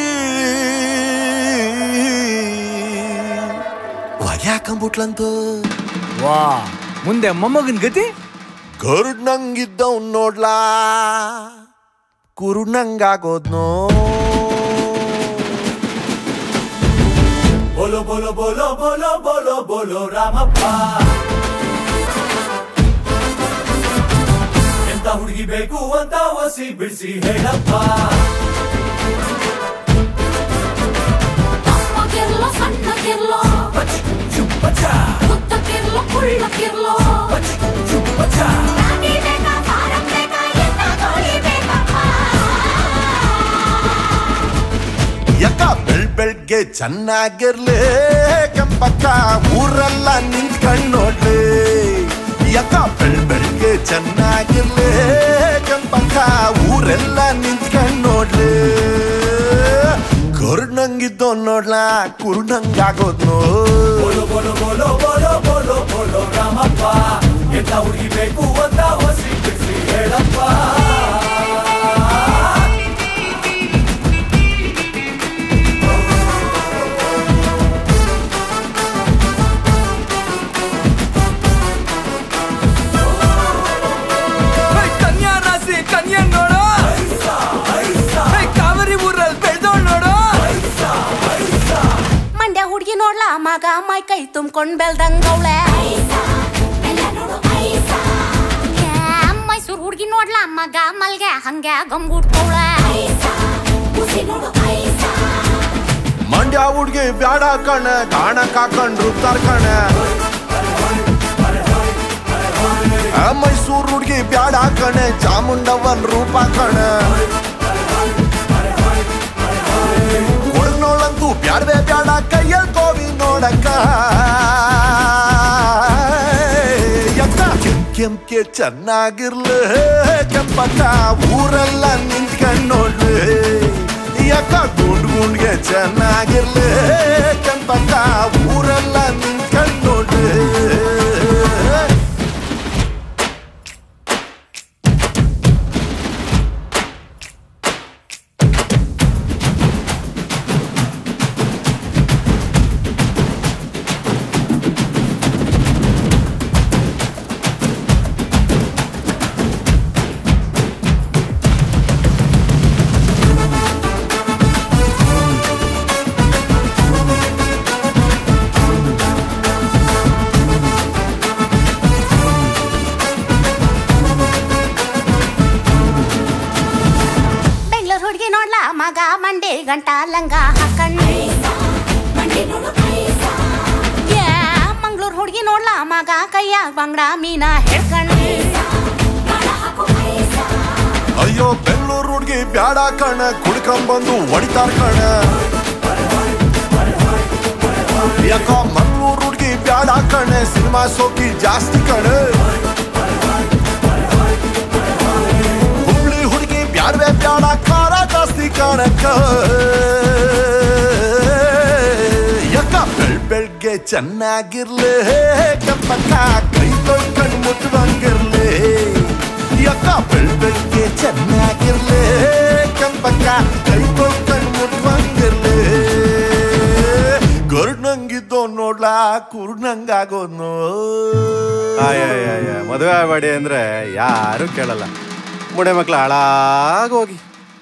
ಹೊಗ್ಯಾಕಂಬಿಟ್ಲಂತೋ ವಾ ಮುಂದೆ ಮೊಮ್ಮಗನ್ ಗತಿ ಕರುಡ್ನಂಗಿದ್ದವ್ ನೋಡ್ಲಾ ಕುರುಡ್ನಂಗಾಗೋದ್ನೋ ಬೋಲೋ ಬೋಲೋ ಬೋಲೋ ಬೋಲೋ ಬೋಲೋ ಬೋಲೋ ರಾಮಪ್ಪ ಎಂತ ಹುಡುಗಿ ಬೇಕು ಅಂತ ಒಸಿ ಬಿಡಿಸಿ ಹೇಳಪ್ಪ ಅಪ್ಪಗಿರ್ಲೋ ಸಣ್ಣಗಿರ್ಲೋ ಮುತ್ತಗಿರ್ಲೋ ಕುಳ್ಳಗಿರ್ಲೋ ರಾಗಿ ಬೇಕಾ ಫಾರಂ ಬೇಕಾ ಎಂತ ಗೋಳಿ ಬೇಕಪ್ಪ ಯಕ್ಕ ಬೆಳ್ ಬೆಳ್ಗೆ ಚೆನ್ನಾಗಿರ್ಲಿ ಕೆಂಪಕ್ಕ ಊರೆಲ್ಲ ನಿಂತ್ಕೊಂಡ್ ನೋಡ್ಲಿ ಯಕ್ಕ ಬೆಳ್ ಬೆಳ್ಗೆ ಚೆನ್ನಾಗಿರ್ಲಿ ಕೆಂಪಕ್ಕ ಊರೆಲ್ಲ ನಿಂತ್ಕೊಂಡ್ ನೋಡ್ಲಿ ಕರುಣಂಗಿದ್ದೋ ನೋಡ್ಲಾ ಕುರುಣಂಗಾಗೋದ್ನೋ ಬೋಲೋ ಬೋಲೋ ಬೋಲೋ ಬೋಲೋ ಬೋಲೋ ಬೋಲೋ ರಾಮಪ್ಪ ಎಂತ ಹುಡುಗಿ ಬೇಕು ಅಂತ ಒಸಿ ಬಿಡಿಸಿ ಹೇಳಪ್ಪ ನೋಡ್ಲಾ ಮಗ ಮೈ ಕೈ ತುಂಬ್ಕೊಂಡ್ ಬೆಳ್ದಂಗವಳೆ ಮೈಸೂರು ಹುಡ್ಗಿ ನೋಡ್ಲಾ ಮಗ ಮಲ್ಗೆ ಹಂಗೆ ಗಂಗುಡ್ಕವಳೆ ಮಂಡ್ಯ ಹುಡ್ಗಿ ಬ್ಯಾಡ ಕಣ ಕಾಣ ಕಾಕೊಂಡ್ರು ತರ್ಕಣ ಮೈಸೂರು ಹುಡ್ಗಿ ಬ್ಯಾಡ ಕಣ ಚಾಮುಂಡವನ್ ರೂಪ ಕಣ ಕೊಡಗ್ನೋಳಂತೂ ಬ್ಯಾಡ್ವೆ ಬ್ಯಾಡ ಕೈಯಲ್ಲಿ ಕೋವಿ ನೋಡಕ್ಕ ಯಕ್ಕ ಕೆಂಪ್ ಕೆಂಪ್ಗೆ ಚೆನ್ನಾಗಿರ್ಲಿ ಕೆಂಪಕ್ಕ ಊರೆಲ್ಲ ನಿಂತ್ಕೊಂಡ್ ನೋಡ್ಲಿ ಯಕ್ಕ ಗುಂಡ್ ಗುಂಡ್ಗೆ ಚೆನ್ನಾಗಿರ್ಲಿ ಕೆಂಪಕ್ಕ ಊರೆಲ್ಲ ನಿಂತ್ಕೊಂಡ್ ನೋಡ್ಲಿ ಗಂಟ ಲಂಗ ಹಾಕಂಡು ಮಂಗ್ಳೂರ್ ಹುಡ್ಗಿ ನೋಡ್ಲಾ ಮಗ ಕೈಯಾಗ ಬಂಗ್ಡ ಮೀನಾ ಹಿಡ್ಕಂಡು ಅಯ್ಯೋ ಬೆಂಗಳೂರು ಹುಡ್ಗಿ ಬ್ಯಾಡ ಕಣ ಕುಡ್ಕೊಂಬಂದು ಹೊಡಿತಾರ ಕಣ ಯಾಕ ಮಂಗ್ಳೂರು ಹುಡ್ಗಿ ಬ್ಯಾಡ ಕಣ ಸಿನಿಮಾ ಸೋಕಿ ಜಾಸ್ತಿ ಕಣ ಹುಬ್ಳಿ ಹುಡ್ಗಿ ಬ್ಯಾಡ್ವೆ ಬ್ಯಾಡ ಖಾರ ಜಾಸ್ತಿ ಕಣಕ್ಕ ಯಾಕ ಬೆಳ್ ಬೆಳ್ಗೆ ಚೆನ್ನಾಗಿರ್ಲಿ ಕೆಂಪಕ್ಕ ಕೈ ತೊಳ್ಕಂಡು ಮುಟ್ಟುವಂಗಿರ್ಲಿ ಯಾಕ ಬೆಳ್ ಬೆಳ್ಗೆ ಚೆನ್ನಾಗಿರ್ಲಿ ಕೆಂಪಕ್ಕ ಕೈ ತೊಳ್ಕಂಡು ಮುಟ್ಟುವಂಗಿರ್ಲಿ ಗರುಡ್ನಂಗಿದ್ದೋ ನೋಡ್ಲಾ ಕುರುಡ್ನಂಗಾಗೋದ್ನು ಆಯ ಮದುವೆ ಆಗಬೇಡಿ ಅಂದ್ರೆ ಯಾರು ಕೇಳಲ್ಲ ಮುಡೆ ಮಕ್ಳು ಹಾಳಾಗೋಗಿ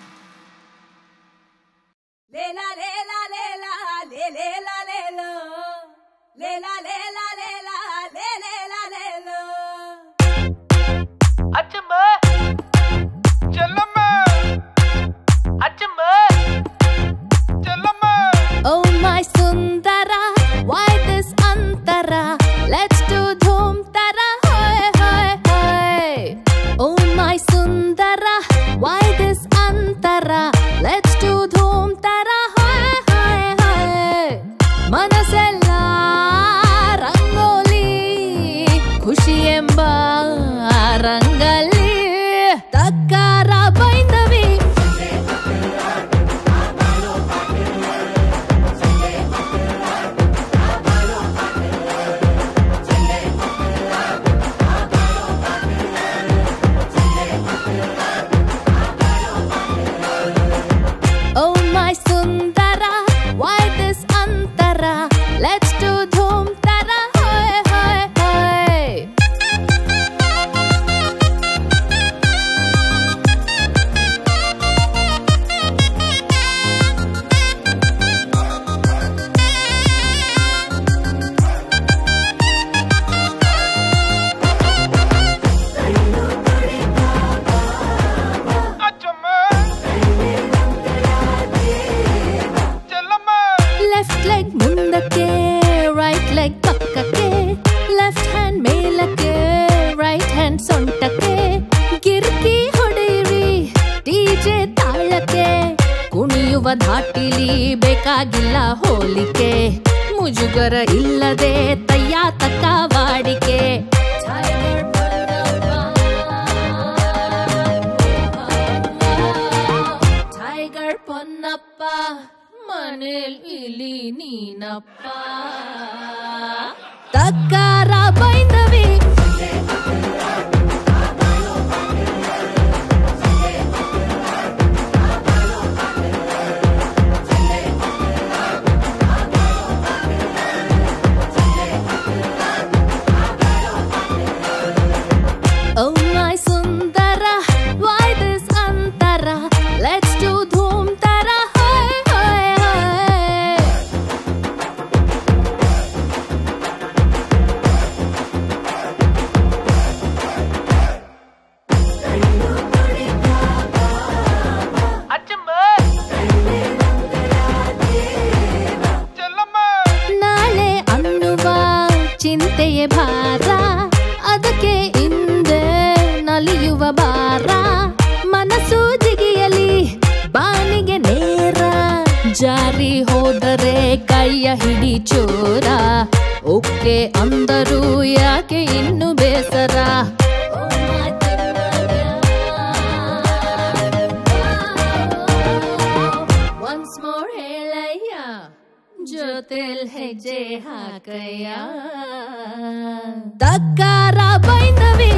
Oh my Sundara, why this antara? Let's do dhoom tara, hoy hoy hoy. Oh my Sundara, why this antara? Let's do dhoom tara, hoy hoy hoy. Manasella rangoli, khushi emba rangali, takkara baindavi. Oh my Sundara, why this antara? Let's do dhoom tara, hoy hoy hoy. Left leg ಮುಂದಕ್ಕೆ, right leg ಪಕ್ಕಕ್ಕೆ, left hand ಮೇಲಕ್ಕೆ, right hand ಸೊಂಟಕ್ಕೆ, ಗಿರ್ಕಿ ಹೊಡೆಯಿರಿ ಡಿಜೆ ತಾಳಕ್ಕೆ, ಕುಣಿಯುವ ಧಾಟಿಲಿ ಬೇಕಾಗಿಲ್ಲ ಹೋಲಿಕೆ, ಮುಜುಗರ ಇಲ್ಲದೆ ತಯ್ಯ ತಕ್ಕ ವಾಡಿಕೆ. ಟೈಗರ್ ಪೊನ್ನಪ್ಪ ಮನೇಲ್ ಇಲಿ ನೀನಪ್ಪ ತಕ್ಕಾರ ಬೈಂದವಿ. Oh my Sundara, why this antara? Let's do dhoom tara, hoy hoy hoy. ಅಂದರು ಯಾಕೆ ಇನ್ನು ಬೇಸರ ಒನ್ಸ್ ಮೋರ್ ಹೇಳಯ್ಯ ಜೊತೆಲ್ ಹೆಜ್ಜೆ ಹಾಕಯ್ಯ ದಕ್ಕಾರ ಬೈಂದವಿ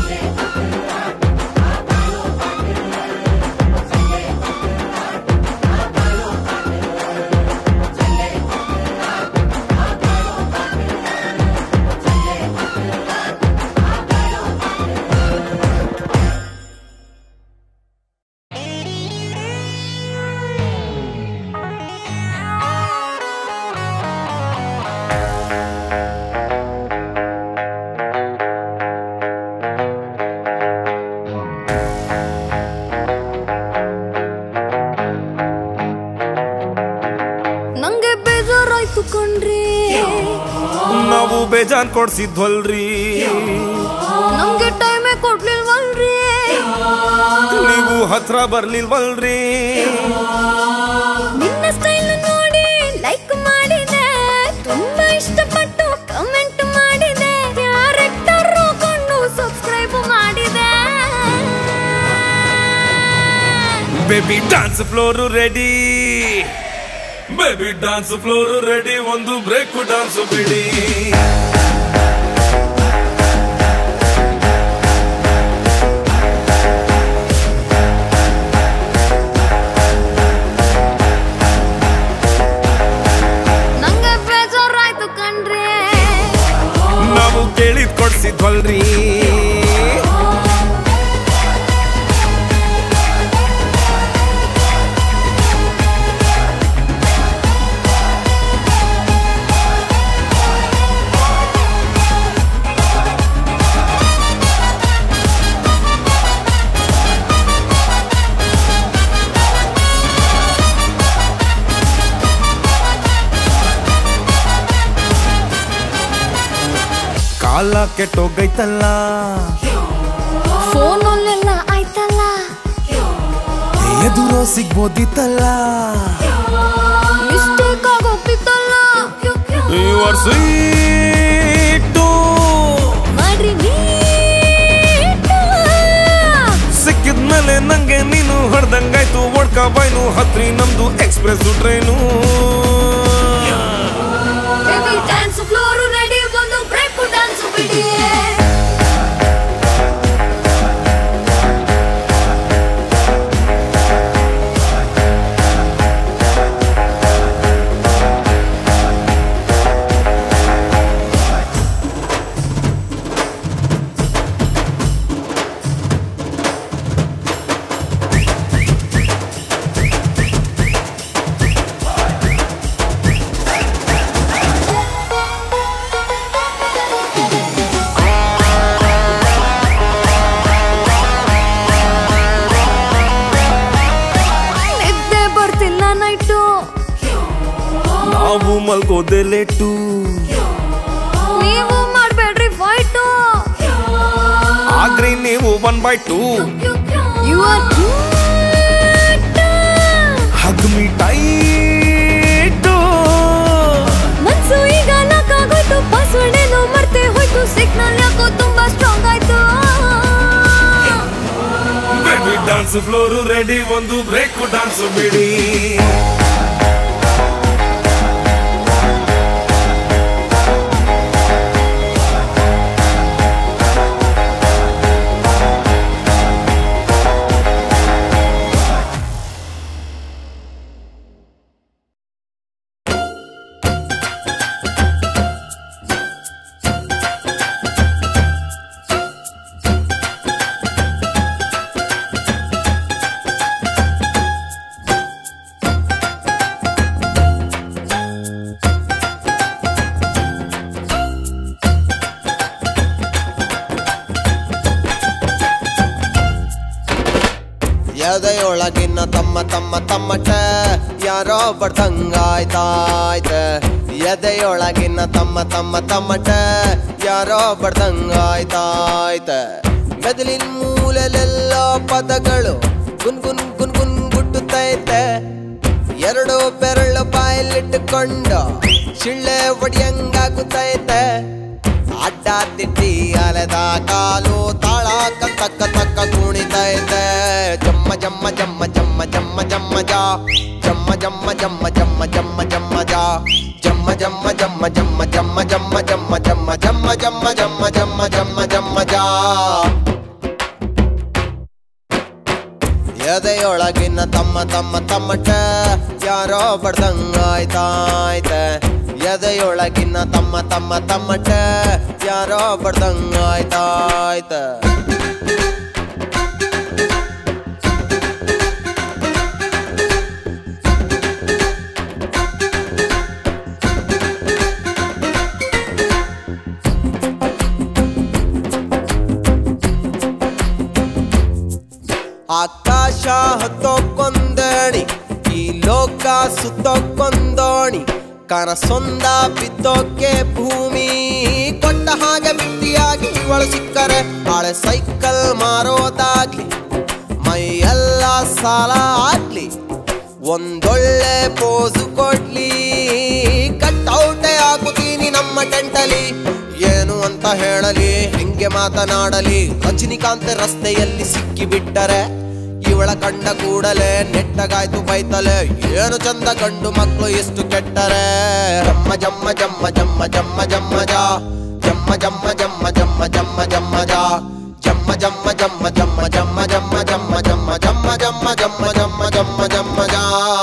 ನಾವು ಬೇಜಾನ್ ಕೊಡ್ಸಿದ್ವಲ್ರಿ ನಮ್ಗೆ ಟೈಮೇ ಕೊಡ್ಲಿಲ್ವಲ್ರಿ ನೀವು ಹತ್ರ ಬರ್ಲಿಲ್ವಲ್ರಿ ನಿನ್ನ ಸ್ಟೈಲ್ ನೋಡಿ ಲೈಕ್ ಮಾಡಿದೆ ತುಂಬಾ ಇಷ್ಟಪಟ್ಟು ಕಮೆಂಟ್ ಮಾಡಿದೆ ಕ್ಯಾರೆಕ್ಟರ್ ಕೊಂಡು ಸಬ್ಸ್ಕ್ರೈಬ್ ಮಾಡಿದೆ baby dance floor ready baby dance floor ready ಒಂದು ಬ್ರೇಕ್ ಡಾನ್ಸ್ ಬಿಡಿ ನಂಗೆ ಬೇಜಾರಾಯ್ತು ಕಣ್ರಿ ನಾವು ಕೇಳಿದ್ ಕೊಡ್ಸಿದ್ವಲ್ರಿ ಕಾಲ ಕೆಟ್ಟೋಗೈತಲ್ಲ ಫೋನಲ್ಲೆಲ್ಲ ಆಯ್ತಲ್ಲ ಎದುರೋ ಸಿಗ್ಬೋದಿತ್ತಲ್ಲ ಮಿಸ್ಟೇಕ್ ಆಗೋಗ್ತಿತ್ತಲ್ಲ ಯು ಆರ್ ಸ್ವೀಟ್ ಮಾಡ್ರಿ ಸಿಕ್ಕಿದ್ಮೇಲೆ ನಂಗೆ ನೀನು ಹೊಡೆದಂಗಾಯ್ತು ಒಡ್ಕ ಬಾಯ್ನು ಹತ್ರಿ ನಮ್ದು express train dance floor ready ಒಂದು ಬ್ರೇಕ್ ಡ್ಯಾನ್ಸ್ ಬಿಡಿ ನಾವು ಮಲ್ಗೋದೆ ಲೇಟು ನೀವು ಮಾಡ್ಬೇಡ್ರಿ ಫೈಟು ಆಗ್ರಿ ನೀವು one by two you are hug me tight ಮನ್ಸು ಈಗ ನಾಕಾಗೋಯ್ತು ಪಾಸ್ವರ್ಡ್ ಏನೋ ಮರ್ತೆ ಹೋಯ್ತು ಸಿಗ್ನಲ್ ಯಾಕೋ ತುಂಬಾ ಸ್ಟ್ರಾಂಗ್ ಆಯ್ತು ಬೇಬಿ ಡಾನ್ಸ್ ಫ್ಲೋರ್ ರೆಡಿ ಒಂದು ಬ್ರೇಕ್ ಡಾನ್ಸ್ ಬಿಡಿ ಎದೆಯೊಳಗಿನ ತಮ್ಮ ತಮ್ಮ ತಮ್ಮಟ ಯಾರೋ ಬಡ್ದಂಗಾಯ್ತಾಯ್ತ ಎದೆಯೊಳಗಿನ ತಮ್ಮ ತಮ್ಮ ತಮ್ಮಟ ಯಾರೋ ಬಡ್ದಂಗಾಯ್ತಾಯ್ತ ಮೆದುಳಿನ ಮೂಲೆಲೆಲ್ಲ ಪದಗಳು ಗುನ್ ಗುನ್ ಗುನ್ ಗುನ್ ಗುಟ್ಟುತ್ತೈತೆ ಎರಡು ಬೆರಳು ಬಾಯಲ್ಲಿಟ್ಟುಕೊಂಡು ಶಿಳ್ಳೆ ಒಡಿಯಂಗಾಗುತ್ತೈತೆ ಅಡ್ಡ ತಿಟ್ಟಿ ಅಲೆದ ಕಾಲು ತಾಳ ತಕ್ಕ ತಕ್ಕ ಕುಣಿತೈತೆ ಜಮ್ಮ ಜಮ್ಮ ಜಮ್ಮ ಜಮ್ಮ ಜಮ್ಮ ಜಮ್ಮ ಜಾ ಜಮ್ಮ ಜಮ್ಮ ಜಮ್ಮ ಜಮ್ಮ ಜಮ್ಮ ಜಮ್ಮ ಜಾ ಜಮ್ಮ ಜಮ್ಮ ಜಮ್ಮ ಜಮ್ಮ ಜಮ್ಮ ಜಮ್ಮ ಜಮ್ಮ ಜಮ್ಮ ಜಮ್ಮ ಜಮ್ಮ ಜಮ್ಮ ಜಮ್ಮ ಜಮ್ಮ ಜಮ್ಮ ಜಾ ಎದೆಯೊಳಗಿನ ತಮ್ಮ ತಮ್ಮ ತಮ್ಮಟ ಯಾರೋ ಬಡ್ದಂಗಾಯ್ತಾಯ್ತೆ ಎದೆಯೊಳಗಿನ ತಮ್ಮ ತಮ್ಮ ತಮ್ಮಟ ಯಾರೋ ಬಡ್ದಂಗಾಯ್ತಾಯ್ತೆ ಆಕಾಶ ಹೊತ್ತೊಕ್ಕೊಂದಣಿ ಈ ಲೋಕ ಸುತ್ತೊಕ್ಕೊಂದೋಣಿ ಕನಸೊಂದ ಬಿದ್ದೋಕೆ ಭೂಮಿ ಕೊಟ್ಟ ಹಾಗೆ ಬಿಟ್ಟಿಯಾಗಿ ಇವಳು ಸಿಕ್ಕರೆ ಹಳೆ ಸೈಕಲ್ ಮಾರೋದಾಗ್ಲಿ ಮೈಯೆಲ್ಲ ಸಾಲ ಆಗ್ಲಿ ಒಂದೊಳ್ಳೆ ಪೋಸು ಕೊಡ್ಲಿ ಕಟ್ಔಟೆ ಹಾಕುತ್ತೀನಿ ನಮ್ಮ ಟೆಂಟಲಿ ಏನು ಅಂತ ಹೇಳಲಿ ಹೆಂಗೆ ಮಾತನಾಡಲಿ ರಜನಿಕಾಂತ್ ರಸ್ತೆಯಲ್ಲಿ ಸಿಕ್ಕಿ ಬಿಟ್ಟರೆ ಇವಳ ಕಂಡ ಕೂಡಲೇ ನೆಟ್ಟಗಾಯ್ತು ಬೈತಲೆ ಏನು ಚಂದ ಗಂಡು ಮಕ್ಕಳು ಎಷ್ಟು ಕೆಟ್ಟರೆ ಜಮ್ಮ ಜಮ್ಮ ಜಮ್ಮ ಜಮ್ಮ ಜಮ್ಮ ಜಮ್ಮ ಜಾ ಜಮ್ಮ ಜಮ್ಮ ಜಮ್ಮ ಜಮ್ಮ ಜಮ್ಮ ಜಮ್ಮ ಜಾ ಜಮ್ಮ ಜಮ್ಮ ಜಮ್ಮ ಜಮ್ಮ ಜಮ್ಮ ಜಮ್ಮ ಜಮ್ಮ ಜಮ್ಮ ಜಮ್ಮ ಜಮ್ಮ ಜಮ್ಮ ಜಮ್ಮ ಜಮ್ಮ ಜಮ್ಮ ಜಾ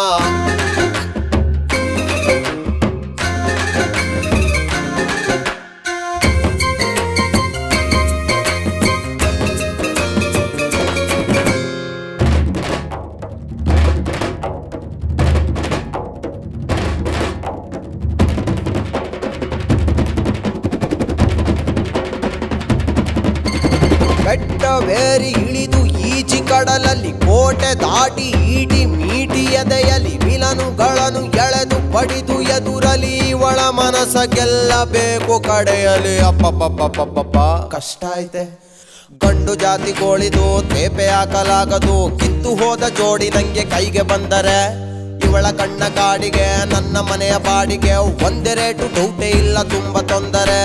ಬೆಟ್ಟವೇರಿ ಇಳಿದು ಈಜಿ ಕಡಲಲ್ಲಿ ಕೋಟೆ ದಾಟಿ ಈಟಿ ಮೀಟಿ ಎದೆಯಲಿ ವಿಲನುಗಳನ್ನು ಎಳೆದು ಪಡಿದು ಎದುರಲಿ ಒಳ ಮನಸ ಗೆಲ್ಲಬೇಕು ಕಡೆಯಲಿ ಅಪ್ಪಪ್ಪಪ್ಪಪ್ಪಪ್ಪ ಕಷ್ಟ ಐತೆ ಗಂಡು ಜಾತಿ ಗೋಳಿದು ತೇಪೆ ಹಾಕಲಾಗದು ಕಿತ್ತು ಹೋದ ಜೋಡಿ ನಂಗೆ ಕೈಗೆ ಬಂದರೆ ಇವಳ ಕಣ್ಣ ಕಾಡಿಗೆ ನನ್ನ ಮನೆಯ ಬಾಡಿಗೆ ಒಂದೇ ರೇಟು ಡೌಟೇ ಇಲ್ಲ ತುಂಬ ತೊಂದರೆ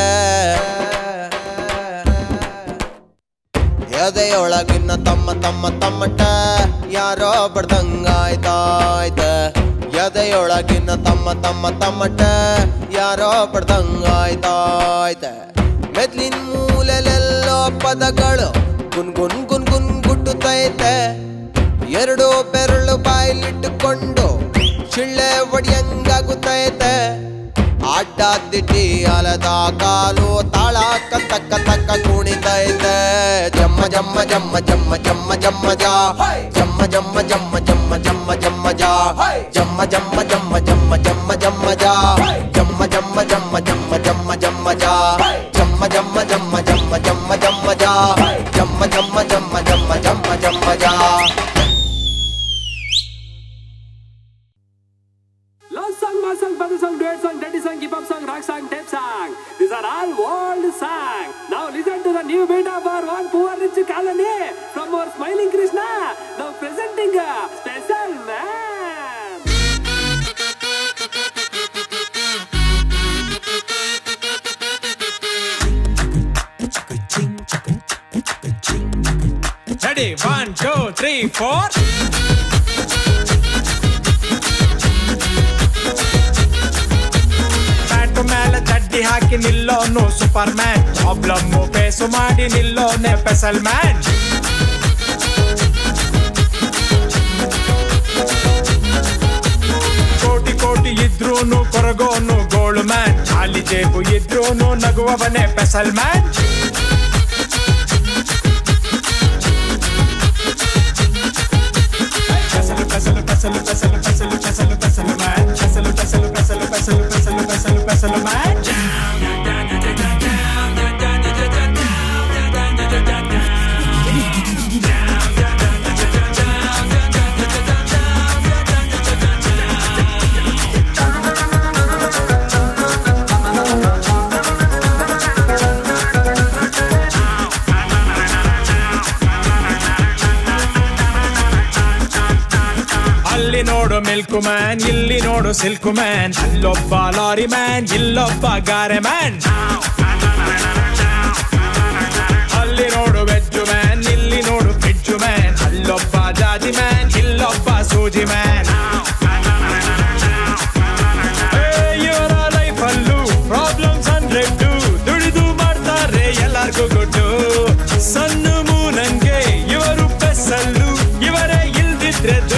ಎದೆಯೊಳಗಿನ ತಮ್ಮ ತಮ್ಮ ತಮ್ಮಟ ಯಾರೋ ಬಡ್ದಂಗಾಯ್ತಾಯ್ತೆ ಎದೆಯೊಳಗಿನ ತಮ್ಮ ತಮ್ಮ ತಮ್ಮಟ ಯಾರೋ ಬಡ್ದಂಗಾಯ್ತಾಯ್ತೆ ಮೆದ್ಲಿನ ಮೂಲೆಲೆಲ್ಲೋ ಪದಗಳು ಗುನ್ ಗುನ್ ಗುನ್ ಗುನ್ ಗುಟ್ಟುತ್ತೈತೆ ಎರಡು ಬೆರಳು ಬಾಯಿಲಿಟ್ಟುಕೊಂಡು ಚಿಳ್ಳೆ ಒಡಿಯಂಗಾಗುತ್ತೈತೆ ಅಡ್ಡ ದಿಟ್ಟಿ ಅಲದ ಕಾಲು ತಾಳ ತಕ್ಕ ತಕ್ಕ ಕುಣಿತೈತೆ ಜಮ್ಮ ಜಮ್ಮ ಜಮ್ಮ ಜಮ್ಮ ಜಮ್ಮ ಜಮ್ಮ ಜಾ ಜಮ್ಮ ಜಮ್ಮ ಜಮ್ಮ ಜಮ್ಮ ಜಮ್ಮ ಜಮ್ಮ ಜಾ ಜಮ್ಮ ಜಮ್ಮ ಜಮ್ಮ ಜಮ್ಮ ಜಮ್ಮ ಜಮ್ಮ ಜಾ ಜಮ್ಮ ಜಮ್ಮ ಜಮ್ಮ ಜಮ್ಮ ಜಮ್ಮ ಜಮ್ಮ ಜಾ ಜಮ್ಮ ಜಮ್ಮ ಜಮ್ಮ ಜಮ್ಮ ಜಮ್ಮ ಜಮ್ಮ ಜಾ ಜಮ್ಮ ಜಮ್ಮ ಜಮ್ಮ ಜಮ್ಮ ಜಮ್ಮ ಜಮ್ಮ ಜಾ Love song, mass song, brother song, duet song, daddy song, hip hop song, rock song, tape song. These are all old songs. Now listen to the new beat of our one poor rich colony from our smiling Krishna. Now presenting a special man. Ready, one, two, three, four. ಮೇಲೆ ಚಡ್ಡಿ ಹಾಕಿ ನಿಲ್ಲೋನು ಸೂಪರ್ ಮ್ಯಾನ್ ಪ್ರಾಬ್ಲಮ್ ಫೇಸು ಮಾಡಿ ನಿಲ್ಲೋನೆ ಸ್ಪೆಷಲ್ ಮ್ಯಾನ್ ಕೋಟಿ ಕೋಟಿ ಇದ್ರೂನು ಕೊರಗೋನು ಗೋಳು ಮ್ಯಾನ್ ಖಾಲಿ ಜೇಬು ಇದ್ರೂನು ನಗುವವನೇ ಸ್ಪೆಷಲ್ ಮ್ಯಾನ್ ಪೆಸಲು ಪೆಸಲು ಪೆಸಲು ಪೆಸಲು ಪೆಸಲು ಪೆಸಲು ಪೆಸಲು ಮ್ಯಾನ್ ಪೆಸಲು ಪೆಸಲು ಪೆಸಲು ಪೆಸಲು ಪೆಸಲು ಪೆಸಲು ಪೆಸಲು ಮ್ಯಾನ್ ಅಲ್ಲಿ ನೋಡು ಮಿಲ್ಕು ಮ್ಯಾನ್ ಇಲ್ಲಿ ನೋಡು ಸಿಲ್ಕು ಮ್ಯಾನ್ ಅಲ್ಲೊಬ್ಬ ಲಾರಿ ಮ್ಯಾನ್ ಇಲ್ಲೊಬ್ಬ ಗಾರೆ ಮ್ಯಾನ್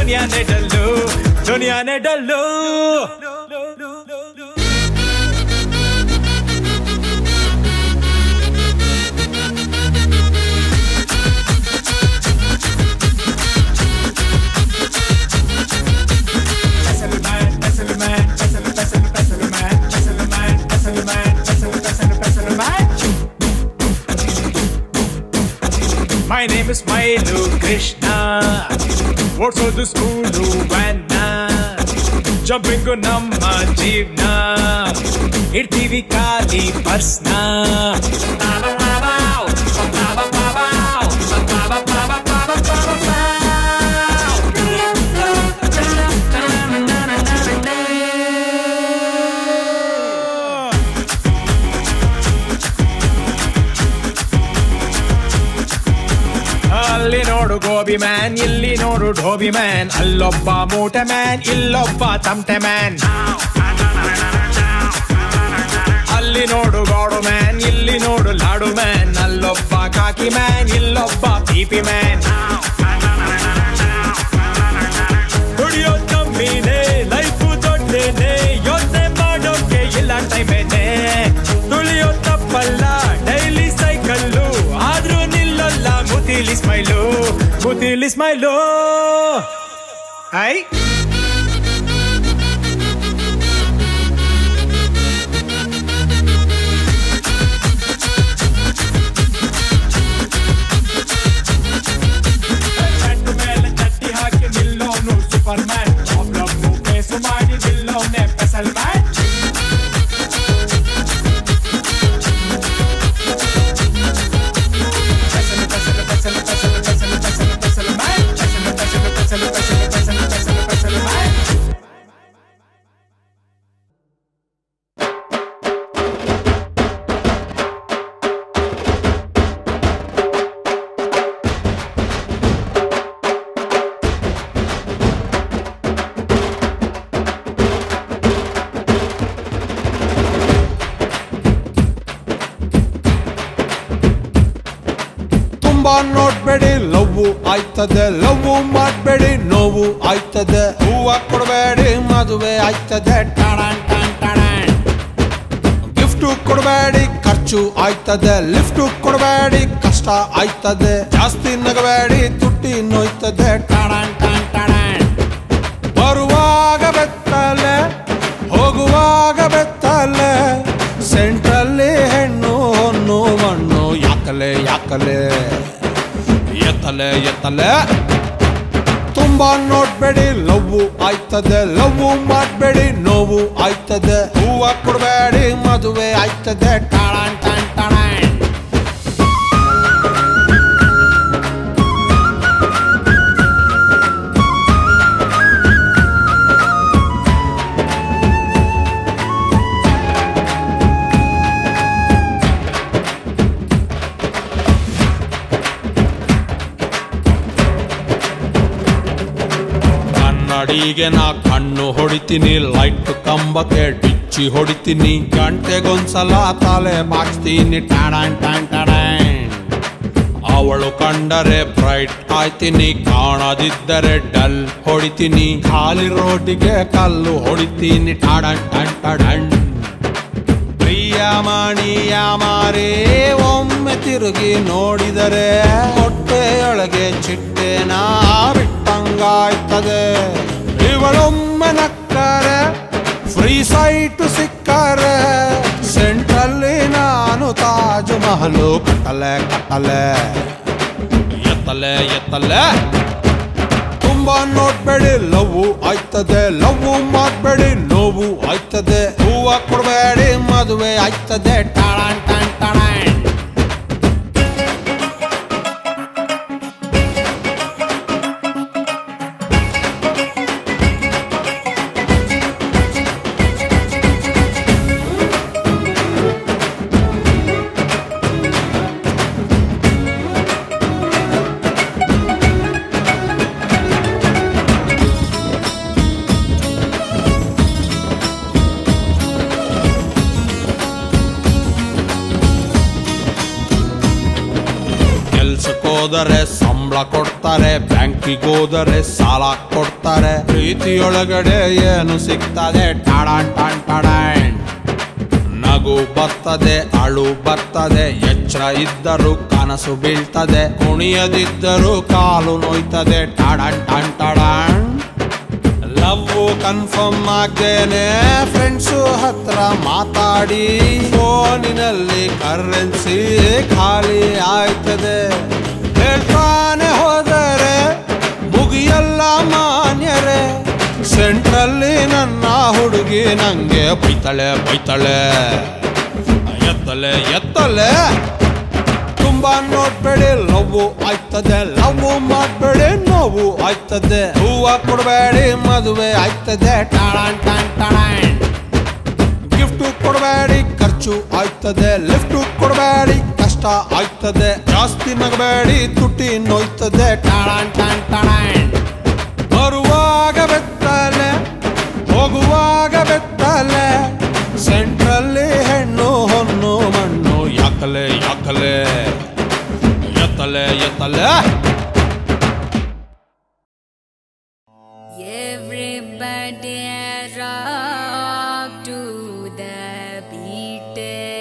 ದುನಿಯಾನೇ ಡಲ್ಲು ದುನಿಯಾನೇ dull My name is Mailu Krishna. What's all the school Vanna? Jumping on Namma Jeevna. Irtivi Kali Parsna. ಅಲ್ಲಿ ನೋಡು ಗೋಬಿ ಮ್ಯಾನ್ ಇಲ್ಲಿ ನೋಡು ಢೋಬಿ ಮ್ಯಾನ್ ಅಲ್ಲೊಬ್ಬ ಮೂಟೆ ಮ್ಯಾನ್ ಇಲ್ಲೊಬ್ಬ ತಮಟೆ ಮ್ಯಾನ್ ಅಲ್ಲಿ ನೋಡು ಗಾಡು ಮ್ಯಾನ್ ಇಲ್ಲಿ ನೋಡು ಲಾಡು ಮ್ಯಾನ್ ಅಲ್ಲೊಬ್ಬ ಕಾಕಿ ಮ್ಯಾನ್ ಇಲ್ಲೊಬ್ಬ ಪೀಪಿ ಮ್ಯಾನ್ ದುಡಿಯೋ ಕಮ್ಮಿನೇ ಲೈಫು ದೊಡ್ಡೇನೆ ಯೋಚನೆ ಮಾಡೋಕೆ ಇಲ್ಲ ಟೈಮೇನೆ ತುಳಿಯೋ ತಪ್ಪಲ್ಲ ಡೈಲಿ ಸೈಕಲ್ಲು ಆದ್ರೂ ನಿಲ್ಲಲ್ಲ ಮುತಿಲಿ ಸ್ಮೈಲು ಮುತಿಲಿ ಸ್ಮೈಲು ಐ ಚಟ್ಟು ಮೇಲೆ ಚಟ್ಟಿ ಹಾಕಿ ನಿಲ್ಲೋನು ಸೂಪರ್ ಮ್ಯಾನ್ ಪ್ರಾಬ್ಲಮ್ ಫೇಸ್ ಮಾಡಿ ನಿಲ್ಲೋನೆ ಸ್ಪೆಷಲ್ ಮ್ಯಾನ್ ನೋಡ್ಬೇಡಿ ಲವ್ವು ಆಯ್ತದೆ ಲವ್ವು ಮಾಡ್ಬೇಡಿ ನೋವು ಆಯ್ತದೆ ಹೂವ ಕೊಡಬೇಡಿ ಮದುವೆ ಆಯ್ತದೆ ಟಾಣಾನ್ ಟಾಣ್ ಟಾಣಾನ್ ಗಿಫ್ಟು ಕೊಡಬೇಡಿ ಖರ್ಚು ಆಯ್ತದೆ ಲಿಫ್ಟು ಕೊಡಬೇಡಿ ಕಷ್ಟ ಆಯ್ತದೆ ಜಾಸ್ತಿ ನಗಬೇಡಿ ತುಟ್ಟಿ ನೋಯ್ತದೆ ಟಾಣಾನ್ ಟಾಣ್ ಟಾಣಾನ್ ಬರುವಾಗ ಬೆತ್ತಲೆ ಹೋಗುವಾಗ ಬೆತ್ತಲೆ ಸೆಂಟ್ರಲ್ಲಿ ಹೆಣ್ಣು ಹೊನ್ನು ಮಣ್ಣು ಯಾಕಲೆ ಯಾಕಲೆ ಎತ್ತಲೆ ಎತ್ತಲೆ ತುಂಬಾ ನೋಡ್ಬೇಡಿ ಲವ್ವು ಆಯ್ತದೆ ಲವ್ವು ಮಾಡ್ಬೇಡಿ ನೋವು ಆಯ್ತದೆ ಹೂವ ಕೊಡಬೇಡಿ ಮದುವೆ ಆಯ್ತದೆ ಟಾಣಾನ್ ಟಾಣ್ ಟಾಣಾನ್ ಕನ್ನಡಿಗೆ ನಾ ಕಣ್ಣು ಹೊಡಿತೀನಿ ಲೈಟ್ ಕಂಬಕ್ಕೆ ಡಿಚ್ಚಿ ಹೊಡಿತೀನಿ ಗಂಟೆಗೊಂದ್ಸಲ ತಲೆ ಬಾಚ್ತೀನಿ ಟಾಣಾನ್ ಟಾಣ್ ಟಾಣಾನ್ ಅವಳು ಕಂಡರೆ ಬ್ರೈಟ್ ಆಯ್ತೀನಿ ಕಾಣದಿದ್ದರೆ ಡಲ್ ಹೊಡಿತೀನಿ ಖಾಲಿ ರೋಡಿಗೆ ಕಲ್ಲು ಹೊಡಿತೀನಿ ಟಾಣಾನ್ ಟಾಣ್ ಟಾಣಾನ್ ಪ್ರಿಯ ಮಣಿಯ ಮಾರೇ ಒಮ್ಮೆ ತಿರುಗಿ ನೋಡಿದರೆ ಹೊಟ್ಟೆಯೊಳಗೆ ಚಿಟ್ಟೆನ ಬಿಟ್ಟಂಗಾಯ್ತದೆ ಇವಳೊಮ್ಮೆ ನಕ್ಕರೆ ಫ್ರೀ ಸೈಟ್ ಸಿಕ್ಕರೆ ಸೆಂಟ್ರಲ್ಲಿ ನಾನು ತಾಜ್ ಮಹಲು ಕಟ್ಟಲೆ ಕಟ್ಟಲೆ ಎತ್ತಲೆ ಎತ್ತಲೆ ತುಂಬಾ ನೋಡ್ಬೇಡಿ ಲವ್ವು ಆಯ್ತದೆ ಲವ್ವು ಮಾಡ್ಬೇಡಿ ನೋವು ಆಯ್ತದೆ ಹೂವ ಕೊಡಬೇಡಿ ಮದುವೆ ಆಯ್ತದೆ ಟಾಣಾನ್ ಟಾಣ್ ಟಾಣಾನ್ ಹೋದರೆ ಸಂಬಳ ಸಂಬಳ ಕೊಡ್ತಾರೆ, ಬ್ಯಾಂಕಿಗೆ ಹೋದರೆ ಸಾಲ ಕೊಡ್ತಾರೆ. ಪ್ರೀತಿಯೊಳಗಡೆ ಏನು ಸಿಗ್ತದೆ? ಟಾಡಾನ್ ಟಾನ್ ಟಾಡಾನ್. ನಗು ಬರ್ತದೆ, ಅಳು ಬರ್ತದೆ, ಎಚ್ಚರ ಇದ್ದರೂ ಕನಸು ಬೀಳ್ತದೆ, ಕುಣಿಯದಿದ್ದರೂ ಕಾಲು ನೋಯ್ತದೆ. ಟಾಡಾನ್ ಟಾನ್ ಟಾಡಾನ್. ಲವ್ ಕನ್ಫರ್ಮ್ ಆಗ್ದೇನೆ ಫ್ರೆಂಡ್ಸು ಹತ್ರ ಮಾತಾಡಿ ಫೋನಿನಲ್ಲಿ ಕರೆನ್ಸಿ ಖಾಲಿ ಆಯ್ತದೆ. ಹೇಳ್ತಾನೆ ಹೋದರೆ ಮುಗಿಯಲ್ಲ ಮಾನ್ಯರೇ, ಸೆಂಟ್ರಲ್ಲಿ ನನ್ನ ಹುಡುಗಿ ನಂಗೆ ಬೈತಳೆ ಬೈತಳೆ ಎತ್ತಲೆ ಎತ್ತಲೆ. ತುಂಬಾ ನೋಡ್ಬೇಡಿ ಲವ್ವು ಆಯ್ತದೆ, ಲವ್ವು ಮಾಡ್ಬೇಡಿ ನೋವು ಆಯ್ತದೆ. ಹೂವ ಕೊಡಬೇಡಿ ಮದುವೆ ಆಯ್ತದೆ. ಟಾಳಾನ್ ಟಾನ್ ಟಾಳಾನ್. ಗಿಫ್ಟು ಕೊಡಬೇಡಿ ಖರ್ಚು ಆಯ್ತದೆ, ಲಿಫ್ಟು ಕೊಡಬೇಡಿ ಕಷ್ಟ ಆಯ್ತದೆ. ಜಾಸ್ತಿ ನಗಬೇಡಿ ತುಟಿ ನೋಯ್ತದೆ. ಟಾಳಾನ್ ಟಾನ್ ಟಾಳಾನ್. ಬರುವಾಗ ಬೆತ್ತಲೆ ಹೋಗುವಾಗ ಬೆತ್ತಲೆ, ಸೆಂಟ್ರಲ್ಲಿ ಹೆಣ್ಣು ಹೊನ್ನು ಮಣ್ಣು ಯಾಕಲೆ ಯಾಕಲೆ ಎತ್ತಲೆ ಎತ್ತಲೆ. Everybody rock to the beat.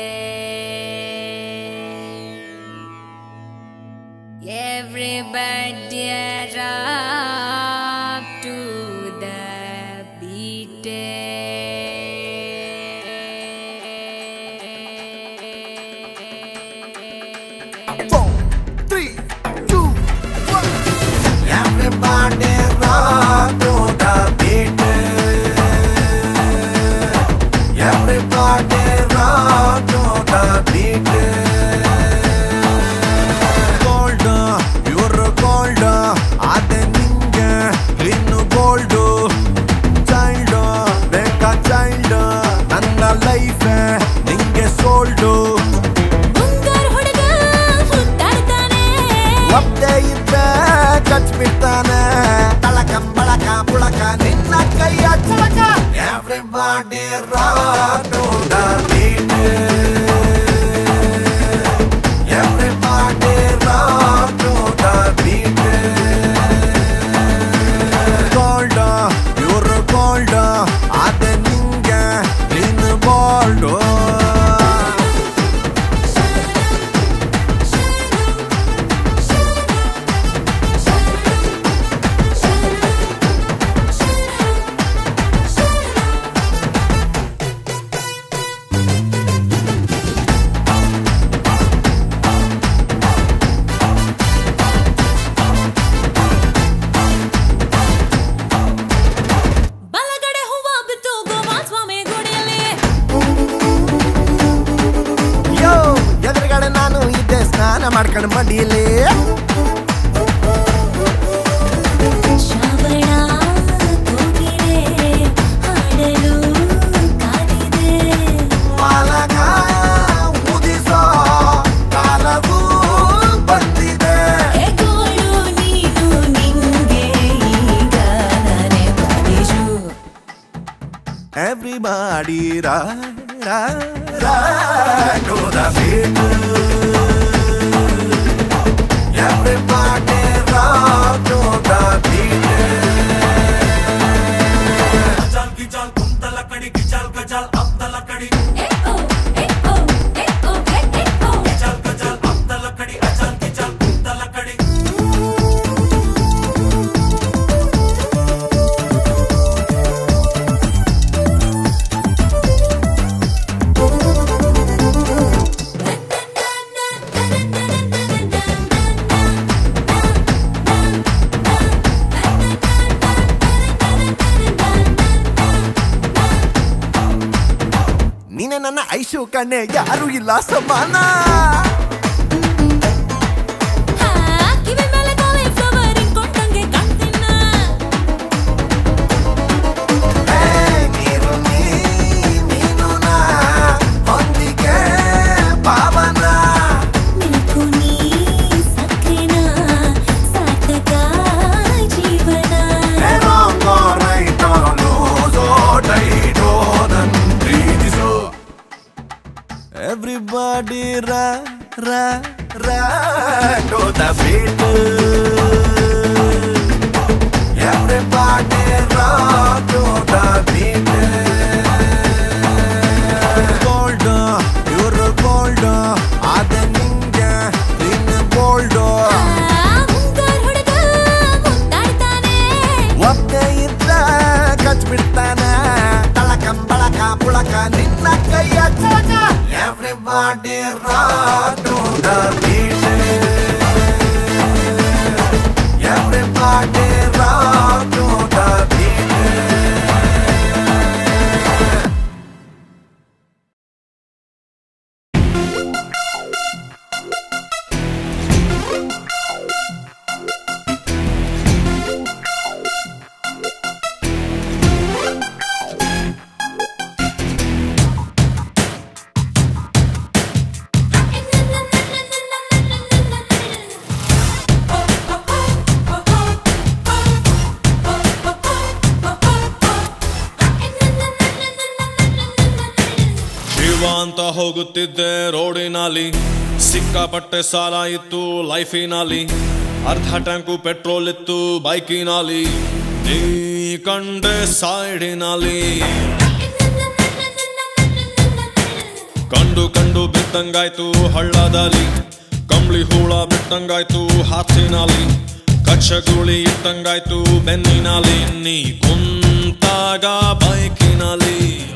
Everybody rock to the beat. Four, three, two, one. Everybody rock to the beat. Everybody rock to the beat. Gold, you're gold. Ade ninge innu gold. Child, beka child. Nanna life ninge sold. ಒಬ್ಬೇ ಇದ್ದೆ ಕಚ್ ಬಿಡ್ತಾನೆ, ತಳಕ ಬಳಕ ಪುಳಕ ನಿನ್ನ ಕೈಯ ಚಳಕ. Everybody rock to the beat. Everybody rock to the beat. Gold, you're gold. ಅದೆ ನಿಂಗೆ ನೀನು bold. ಯೋ ಎದುರುಗಡೆ ನಾನು ಇದ್ದೆ ಸ್ನಾನ ಮಾಡ್ಕೊಂಡು ಮಡಿಯಲ್ಲಿ. ಉದಿಸೋ ಕಾಲವೂ ಬಂದಿದೆ. Everybody rock, rock, rock to the beat. Everybody rock to the beat. Gajal gijal kunta lakadi gijal gajal abda lakadi. Eh oh eh oh eh oh eh oh. Gijal gajal abda lakadi ajal gijal kunta lakadi. ನೀನೆ ನನ್ನ ಐಶು ಕಣ್ಣೆ, ಯಾರು ಇಲ್ಲ ಸಮಾನ. ನೀರು ನೀ ನೀನು ನಾ ಹೊಂದಿಗೆ ಪಾವನ. Everybody rock, ಅಂತ ಹೋಗುತ್ತಿದ್ದೆ ರೋಡಿನಲ್ಲಿ, ಸಿಕ್ಕಾಪಟ್ಟೆ ಸಾಲ ಇತ್ತು ಲೈಫಿನಲ್ಲಿ, ಅರ್ಧ ಟ್ಯಾಂಕು ಪೆಟ್ರೋಲ್ ಇತ್ತು ಬೈಕಿನಲ್ಲಿ, ನೀ ಕಂಡೆ ಸೈಡಿನಲ್ಲಿ. ಕಂಡು ಕಂಡು ಬಿದ್ದಂಗಾಯ್ತು ಹಳ್ಳದಲ್ಲಿ, ಕಂಬಳಿ ಹೂಳ ಬಿಟ್ಟಂಗಾಯ್ತು ಹಾಸಿನಲ್ಲಿ, ಕಚ್ಚಗುಳಿ ಇಟ್ಟಂಗಾಯ್ತು ಬೆನ್ನಿನಲ್ಲಿ, ನೀ ಕುಂತಾಗ ಬೈಕಿನಲ್ಲಿ.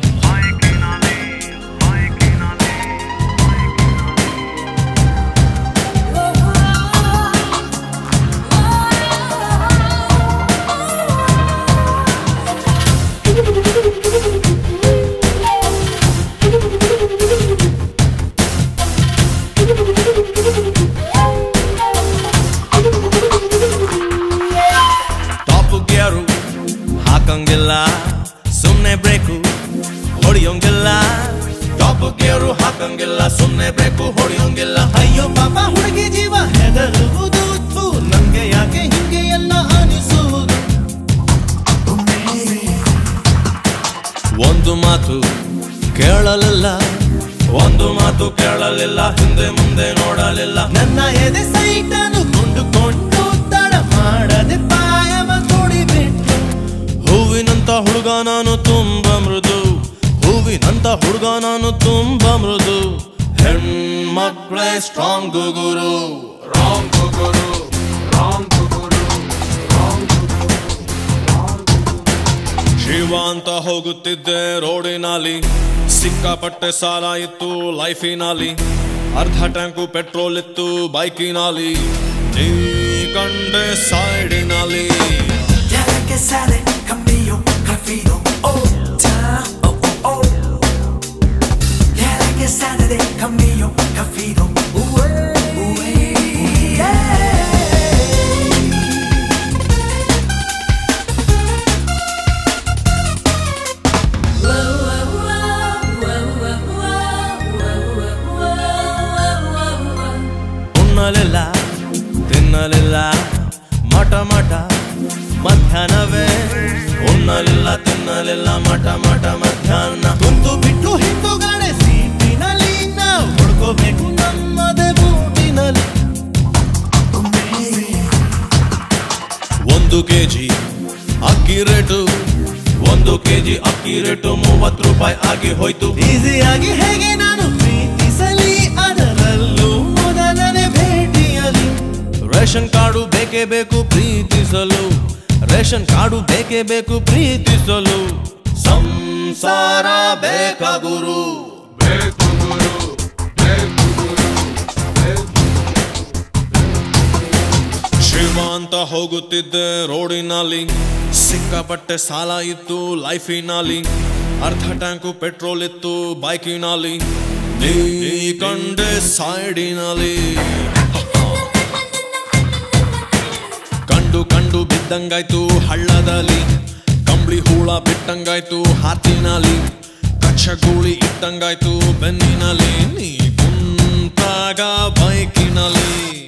ಹಾಕಂಗಿಲ್ಲ ಸುಮ್ನೆ ಬ್ರೇಕು ಹೊಡಿಯೋಂಗಿಲ್ಲ, ಟಾಪ್ ಗೇರು ಹಾಕಂಗಿಲ್ಲ ಸುಮ್ನೆ ಬ್ರೇಕು ಹೊಡಿಯೋಂಗಿಲ್ಲ. ಅಯ್ಯೋ ಪಾಪ ಹುಡುಗಿ ಜೀವ ಹೆದರುವುದು, ನಂಗೆ ಯಾಕೆ ಹಿಂಗೆ ಎಲ್ಲ ಅನಿಸುವುದು. ಒಂದು ಮಾತು ಕೇಳಲಿಲ್ಲ, ಒಂದು ಮಾತು ಕೇಳಲಿಲ್ಲ, ಹಿಂದೆ ಮುಂದೆ ನೋಡಲಿಲ್ಲ. ನನ್ನ ಎದೆ ಸೈಟನ್ನು ಕೊಂಡುಕೊಂಡು ತಡ ಮಾಡದೆ ಪಾಯವ ತೊಡಿಬಿಟ್ಟು. ಹೂವಿನಂತ ಹುಡುಗ ನಾನು ತುಂಬ ಮೃದು, ಹೂವಿನಂತ ಹುಡುಗ ನಾನು ತುಂಬ ಮೃದು. ಹೆಣ್ಮಕ್ಳೇ ಸ್ಟ್ರಾಂಗ್ ಗುರು, ರಾಂಗ್ ಗುರು, ರಾಂಗ್ ಗುರು, ರಾಂಗ್ ಗುರು. ಶಿವ ಅಂತ ಹೋಗುತ್ತಿದ್ದೆ ರೋಡಿನಲ್ಲಿ, ಸಿಕ್ಕಾಪಟ್ಟೆ ಸಾಲ ಇತ್ತು ಲೈಫಿನಲ್ಲಿ, ಅರ್ಧ ಟ್ಯಾಂಕು ಪೆಟ್ರೋಲ್ ಇತ್ತು ಬೈಕಿನಲ್ಲಿ, ನೀ ಕಂಡೆ ಸೈಡಿನಲ್ಲಿ. che sale, cammino, caffino, oh, time, oh, oh, oh. Yeah, che sale, cammino, caffino, ooh, ooh, yeah. ಉಣ್ಣಲಿಲ್ಲ ತಿನ್ನಲಿಲ್ಲ ಮಠ ಮಠ ಮಧ್ಯಾಹ್ನವೇ, ಉಣ್ಣಲಿಲ್ಲ ತಿನ್ನಲಿಲ್ಲ ಮಠ ಮಠ ಮಧ್ಯಾಹ್ನ. ಕುಂತು ಬಿಟ್ಟು ಹಿಂದುಗಡೆ ಸೀಟಿನಲ್ಲಿ ನಾವು ಹುಡ್ಕೋಬೇಕು ನಮ್ಮದೇ ಬೂಟಿನಲ್ಲಿ. ಒಂದು ಕೆಜಿ ಅಕ್ಕಿ ರೇಟು, ಒಂದು ಕೆಜಿ ಅಕ್ಕಿ ರೇಟು ಮೂವತ್ತು ರೂಪಾಯಿ ಆಗಿ ಹೋಯ್ತು. ಈಸಿಯಾಗಿ ಹೇಗೆ ನಾನು ಪ್ರೀತಿಸಲಿ, ಅದರಲ್ಲೂ ಮೊದಲನೇ ಭೇಟಿಯಲ್ಲಿ. ರೇಷನ್ ಕಾರ್ಡು ಬೇಕೇ ಬೇಕು ಪ್ರೀತಿಸಲು, ರೇಷನ್ ಕಾರ್ಡು ಬೇಕೇ ಬೇಕು ಪ್ರೀತಿಸಲು. ಸಂಸಾರ ಬೇಕ ಗುರು, ಬೇಕು ಗುರು, ಬೇಕು ಗುರು, ಶಿವ ಅಂತ ಹೋಗುತ್ತಿದ್ದೆ ರೋಡಿನಲ್ಲಿ, ಸಿಕ್ಕಾಪಟ್ಟೆ ಸಾಲ ಇತ್ತು ಲೈಫಿನಲ್ಲಿ, ಅರ್ಧ ಟ್ಯಾಂಕು ಪೆಟ್ರೋಲ್ ಇತ್ತು ಬೈಕಿನಲ್ಲಿ, ನೀ ಕಂಡೆ ಸೈಡಿನಲ್ಲಿ. ಕಂಡು ಕಂಡು ಬಿದ್ದಂಗಾಯ್ತು ಹಳ್ಳದಲ್ಲಿ, ಕಂಬಳಿ ಹೂಳ ಬಿಟ್ಟಂಗಾಯ್ತು ಹಾತಿನಲ್ಲಿ, ಕಚ್ಚಗುಳಿ ಇಟ್ಟಂಗಾಯ್ತು ಬೆನ್ನಿನಲ್ಲಿ, ನೀ ಕುಂತಾಗ ಬೈಕಿನಲ್ಲಿ.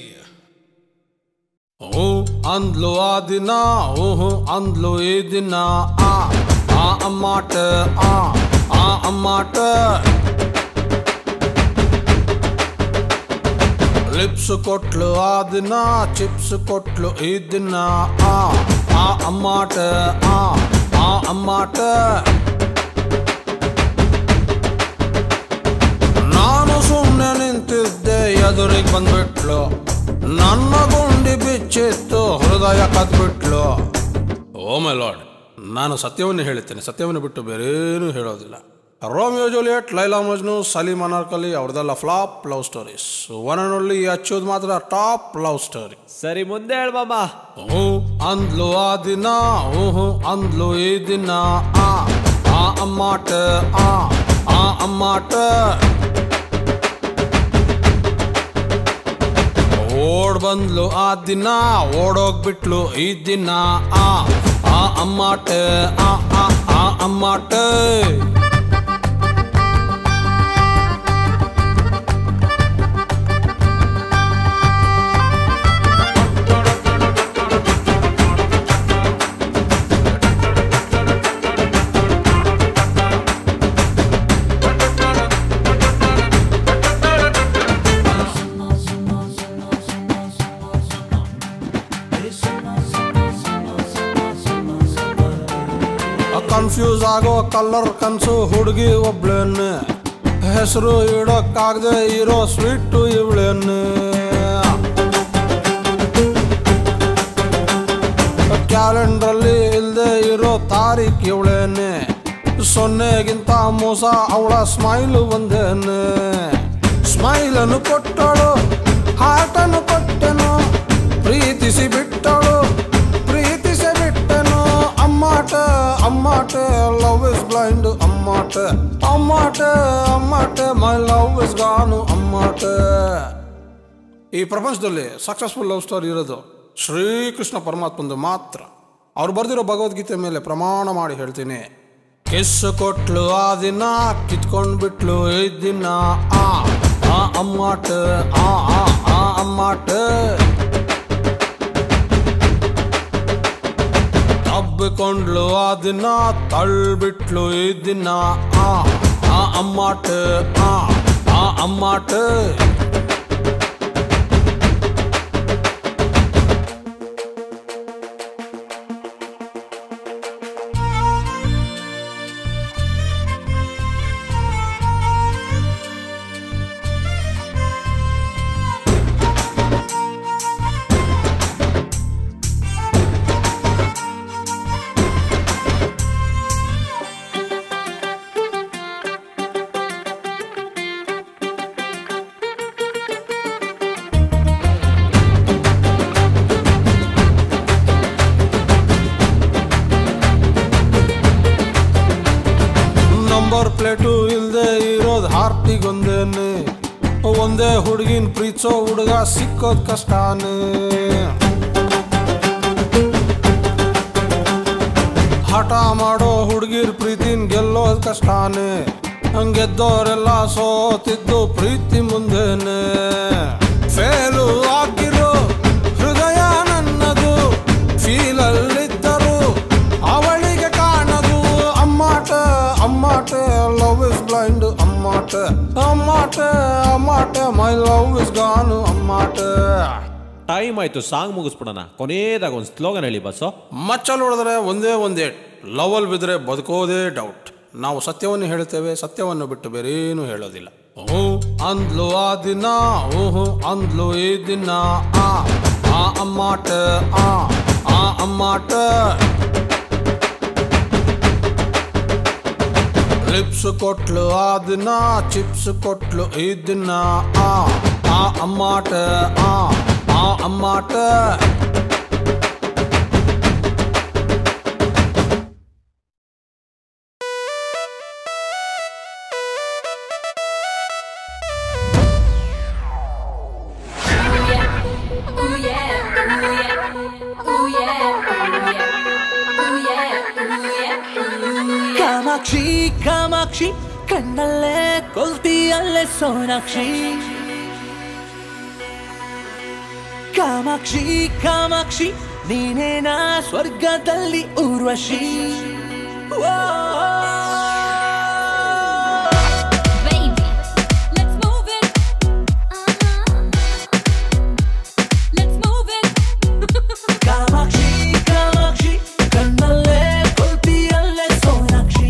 ಓ ಅಂದ್ಲು ಆ ದಿನ, ಓಹೋ ಅಂದ್ಲು ಈ ದಿನ, ಆ ಆ ಅಮ್ಮಾಟ, ಆ ಆ ಅಮ್ಮಾಟ. ಲಿಪ್ಸ್ ಕೊಟ್ಲು ಆ ದಿನ, ಚಿಪ್ಸ್ ಕೊಟ್ಲು ಈ ದಿನ, ಆ ಆ ಅಮ್ಮಾಟ, ಆ ಆ ಅಮ್ಮಾಟ. ನಾನು ಸುಮ್ಮನೆ ನಿಂತಿದ್ದೆ, ಎದುರಿಗೆ ಬಂದ್ಬಿಟ್ಲು, ನನ್ನ ಗುಂಡಿ ಬಿಚ್ಚಿತ್ತು, ಹೃದಯ ಕದ್ಬಿಟ್ಲು. ಓ ಮೈ ಲಾರ್ಡ್, ನಾನು ಸತ್ಯವನ್ನು ಹೇಳುತ್ತೇನೆ, ಸತ್ಯವನ್ನು ಬಿಟ್ಟು ಬೇರೇನೂ ಹೇಳೋದಿಲ್ಲ. ರೋಮಿಯೋ ಜೂಲಿಯಟ್, ಲೈಲಾ ಮಜ್ನು, ಸಲೀಮ್ ಅನಾರ್ಕಲಿ ಅವ್ರದೆಲ್ಲ flop love stories. One and only ಅಚ್ಚೋದು ಮಾತ್ರ ಟಾಪ್ ಲವ್ ಸ್ಟೋರಿ. ಸರಿ ಮುಂದೆ ಹೇಳ್ಬಮ್ಮ. ಹ್ಞೂ ಅಂದ್ಲು ಆ ದಿನ, ಹ್ಞೂ ಅಂದ್ಲು ಈ ದಿನ, ಆ ಆ ಅಮ್ಮಾಟ, ಆ ಆ ಅಮ್ಮಾಟ. ಓಡ್ ಬಂದ್ಲು ಆ ದಿನ, ಓಡೋಗ್ಬಿಟ್ಲು ಈ ದಿನ, ಆ ಆ ಅಮ್ಮಾಟ, ಆ ಆ ಆ ಅಮ್ಮಾಟ. ಕನ್ಫ್ಯೂಸ್ ಆಗೋ ಕಲರ್ ಕನ್ಸು ಹುಡುಗಿ ಒಬ್ಳೇನೆ ಹೆಸರು ಇಡೋಕ್ಕಾಗದೆ ಇರೋ ಸ್ವೀಟು ಇವಳೇನೆ ಕ್ಯಾಲೆಂಡ್ರಲ್ಲಿ ಇಲ್ಲದೆ ಇರೋ ತಾರೀಖ್ ಇವಳೇನೆ ಸೊನ್ನೆಗಿಂತ ಮೋಸ ಅವಳ ಸ್ಮೈಲು ಒಂದೇನೆ ಸ್ಮೈಲನ್ನು ಕೊಟ್ಟಳು ಹಾರ್ಟನ್ನು ಕೊಟ್ಟೆನು ಪ್ರೀತಿಸಿ ಬಿಟ್ಟಳು ಪ್ರೀತಿಸಿ ಬಿಟ್ಟೆನು ಅಮ್ಮಾಟ ಅಮ್ಮಾಟ ಲವ್ ಇಸ್ ಬ್ಲೈಂಡ್ ಅಮ್ಮಾಟ ಅಮ್ಮಾಟ ಅಮ್ಮಾಟ ಮೈ ಲವ್ ಇಸ್ ಗಾನು ಅಮ್ಮಾಟ. ಈ ಪ್ರಪಂಚದಲ್ಲಿ ಸಕ್ಸಸ್ಫುಲ್ ಲವ್ ಸ್ಟೋರಿ ಇರೋದು ಶ್ರೀಕೃಷ್ಣ ಪರಮಾತ್ಮಂದು ಮಾತ್ರ. ಅವ್ರು ಬರೆದಿರೋ ಭಗವದ್ಗೀತೆ ಮೇಲೆ ಪ್ರಮಾಣ ಮಾಡಿ ಹೇಳ್ತೀನಿ. ಕಿಸ್ಸು ಕೊಟ್ಲು ಆ ದಿನ ಕಿತ್ಕೊಂಡ್ ಬಿಟ್ಲು ಈ ದಿನ ಆ ಆ ಅಮ್ಮಾಟ ಆ ಆ ಆ ಅಮ್ಮಾಟ. ತಬ್ಬಿಕೊಂಡ್ಲು ಆ ದಿನ ತಳ್ಬಿಟ್ಲು ಈ ದಿನ ಆ ಆ ಅಮ್ಮಾಟ ಆ ಆ ಅಮ್ಮಾಟ. ಪ್ಲೇಟು ಇಲ್ದೆ ಇರೋದು ಹಾರ್ಟಿಗೊಂದೇನೆ ಒಂದೇ ಹುಡುಗಿನ ಪ್ರೀತಿಸೋ ಹುಡುಗ ಸಿಕ್ಕೋದ್ ಕಷ್ಟಾನೆ. ಹಠ ಮಾಡೋ ಹುಡುಗಿರ್ ಪ್ರೀತಿನ ಗೆಲ್ಲೋದ್ ಕಷ್ಟಾನೆ ಹಂಗೆದ್ದೋರೆಲ್ಲ ಸೋತಿದ್ದು ಪ್ರೀತಿ ಮುಂದೆನೆ. ಫೇಲು ಆಗಿರೋ ಹೃದಯ ನನ್ನದು ಫೀಲಲ್ಲಿದ್ದರು ಅವಳಿಗೆ ಕಾಣದು ಅಮ್ಮಾಟ ಅಮ್ಮಾಟ ಲವ್ ಇಸ್ ಬ್ಲೈಂಡ್ ಅಮ್ಮಾಟ ಅಮ್ಮಾಟ ಅಮ್ಮಾಟ ಮೈ ಲವ್ ಇಸ್ ಗಾನು ಅಮ್ಮಾಟ. ಟೈಮ್ ಆಯ್ತು, ಸಾಂಗ್ ಮುಗಿಸ್ಬಿಡೋಣ. ಕೊನೆಯದಾಗ ಒಂದು ಸ್ಲೋಗನ್ ಹೇಳಿ ಬಸ್ಸು. ಮಚ್ಚಲ್ಲಿ ಹೊಡೆದ್ರೆ ಒಂದೇ ಒಂದೇ ಲವಲ್ ಬಿದ್ರೆ ಬದುಕೋದೇ ಡೌಟ್. ನಾವು ಸತ್ಯವನ್ನು ಹೇಳ್ತೇವೆ, ಸತ್ಯವನ್ನು ಬಿಟ್ಟು ಬೇರೇನು ಹೇಳೋದಿಲ್ಲ. ಹ್ಞೂ ಅಂದ್ಲು ಆ ದಿನ ಹ್ಞೂ ಅಂದ್ಲು ಈ ದಿನ ಆ ಆ ಅಮ್ಮಾಟ ಆ ಆ ಅಮ್ಮಾಟ. ಲಿಪ್ಸ್ ಕೊಟ್ಲು ಆ ದಿನ ಚಿಪ್ಸ್ ಕೊಟ್ಲು ಈ ದಿನ ಆ ಆ ಅಮ್ಮಾಟ ಆ ಆ ಅಮ್ಮಾಟ. ಕಾಮಾಕ್ಷಿ ಕಾಮಾಕ್ಷಿ ಕಣ್ಣಲ್ಲೇ ಕೊಲ್ತಿಯಲ್ಲೇ ಸೋನಾಕ್ಷಿ. ಕಾಮಾಕ್ಷಿ ಕಾಮಾಕ್ಷಿ ನೀನೇನಾ ಸ್ವರ್ಗದಲ್ಲಿ ಊರ್ವಶಿ. ಕಾಮಾಕ್ಷಿ ಕಾಮಾಕ್ಷಿ ಕಣ್ಣಲ್ಲೇ ಕೊಲ್ತಿಯಲ್ಲೇ ಸೋನಾಕ್ಷಿ.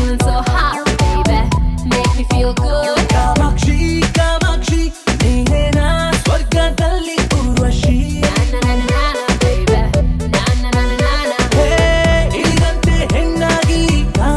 ಕಾಮಾಕ್ಷಿ ಕಾಮಾಕ್ಷಿ ನೀನೇನಾ ಸ್ವರ್ಗದಲ್ಲಿ ಊರ್ವಶಿ. ಇಳಿದಂತೆ ಹೆಣ್ಣಾಗಿ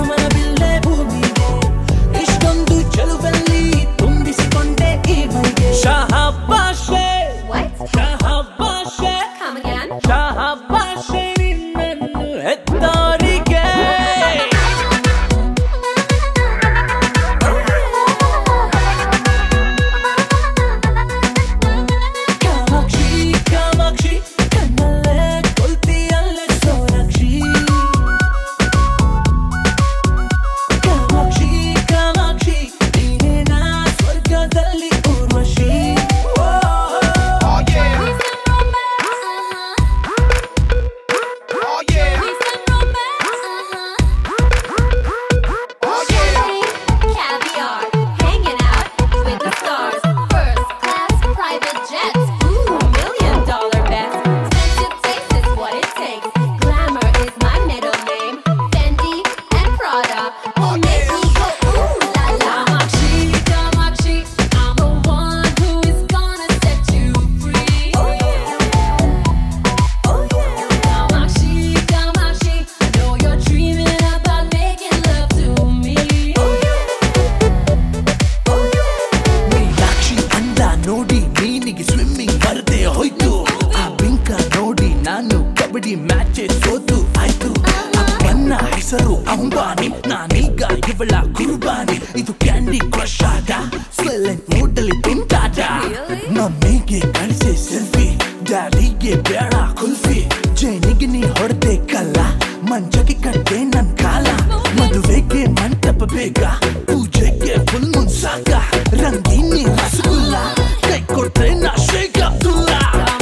ಹೆಸರು ಅಂಬಾನಿ, ನಾನೀಗ ಇವಳ ಕುರ್ಬಾನಿ. ಇದು ಕ್ಯಾಂಡಿ ಕ್ರಶ್ ಆಟ, ಸೈಲೆಂಟ್ ಮೋಡಲ್ಲಿ ತುಂಟಾಟ. ಮಮ್ಮಿಗೆ ಕಳಿಸಿ ಸೆಲ್ಫಿ, ಡ್ಯಾಡಿಗೆ ಬೇಡ ಕುಲ್ಫಿ. ಜೇನಿಗೆ ನೀ ಹೊಡೆದೆ ಕಲ್ಲ, ಮಂಚಕ್ಕೆ ಕಟ್ಟೆ ನನ್ ಕಾಲ. ಮದುವೆಗೆ ಮಂಟಪ ಬೇಗ, ಪೂಜೆಗೆ ಫುಲ್ ಮುನ್ಸಾಕ. ರಂಗೀನಿ ರಸಗುಲ್ಲ, ಕೈ ಕೊಟ್ರೆ ನಾ Sheikh Abdullah.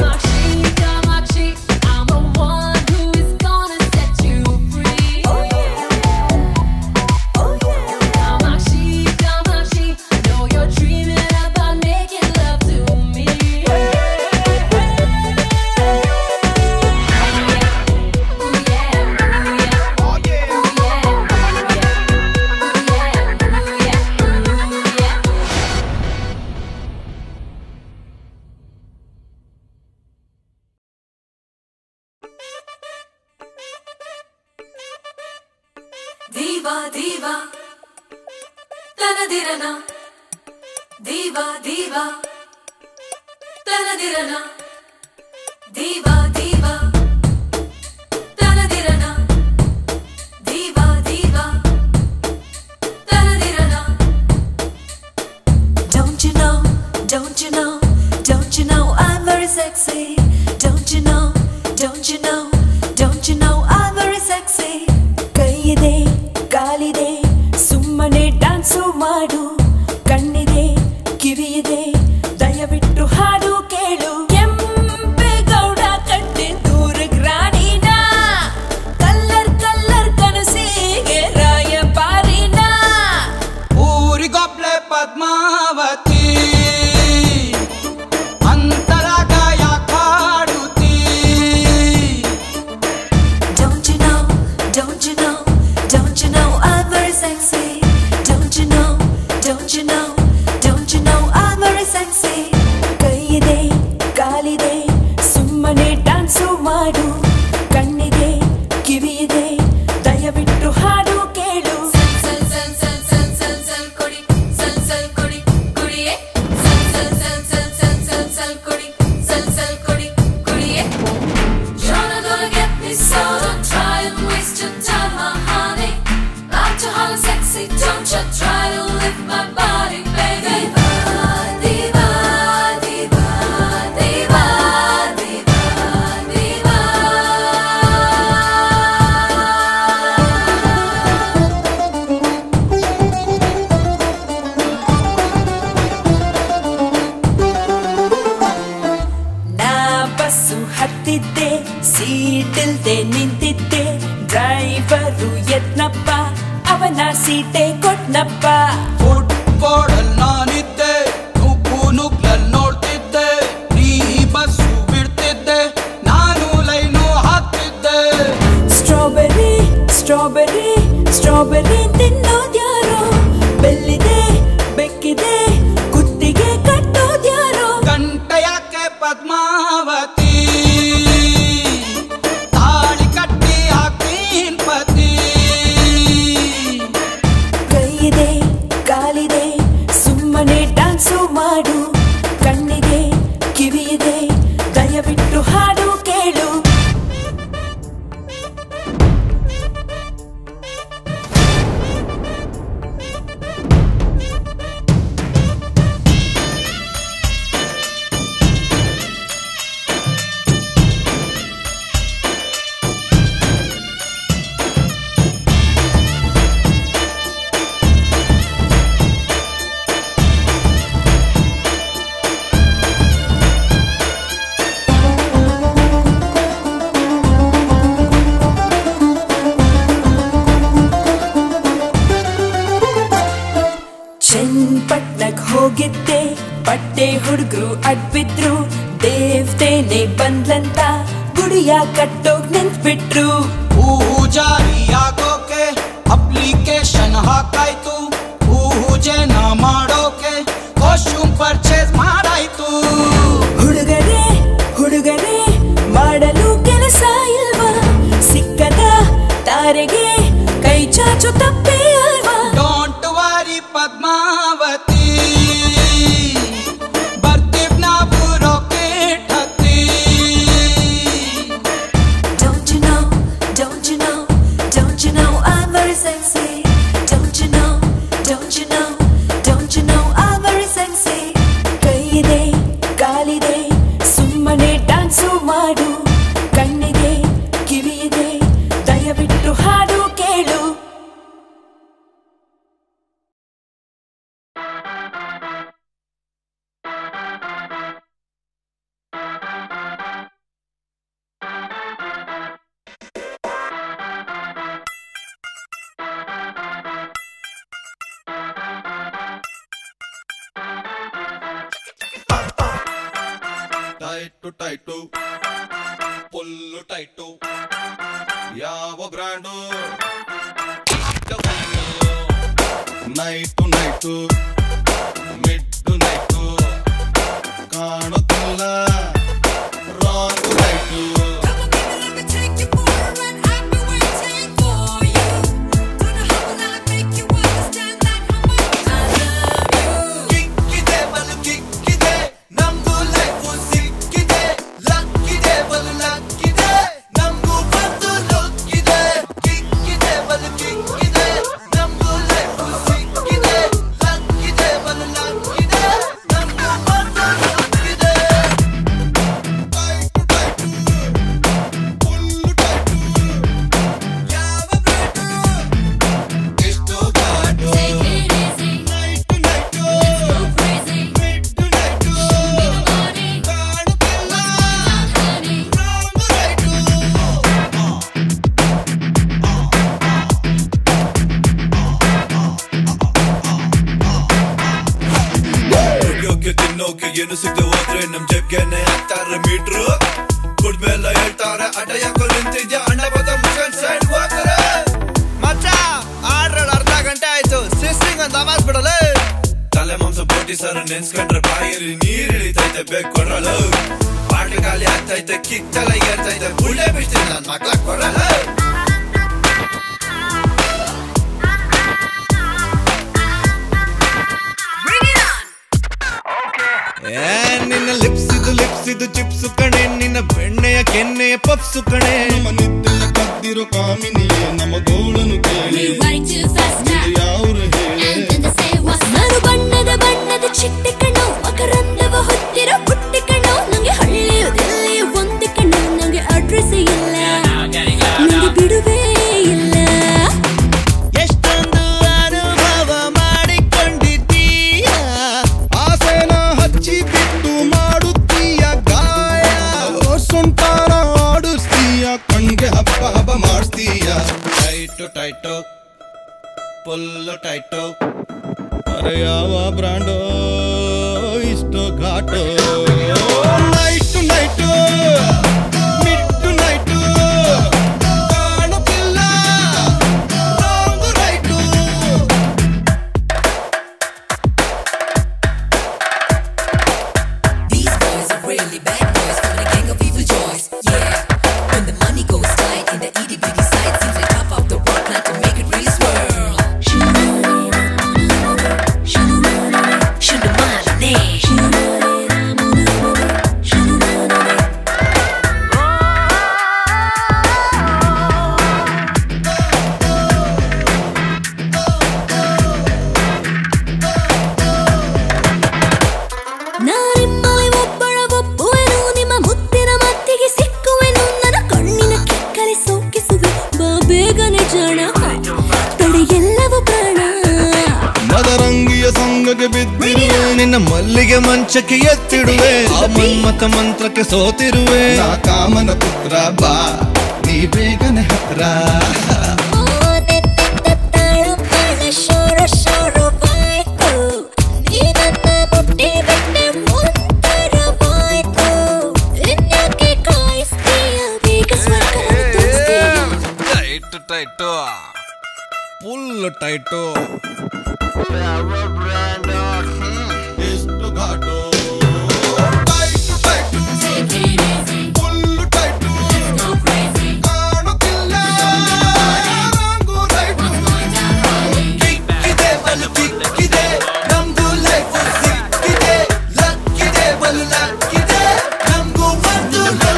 Diva, diva, tanadirana. Diva, diva, tanadirana. Diva, diva, tanadirana. Diva, diva, tanadirana. Don't you know, don't you know, don't you know I'm very sexy. Don't you know, don't you know, don't you know I'm very sexy. ಕೈಯಿದೆ ಕಾಲಿದೆ ಸುಮ್ಮನೆ ಡ್ಯಾನ್ಸು ಮಾಡು, ಕಣ್ಣಿದೆ ಕಿವಿಯಿದೆ ದಯವಿಟ್ಟು ಹಾಡು ಕೇಳು. ಕೆಂಪೇಗೌಡ ಕಟ್ಟಿ ದೂರ ಗ್ರಾಣಿನ, ಕಲ್ಲರ್ ಕಲ್ಲರ್ ಕನಸಿಗೆ ರಾಯಪಾರಿನ. ಊರಿಗೊಬ್ಳೆ Padmavati, ಅಂತರಗಾಯ ಕಾಡುತ್ತೀ. Don't you know, don't you know, don't you know I'm very sexy. Don't you know, don't you know, don't you know I'm very sexy. ಕೈಯಿದೆ ಕಾಲಿದೆ ಸುಮ್ಮನೆ ಡ್ಯಾನ್ಸು ಮಾಡು, ಕಣ್ಣಿದೆ ಕಿವಿಯಿದೆ ದಯವಿಟ್ಟು ಹಾಡು ಕೇಳು. ಸಲ್ ಸಲ್ ಸಲ್ ಸಲ್ ಸಲ್ ಸಲ್ ಕೊಡಿ, ಸಲ್ ಸಲ್ ಕೊಡಿ ಕುಡಿಯೇ. ಸಲ್ ಸಲ್ ಸಲ್ ಸಲ್ ಸಲ್ ಸಲ್ ಸಲ್ ಕೊಡಿ, ಸಲ್ ಸಲ್ ಕೊಡಿ ಕುಡಿಯೇ. You're not gonna get me, so don't try and waste your time, my honey. I'm too hot and sexy, don't you try to lift my body, baby. Diva, diva, diva, diva, diva, ನಾ ಬಸ್ಸು ಹತ್ತಿದ್ದೆ, ಸೀಟಿಲ್ದೆ ನಿಂತಿದ್ದೆ. ಡ್ರೈವರು ಎದ್ನಪ್ಪ, ಅವನ ಸೀಟೆ ಕೊಟ್ನಪ್ಪ. ಫುಟ್ಬೋರ್ಡಲ್ ನಾನಿದ್ದೆ, ನುಗ್ಗು ನುಗ್ಲಲ್ ನೋಡ್ತಿದ್ದೆ. ನೀ ಬಸ್ಸು ಬಿಡ್ತಿದ್ದೆ, ನಾನು ಲೈನು ಹಾಕ್ತಿದ್ದೆ. ಸ್ಟ್ರಾಬೆರಿ ಸ್ಟ್ರಾಬೆರಿ ಸ್ಟ್ರಾಬೆರಿ ತಿನ್ನೋದ್ಯಾರೋ, ಬೆಲ್ಲಿದೆ ಬೆಕ್ಕಿದೆ ಕುತ್ತಿಗೆ ಕಟ್ಟೋದ್ಯಾರೋ. ಗಂಟೆ ಯಾಕೆ ಪದ್ಮಾವತಿ, ತಾಳಿ ಕಟ್ಟಿ ಹಾಕ್ತೀನ್ ಪತಿ. ಕೈಯಿದೆ ಕಾಲಿದೆ ಸುಮ್ಮನೆ ಡ್ಯಾನ್ಸು ಮಾಡು, ಕಣ್ಣಿದೆ ಕಿವಿಯಿದೆ ದಯವಿಟ್ಟು ಹಾಡು ಕೇಳು. ಚನ್ನಪಟ್ಟಣಕ್ ಹೋಗಿದ್ದೆ, ಬಟ್ಟೆ ಹುಡುಗರು ಅಡ್ಬಿದ್ರು. ದೇವ್ತೇನೆ ಬಂದ್ಲಂತ ಗುಡಿಯ ಕಟ್ಟೋಗ್ ನಿಂತ್ಬಿಟ್ರು. ಪೂಜಾರಿಯಾಗೋಕೆ ಅಪ್ಲಿಕೇಶನ್ ಹಾಕಾಯ್ತು, ಪೂಜೆನ ಮಾಡೋಕೆ ಕಾಸ್ಟ್ಯೂಮ್ ಪರ್ಚೇಸ್ ಮಾಡಾಯ್ತು. ಹುಡುಗರೇ ಹುಡುಗರೇ ಮಾಡಲು ಕೆಲಸ ಇಲ್ವಾ, ಸಿಕ್ಕದ ತಾರೆಗೆ ಕೈ ಚಾಚು ತಪ್ಪೇ ಅಲ್ವಾ. ಡೋಂಟ್ ವರಿ ಪದ್ಮಾವತಿ, ಬರ್ತೀವ್ ನಾವು ರಾಕೆಟ್ ಹತ್ತಿ. Don't you know, don't you know, don't you know I'm very sexy. Don't you know? Don't you know? Don't you know I'm very sexy? ಕೈಯಿದೆ ಕಾಲಿದೆ ಸುಮ್ಮನೆ ಡ್ಯಾನ್ಸು ಮಾಡು ಕಣ್ಣಿದೆ ಕಿವಿಯಿದೆ ದಯವಿಟ್ಟು ಹಾಡು ಕೇಳು. ಟೈಟು ಟೈಟು ಫುಲ್ಲು ಟೈಟು ಯಾವ brand night night midnight ಕಾಣುತ್ತಿಲ್ಲ ರಾಂಗು ನೈಟು ಏನು ಸಿಗ್ದೆ ಹೋದ್ರೆ ನಮ್ ಜಬ್ಗೆನೆ ಹಾಕ್ತಾರೆ ಮೀಟ್ರು ಕುಡ್ಮೇಲೆ ಹೇಳ್ತಾರೆ ಅಡ್ಡ ಯಾಕೋ ನಿಂತಿದ್ಯಾ ಅಣ್ಣ ಬದ ಮುಖನ್ ಸೈಡ್ ಹೋಗ್ತಾರೆ ಮಚ್ಚ ಆಡ್ರಲ್ಲಿ ಅರ್ಧ ಗಂಟೆ ಆಯ್ತು ಸಿಸ್ಟಿಂಗ್ ಅಂತ ಮಾಸ್ ಬಿಡಲ್ಲ ತಲೆ ಮಾಂಸ ಬೋಟಿ ಸರ್ ನೆನ್ಸ್ಕೊಂಡ್ರೆ ಬಾಯಲ್ಲಿ ನೀರ್ ಇಳಿತೈತೆ ಬೇಕು ಕೊಡಲ್ಲ ಬಾಟ್ಲಿ ಖಾಲಿ ಆಗ್ತೈತೆ ಕಿಕ್ ತಲೆ ಏರ್ತೈತೆ ಬುಳ್ಳೆ ಬಿಡ್ತೀನಿ ನನ್ ಮಕ್ಳ ಕೊಡಲ್ಲ ನಿನ್ನ ಲಿಪ್ಸ್ ಇದು ಲಿಪ್ಸ್ ಇದು ಚಿಪ್ಸು ಕಣೆ ನಿನ್ನ ಬೆಣ್ಣೆಯ ಕೆನ್ನೆಯ ಪಪ್ಸು ಕಣೆ ನಮ್ಮ ನಿದ್ದೆಯ ಕದ್ದಿರೋ ಕಾಮಿನಿಯೇ ನಮ್ಮ ಗೋಳನು ಕೇಳಿ ಯಾವ್ರು ಹೇಳಿ ನಾನು ಬಣ್ಣದ ಬಣ್ಣದ ಚಿಟ್ಟೆ ಕಣೋ ಮಕರಂದವ ಹೊತ್ತಿರೋ ಪುಟ್ಟೆ ಕಣೋ ನಂಗೆ ಹಳ್ಳಿಯೋದಿಲ್ಲಿ ಒಂದೇ ಕಣೋ ನಂಗೆ ಅಡ್ರೆಸ್ ಇಲ್ಲ ನಂಗೆ ಬಿಡುವೇ ಇಲ್ಲ ಎಷ್ಟೊಂದು ಅನುಭವ ಮಾಡಿಕೊಂಡಿದ್ದೀಯ ಆಸೆನ ಹಚ್ಚಿ ಬಿಟ್ಟು ಮಾಡುತ್ತೀಯ ಗಾಯ ಸೊಂಟಾರ ಆಡಿಸ್ತೀಯ ಕಣ್ಗೆ ಹಬ್ಬ ಹಬ್ಬ ಮಾಡಿಸ್ತೀಯ ಟೈಟು ಟೈಟು ಫುಲ್ಲು ಟೈಟು ಅರೆ ಯಾವ ಬ್ರಾಂಡೋ ಇಷ್ಟು ಘಾಟು ನೈಟು ನೈಟು ಮಿಡ್ಡು ನೈಟು ಕಾಣುತ್ತಿಲ್ಲ wrong night These boys are really bad boys from the gang of evil joys. Yeah, when the money goes tight in the itty bitty side, seems like top of the world plan to make it really swirl. ನಾನಿಮ್ಮಲ್ಲಿ ಒಬ್ಬಳ ಒಪ್ಪುವೆನು ನಿಮ್ಮ ಮುತ್ತಿನ ಮತ್ತಿಗೆ ಸಿಕ್ಕುವೆನು ನನ್ನ ಕಣ್ಣಿನ ಕಿಕ್ಕಲಿ ಸೋಕಿಸುವೆ ಬಾ ಬೇಗನೆ ಜಾಣ ತಡೆ ಎಲ್ಲವೂ ಪ್ರಾಣ ಮದರಂಗಿಯ ಸಂಗಕ್ಕೆ ಬಿದ್ದಿರುವೆ ನಿನ್ನ ಮಲ್ಲಿಗೆ ಮಂಚಕ್ಕೆ ಎತ್ತಿಡುವೆ ಆ ಮನ್ಮಥ ಮಂತ್ರಕ್ಕೆ ಸೋತಿರುವೆ ನಾ ಕಾಮನ ಪುತ್ರ ಬಾ ನೀ ಬೇಗನೆ ಹತ್ರ ಶೋರ ಶೋರವಾಯ್ತು ನೀ ನನ್ನ ಮುಟ್ಟಿ ಬಿಟ್ಟೆ ಒಂಥರವಾಯ್ತು ಇನ್ಯಾಕೆ ಕಾಯಿಸ್ತೀಯ ಬೇಗ ಸ್ವರ್ಗವನ್ನು ತೋರಿಸ್ತೀಯ ಟೈಟು ಟೈಟು ಫುಲ್ ಟೈಟು ಎಷ್ಟು ಘಾಟು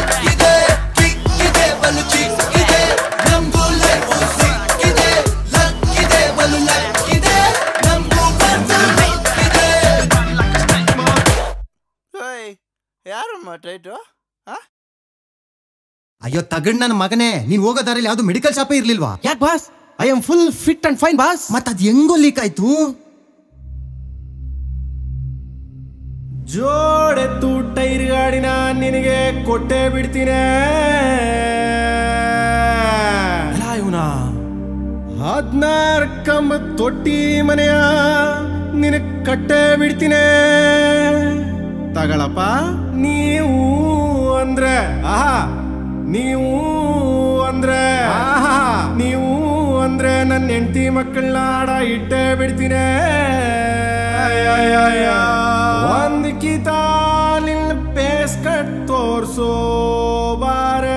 Nungu life was sick, ಟ್ರೈಟು ಅಯ್ಯೋ ತಗಡ್ ನನ್ನ ಮಗನೇ ನೀನ್ ಹೋಗೋ ದಾರಿಲಿ ಯಾವ್ದು ಮೆಡಿಕಲ್ ಶಾಪೇ ಇರ್ಲಿಲ್ವಾ? ಯಾಕೆ boss? I am full fit and fine boss. ಮತ್ ಅದ್ ಹೆಂಗೋ ಲೀಕ್ ಆಯ್ತು? ಜೋಡೆತ್ತು ಟೈರ್ ಗಾಡಿನ ನಿನಗೆ ಕೊಟ್ಟೆ ಬಿಡ್ತೀನಿ. ಇವನ ಹದ್ನಾರು ಕಂಬ ತೊಟ್ಟಿ ಮನೆಯ ನಿನ ಕಟ್ಟೆ ಬಿಡ್ತೀನಿ. ತಗಳಪ್ಪ. ನೀವು ಅಂದ್ರೆ ಆಹಾ ನೀವು ಅಂದ್ರೆ ಆಹಾ ನೀವು ಅಂದ್ರೆ ನನ್ನ ಹೆಂಡತಿ ಮಕ್ಕಳನ್ನ ಆಡ ಇಟ್ಟೆ ಬಿಡ್ತೀನಿ. ಒಂದ್ ಕಿತ ನಿನ್ನ ಪೇಸ್ ಕಟ್ ತೋರ್ಸೋ ಬಾರೆ.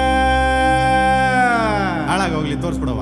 ಹಾಳಾಗೋಗ್ಲಿ ತೋರ್ಸ್ಬಿಡವ.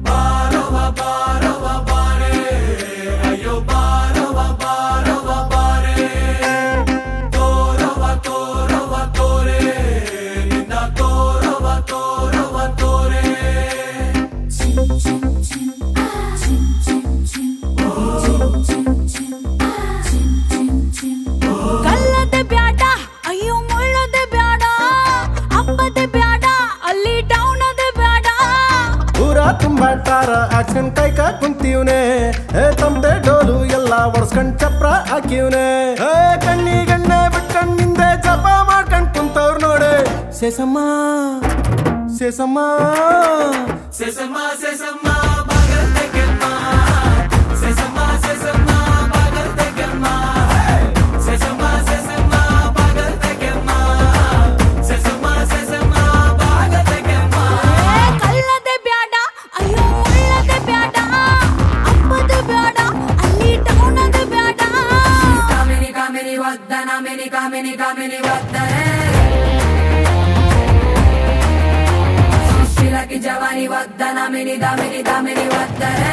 ಕಲ್ಲದೆ ಬ್ಯಾಡ ಅಯ್ಯೋ ಮುಳ್ಳದೆ ಬ್ಯಾಡ ಅಪ್ಪದೆ ಬ್ಯಾಡ ಅಲ್ಲಿ ಡೌನ್ ಅದೆ ಬ್ಯಾಡ. ಊರ ತುಂಬಾ ಟಾರ ಆಕ್ಸನ್ ಕೈ ಕಾ ಕುಂತೀವ್ನೆ. ತಮ್ಮದೆ ಡೋಲು ಎಲ್ಲ ಒಡ್ಸ್ಕೊಂಡ್ ಚಪ್ರ ಹಾಕಿವ್ನೆ. ಕಣ್ಣಿ ಗಣ್ಣೆ ಬಿಟ್ಕೊಂಡ್ ನಿಂದೆ ಜಪ ಮಾಡ್ಕೊಂಡ್ ಕುಂತವ್ರು ನೋಡೆ. ಸೇಸಮ್ಮ ಸೇಸಮ್ಮ ಸೇಸಮ್ಮ ಸೇಸಮ್ಮ ಬಾಗಲ್ ತೆಗೆಮ್ಮ. ಸೇಸಮ್ಮ ಸೇಸಮ್ಮ ಬಾಗಲ್ ತೆಗೆಮ್ಮ. ಸೇಸಮ್ಮ ಸೇಸಮ್ಮ ಬಾಗಲ್ ತೆಗೆಮ್ಮ. ಸೇಸಮ್ಮ ಸೇಸಮ್ಮ ಬಾಗಲ್ ತೆಗೆಮ್ಮ. ಕಲ್ಲದೆ ಬ್ಯಾಡ ಅಯ್ಯೋ ಮುಳ್ಳದೆ ಬ್ಯಾಡ ಅಪ್ಪದೆ ಬ್ಯಾಡ ಅಲ್ಲಿ ಡೌನ್ ಅದೆ ಬ್ಯಾಡ. ಕಾಮಿನಿ ಕಾಮಿನಿ ವದ್ದನ ಮಿನಿ ಕಾಮಿನಿ ಕಾಮಿನಿ ವದ್ದನೆ. ಸುಶೀಲಕಿ ಜವಾನಿ ವದ್ದನ ಮಿನಿ ದಾಮಿನಿ ದಾಮಿನಿ ವದ್ದನೆ.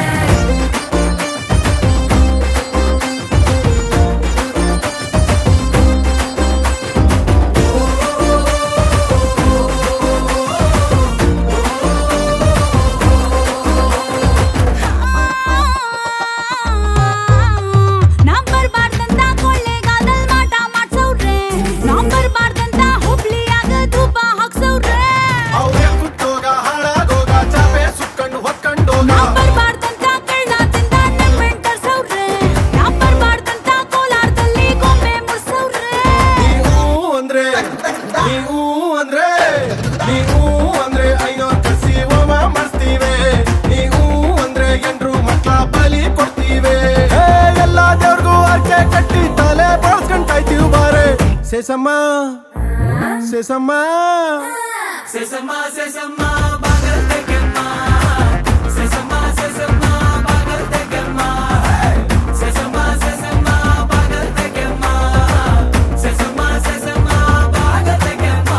ನಂಬರ್ ಬಾರ್ದಂತ ಕೊಳ್ಳೆಗಾದಲ್ ಮಾಟ ಮಾಡ್ಸವ್ರೆ. ನಂಬರ್ ಬಾರ್ದಂತ ಹುಬ್ಳಿಯಾಗ ಧೂಪ ಹಾಕ್ಸವ್ರೆ. ನಂಬರ್ ಬಾರ್ದಂತ ಕಳ್ಳಾದಿಂದ ನೆಮ್ಮೆಣ್ ತರ್ಸವ್ರೆ. ನಂಬರ್ ಬಾರ್ದಂತ ಕೋಲಾರದಲ್ಲಿ ಗೊಂಬೆ ಮುರ್ಸವ್ರೆ. ನೀವು ಅಂದ್ರೆ ನೀವು ಅಂದ್ರೆ ನೀವು ಅಂದ್ರೆ ಐನೋರ್ ಕಸಿ ಹೋಮ ಮಾಡಿಸ್ತೀವಿ. ನೀವು ಅಂದ್ರೆ ಎಂಡ್ರು ಮಕ್ಳ ಬಲಿ ಕೊಡ್ತೀವಿ. ಎಲ್ಲ ದೇವ್ರಿಗೂ ಅರ್ಕೆ ಕಟ್ಟಿ ತಲೆ ಬಳಸ್ಕೊಂಡ್ ಕಾಯ್ತೀವಿ ಬಾರೆ. ಸೇಸಮ್ಮ ಸೇಸಮ್ಮ ಸೇಸಮ್ಮ ಸೇಸಮ್ಮ ಬಾಗಲ್ ತೆಗೆಮ್ಮ. ಸೇಸಮ್ಮ ಸೇಸಮ್ಮ ಬಾಗಲ್ ತೆಗೆಮ್ಮ. ಸೇಸಮ್ಮ ಸೇಸಮ್ಮ ಬಾಗಲ್ ತೆಗೆಮ್ಮ. ಸೇಸಮ್ಮ ಸೇಸಮ್ಮ ಬಾಗಲ್ ತೆಗೆಮ್ಮ.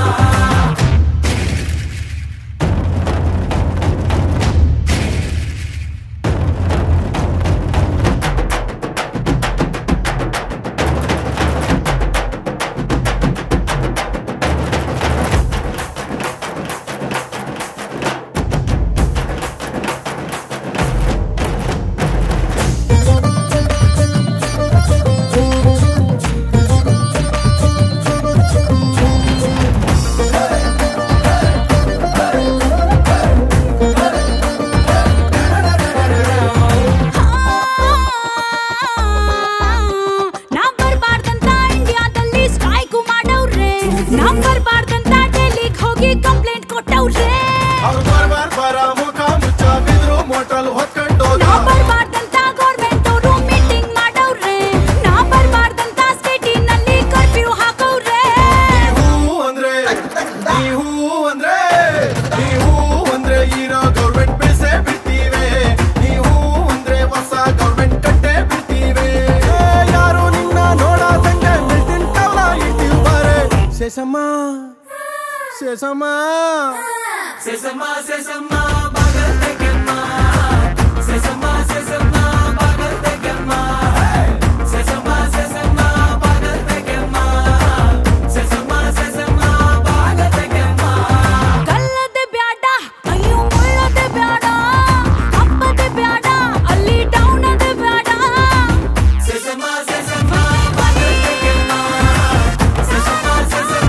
ನಂಬರ್ ಬಾರ್ದಂತ ಇಂಡಿಯಾದಲ್ಲಿ ಸ್ಟ್ರೈಕು ಮಾಡವ್ರೆ. ನಂಬರ್ ಬಾರ್ದಂತ ಡೆಲ್ಲಿಗ್ ಹೋಗಿ ಕಂಪ್ಲೇಂಟ್ ಕೊಟ್ಟವ್ರೆ. ಅವ್ರು ಬಾರ್ ಬಾರ ಮುಖ ಮುಚ್ಚ ಬಿದ್ರು ಮೋಟಲ್ ಹೊತ್ಕೊಂಡು ನಂಬರ್ ಬಾರ್ದಂತ ಗೌರ್ಮೆಂಟ್ ಅವರು ಮೀಟಿಂಗ್ ಮಾಡವ್ರೆ. ನಂಬರ್ ಬಾರ್ದಂತ ಸ್ಟೇಟಿನಲ್ಲಿ ಕರ್ಫ್ಯೂ ಹಾಕವ್ರೆ. ನೀವು ಅಂದ್ರೆ ನೀವು ಅಂದ್ರೆ ನೀವು ಅಂದ್ರೆ ಇರೋ ಗೌರ್ಮೆಂಟ್ ಬಿಡಿಸೇ ಬಿಡ್ತೀವಿ. ನೀವು ಅಂದ್ರೆ ಹೊಸ ಗೌರ್ಮೆಂಟ್ ಕಟ್ಟೆ ಬಿಡ್ತೀವಿ. ಯಾರು ನಿನ್ನ ನೋಡದಂಗೆ ಮೆಲ್ಟಿನ್ ಕವಲ ಇಟ್ಟಿವ್ ಬಾರೆ. ಸೇಸಮ್ಮ ಸೇಸಮ್ಮ ಸೇಸಮ್ಮ ಸೇಸಮ್ಮ ಬಾಗಲ್ ತೆಗೆಮ್ಮ. ಸೇಸಮ್ಮ ಸೇಸಮ್ಮ ಬಾಗಲ್ ತೆಗೆಮ್ಮ. ಸೇಸಮ್ಮ ಸೇಸಮ್ಮ ಬಾಗಲ್ ತೆಗೆಮ್ಮ. ಸೇಸಮ್ಮ ಸೇಸಮ್ಮ ಬಾಗಲ್ ತೆಗೆಮ್ಮ. ಕಲ್ಲದೆ ಬ್ಯಾಡ ಅಯ್ಯೋ ಮುಳ್ಳದೆ ಬ್ಯಾಡ ಅಪ್ಪದೆ ಬ್ಯಾಡ ಅಲ್ಲಿ ಡೌನ್ ಅದೆ ಬ್ಯಾಡ. ಸೇಸಮ್ಮ ಸೇಸಮ್ಮ ಬಾಗಲ್ ತೆಗೆಮ್ಮ. ಸೇಸಮ್ಮ ಸೇಸಮ್ಮ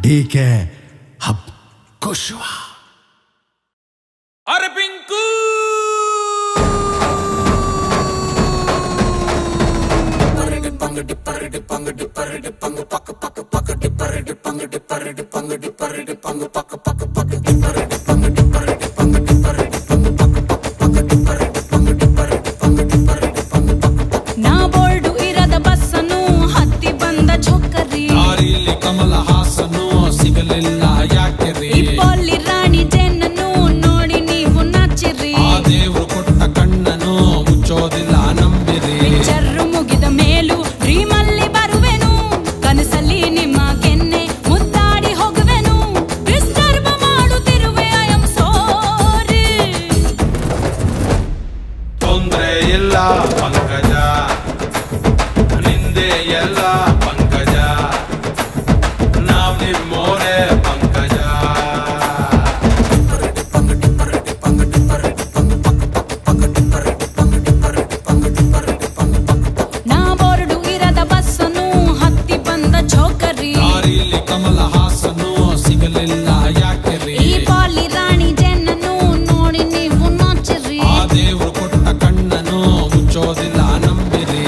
ठीक है अब खुश हुआ। अरे पिंकू ನಾ ಬೋರ್ಡು ಇರದ ಬಸ್ಸನ್ನು ಹತ್ತಿ ಬಂದ ಚೊಕ್ಕರಿ ದಾರಿಲಿ ಕಮಲ ಹಾಸನು ಸಿಗಲಿಲ್ಲ ಯಾಕೆರಿ ಇಪ್ಪಲ್ಲಿ ರಾಣಿ ಜೇನನ್ನು ನೋಡಿ ನೀವು ನಾಚಿರಿ ಆ ದೇವ್ರು ಕೊಟ್ಟ ಕಣ್ಣನು ಮುಚ್ಚೋದಿಲ್ಲ ನಂಬಿರಿ ಪಿಕ್ಚರ್ರು ಮುಗಿದ ಮೇಲೂ ಡ್ರೀಮಲ್ಲಿ ಬರುವೆನು ಕನಸಲ್ಲಿ ನಿಮ್ಮ ಕೆನ್ನೆ ಮುದ್ದಾಡಿ ಹೋಗುವೆನು ಡಿಸ್ಟರ್ಬ್ ಮಾಡುತ್ತಿರುವೆ ಐ ಆಮ್ ಸಾರಿ ತೊಂದ್ರೆ ಇಲ್ಲ ಪಂಕಜ ನಿಂದೆ ಎಲ್ಲ ಪಂಕಜ ನಾವ್ ನಿಮ್ಮೋರೆ ಪಂಕಜ ನಾ ಬೋರ್ಡು ಇರದ ಬಸ್ಸನ್ನು ಹತ್ತಿ ಬಂದ ಚೌಕರಿ ದಾರಿಲಿ ಕಮಲ ಹಾಸನು ಸಿಗಲಿಲ್ಲ ಯಾಕೆರಿ ಈ ಪಾಲಿ ರಾಣಿ ಜೇನನ್ನು ನೋಡಿ ನೀವು ನಾಚಿರಿ ಆ ದೇವ್ರು ಕೊಟ್ಟ ಕಣ್ಣನು ಮುಚ್ಚೋದಿಲ್ಲ ನಂಬಿರಿ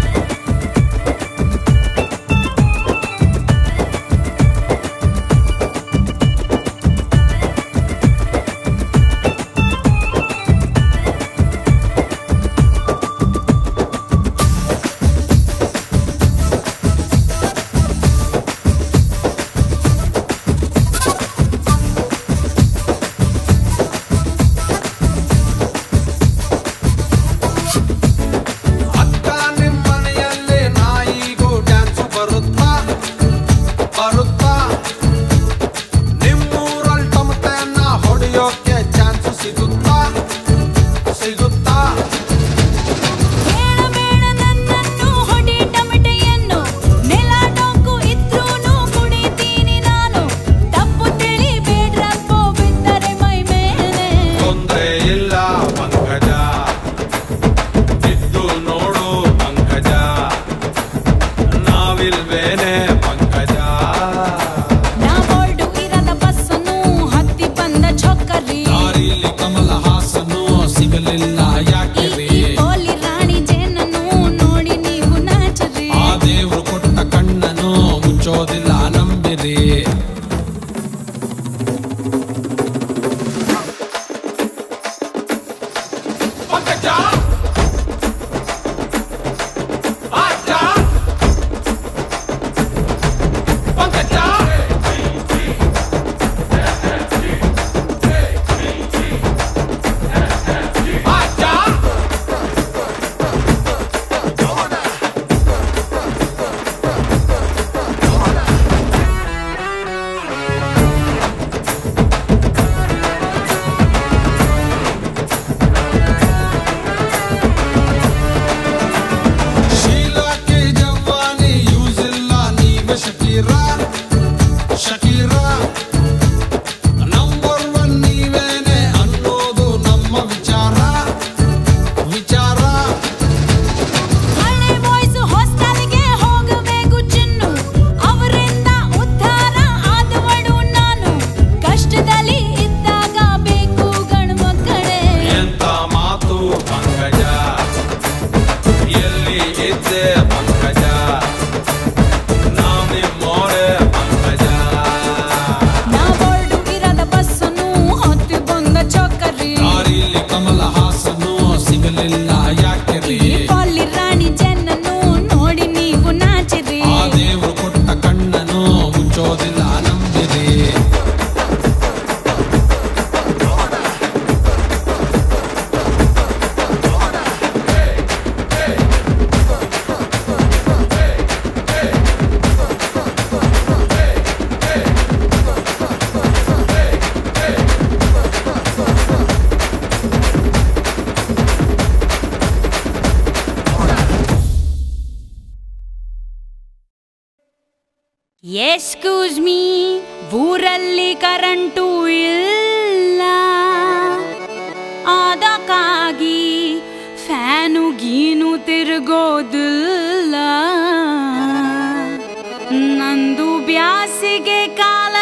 ಅಕ್ಕ ನಿಮ್ಮನೆಯಲ್ಲೇ ನಾಯಿಗೂ ಡ್ಯಾನ್ಸ್ ಬರುತ್ತಾ ಬರುತ್ತಾ ನಿಮ್ಮೂರಲ್ಲಿ ಟಮಟೆಯನ್ನ ಹೊಡೆಯೋಕೆ ಚಾನ್ಸ್ ಸಿಗುತ್ತಾ ಸಿಗುತ್ತಾ ಬೇಡ ನನ್ನನ್ನು ಹೊಡಿ ಟಮಟೆಯನ್ನು ನೆಲ ಡೊಂಕು ಇದ್ರೂನು ಕುಡಿತೀನಿ ನಾನು ತಪ್ಪು ತಿಳಿಬೇಡ್ರಪ್ಪೋ ಬಿದ್ದರೆ ಮೈ ಮೇಲೆ ತೊಂದ್ರೆ ಇಲ್ಲ ಪಂಕಜ ಇದ್ದು ನೋಡು ಪಂಕಜ ನಾವಿಲ್ವೇನೆ ಪಂಕಜ ನಾ ಬೋರ್ಡು ಇರದ ಬಸ್ಸನ್ನು ಹತ್ತಿ ಬಂದ ಚೊಕ್ಕರಿ ದಾರಿಲಿ ಕಮಲ ಹಾಸನು ಸಿಗಲಿಲ್ಲ ಯಾಕೆರಿ ಓಲಿ ರಾಣಿ ಜೇನನ್ನು ನೋಡಿ ನೀವು ನಾಚರಿ ಆ ದೇವ್ರು ಕೊಟ್ಟ ಕಣ್ಣನು ಮುಚ್ಚೋದಿಲ್ಲ ನಂಬಿರಿ ಪಂಕಜ ಆಜ ಪಂಕಜ ಆಜ ಶೀಲಾಕ್ಕೆ ಜವಾನಿ ಯೂಸ್ ಇಲ್ಲ ನೀವೇ ಶಕೀರಾ ಶಕೀರಾ ನಂಬರ್ ಒನ್ ನೀವೇನೆ ಅನ್ನೋದು ನಮ್ಮ ವಿಚಾರ ವಿಚಾರ ಹಳೆ ಬಾಯ್ಸ್ ಹಾಸ್ಟೆಲ್ಗೆ ಹೋಗಬೇಕು ಚಿನ್ನು ಅವರಿಂದ ಉದ್ಧಾರ ಆದವಳು ನಾನು ಕಷ್ಟದಲ್ಲಿ ಇದ್ದಾಗ ಬೇಕು ಗಂಡು ಮಕ್ಕಳೇ ಎಂತ ಮಾತು ಪಂಕಜ ಎಲ್ಲಿ ಇದ್ದೆ ಪಂಕಜ ನಾವ್ ನಿಮ್ಮೋರೆ ಪಂಕಜ ನಾ ಬೋರ್ಡು ಇರದ ಬಸ್ಸನ್ನು ಹತ್ತಿ ಬಂದ ಚೌಕರಿ ದಾರಿಲಿ ಕಮಲ ಹಾಸನು ಸಿಗಲಿಲ್ಲ ಯಾಕೆರಿ ಪಾಲಿ ರಾಣಿ ಜೇನನ್ನು ನೋಡಿ ನೀವು ನಾಚಿರಿ ಆ ದೇವ್ರು ಕೊಟ್ಟ ಕಣ್ಣನು ಮುಚ್ಚೋದಿಲ್ಲ ನಂಬಿರಿ ಎಕ್ಸ್ಕ್ಯೂಸ್ ಮೀ ಊರಲ್ಲಿ ಕರೆಂಟು ಇಲ್ಲ ಅದಕ್ಕಾಗಿ ಫ್ಯಾನು ಗೀನು ತಿರುಗೋದಿಲ್ಲ ನಂದು ಬ್ಯಾಸಿಗೆ ಕಾಲ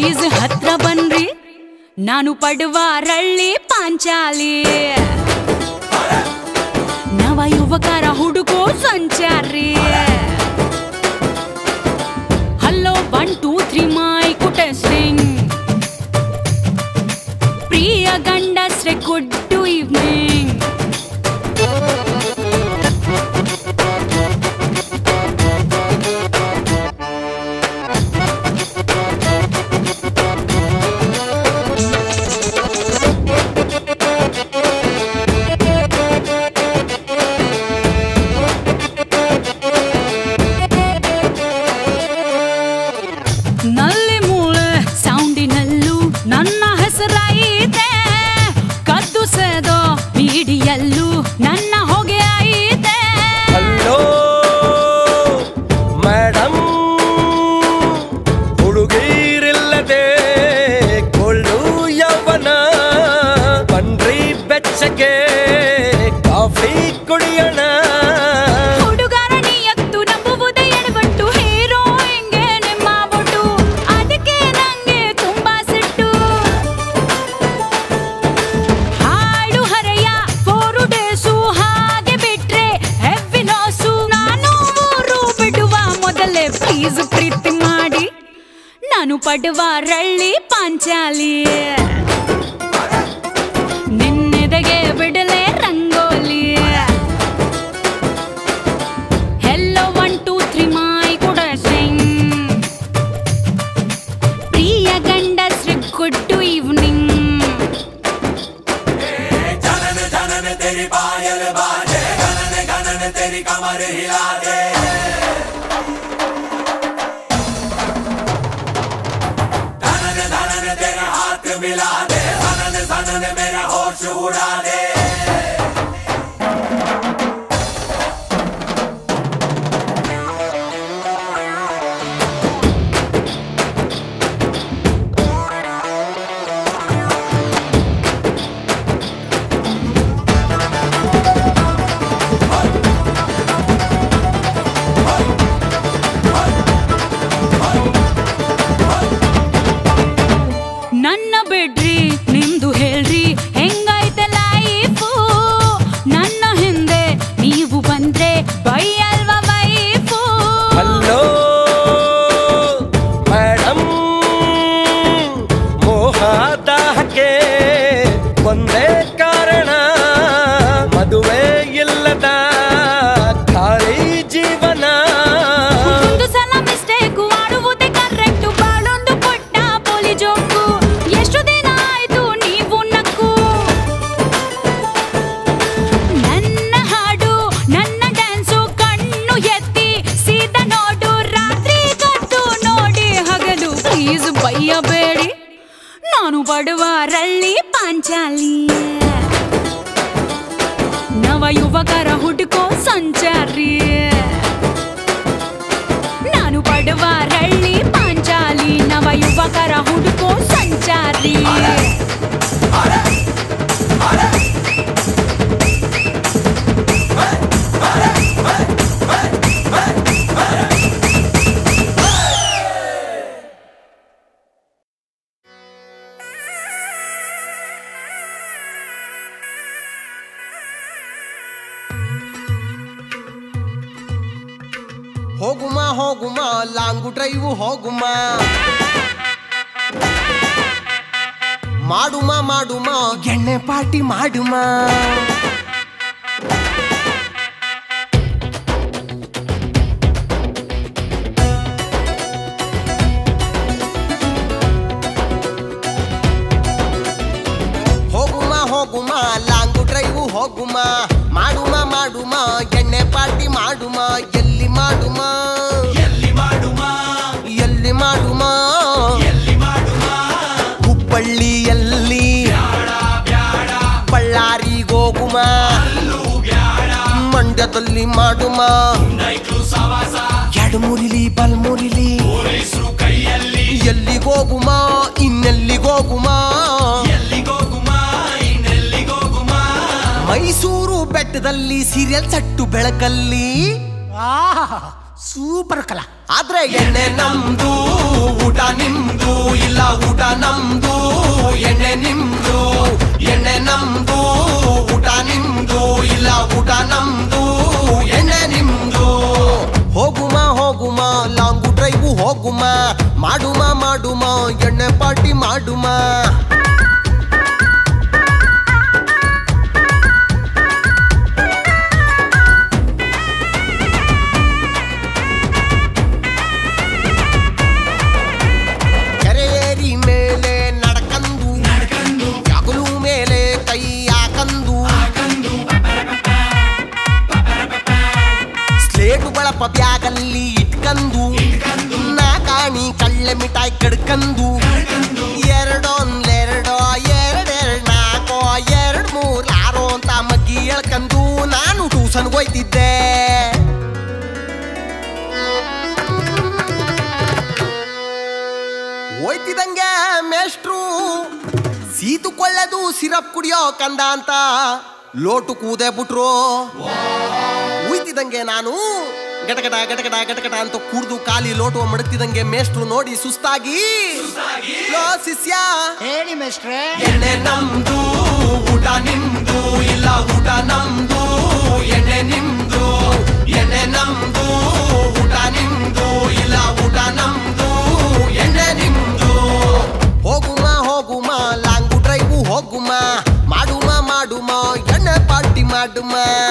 ಪ್ಲೀಸ್ ಹತ್ರ ಬನ್ರಿ ನಾನು ಪಡುವಾರಳ್ಳಿ ಪಾಂಚಾಲಿ ನವ ಯುವಕರ ಹುಡುಗೋ ಸಂಚಾರಿ hello one two three mic testing ಪ್ರಿಯ ಗಂಡಸ್ರೆ ಗುಡ್ ಈವ್ನಿಂಗ್ ನಲ್ಲಿ ಮೂಳೆ ಸೌಂಡಿನಲ್ಲೂ ನನ್ನ ಹೆಸರೈತೆ ಕದ್ದು ಸೇದೋ ಬೀಡಿಯಲ್ಲೂ ನನ್ನ ಹೊಗೆ ಐತೆ ಹಲೋ ಮೇಡಮ್ ಹುಡುಗೀರಿಲ್ಲದೆ ಕೊಳ್ಳು ಯೌವನ ಬನ್ರಿ ಬೆಚ್ಚಗೆ ಕಾಫಿ ಕುಡಿಯೋಣ ಹುಡುಗರ ನಿಯತ್ತು ನಂಬುವುದೇ ಎಡವಟ್ಟು ಹೀರೋ ಹೆಂಗೆ ನಿಮ್ಮ ಬೊಟ್ಟು ಅದಕ್ಕೆ ನಂಗೆ ತುಂಬಾ ಸಿಟ್ಟು ಹಾಡು ಹರೆಯ ಫೋರು ಡೇಸು ಹಾಗೆ ಬಿಟ್ರೆ ಹೆವಿ ಲಾಸು ನಾನು ಊರು ಬಿಡುವ ಮೊದಲೇ ಪ್ಲೀಸ್ ಪ್ರೀತಿ ಮಾಡಿ ನಾನು ಪಡುವಾರಳ್ಳಿ ಪಾಂಚಾಲಿ ನಿನ್ನೆದೆಗೆ ಬಿಡಲೆ ರಂಗೋಲಿ ಹೆಲ್ಲೋ ಒನ್ ಟೂ ತ್ರೀ ಮೈ ಕೂಡ ಸಿಂಗ್ ಪ್ರಿಯ ಗಂಡಸ್ರೆ ಗುಡ್ ಈವ್ನಿಂಗ್ जनन जनन तेरी पायल बाजे गनन गनन तेरी कमर हिला दे धनन धनन तेरे हाथ मिला दे सनन सनन मेरा होश उड़ा दे ನನ್ನ ಬಿಡ್ರಿ ನಿಮ್ದು ಹೇಳ್ರಿ ಹೆಂಗೈತೆ ಲೈಫು ನನ್ನ ಹಿಂದೆ ನೀವು ಬಂದ್ರೆ ಬೈಯಲ್ವ ವೈಫು ಹಲೋ ಮೇಡಮ್ ಮೋಹದಾಹಕ್ಕೆ ಒಂದೇ ಕಾರಣ ಮದುವೆ ಇಲ್ಲದ ಖಾಲಿ ಜೀವನ ಒಂದು ಸಲ ಮಿಸ್ಟೇಕು ಆಡುವುದೇ ಕರೆಕ್ಟು ಬಾಳೊಂದು ಪುಟ್ಟ ಪೋಲಿ ಜೋಕು ಎಷ್ಟು ದಿನ ಆಯ್ತು ನೀವು ನಕ್ಕು ನನ್ನ ಹಾಡು ನನ್ನ ಡ್ಯಾನ್ಸು ಕಣ್ಣು ಎತ್ತಿ ಸೀದಾ ನೋಡು ರಾತ್ರಿ ಕತ್ತು ನೋಡಿ ಹಗಲು ಪ್ಲೀಸ್ ಬೈಯಬೇಡಿ ನಾನು ಪಡುವಾರಳ್ಳಿ ಪಾಂಚಾಲಿ ನವ ಯುವಕರ ಹುಡುಕೋ ಸಂಚಾರಿ ನಾನು ಪಡುವಾರಳ್ಳಿ ಪಾಂಚಾಲಿ ನವ ಯುವಕರ ಹುಡುಕೋ ಸಂಚಾರಿ ಹೋಗುಮ ಹೋಗುಮ ಲಾಂಗು ಡ್ರೈವು ಹೋಗುಮ ಮಾಡುಮ ಮಾಡುಮ ಎಣ್ಣೆ ಪಾರ್ಟಿ ಮಾಡುಮ ಹೋಗುಮ ಹೋಗುಮ ಲಾಂಗು ಡ್ರೈವು ಹೋಗುಮ ಮಾಡುಮ ಮಾಡುಮ ಎಣ್ಣೆ ಪಾರ್ಟಿ ಮಾಡುಮ ಎಲ್ಲಿ ಮಾಡುಮ ಎಲ್ಲಿ ಮಾಡುಮ ಎಲ್ಲಿ ಮಾಡುಮ ಎಲ್ಲಿ ಮಾಡುಮ ಹುಬ್ಬಳ್ಳಿಯಲ್ಲಿ ಬಳ್ಳಾರಿಗೋಗುಮ ಮಂಡ್ಯದಲ್ಲಿ ಮಾಡುಮ ಎಡಮುರಿಲಿ ಬಲ್ಮುರಿಲಿ ಕೈಯಲ್ಲಿ ಎಲ್ಲಿಗೋಗುಮ ಇನ್ನೆಲ್ಲಿಗೋಗುಮ ಎಲ್ಲಿಗೋಗುಮ ಇನ್ನೆಲ್ಲಿಗೋಗುಮ ಮೈಸೂರು ಬೆಟ್ಟದಲ್ಲಿ ಸೀರಿಯಲ್ ಸಟ್ಟು ಬೆಳಕಲ್ಲಿ ಸೂಪರ್ ಕಲಾ ಆದ್ರೆ ಎಣ್ಣೆ ನಮ್ದು ಊಟ ನಿಮ್ದು ಇಲ್ಲ ಹೋಗುಮ ಮಾಡುಮ ಮಾಡುಮ ಎಣ್ಣೆ ಪಾರ್ಟಿ ಮಾಡುಮ ಕೆರೆಯೇರಿ ಮೇಲೆ ನಡ್ಕಂದು ಯಾಗಲು ಮೇಲೆ ಕೈ ಹಾಕಂದು ಸ್ಲೇಟು ಬಳಪ ಬ್ಯಾಗಲ್ಲಿ ಇಟ್ಕಂದು ನಾ ಕಾಣಿ ಕಳ್ಳೆ ಮಿಠಾಯಿ ಕಡ್ಕಂದು ಎರಡೊಂದೆರಡೋ ಎರಡೆರಡು ನಾಲ್ಕೋ ಎರಡು ಮೂರು ಆರೋ ಅಂತ ಮಗ್ಗಿ ಹೇಳ್ಕಂದು ನಾನು ಟ್ಯೂಷನ್ಗೆ ಹೋಯ್ತಿದ್ದೆ. ಹೋಯ್ತಿದಂಗೆ ಮೇಷ್ಟ್ರು ಸೀತು ಕೊಳ್ಳದು ಸಿರಪ್ ಕುಡಿಯೋ ಕಂದ ಅಂತ ಲೋಟು ಕೂದೆ ಬಿಟ್ರು. ಉಯ್ತಿದಂಗೆ ನಾನು ಗಟಗಟ ಗಟಗಟ ಗಟಗಟ ಅಂತ ಕುಡ್ದು ಖಾಲಿ ಲೋಟು ಮಡಗ್ತಿದಂಗೆ ಮೇಷ್ಟ್ರು ನೋಡಿ ಸುಸ್ತಾಗಿ ಲೋ ಶಿಷ್ಯ ಹೇಳಿ ಮೇಷ್ಟ್ರೆ. ಎಣ್ಣೆ ನಮ್ದು ಊಟ ನಿಮ್ದು ಇಲ್ಲ ಊಟ ನಮ್ದು ಎಣ್ಣೆ ನಿಮ್ದು ಎಣ್ಣೆ ನಮ್ದು ಊಟ ನಿಮ್ದು ಇಲ್ಲ ಊಟ ನಮ್ದು ಎಣ್ಣೆ ನಿಮ್ದು. ಹೋಗುಮ ಹೋಗುಮ ಲಾಂಗು ಡ್ರೈವು ಹೋಗುಮ ಮಾಡುಮ ಮಾಡುಮ ಎಣ್ಣೆ ಪಾರ್ಟಿ ಮಾಡುಮ.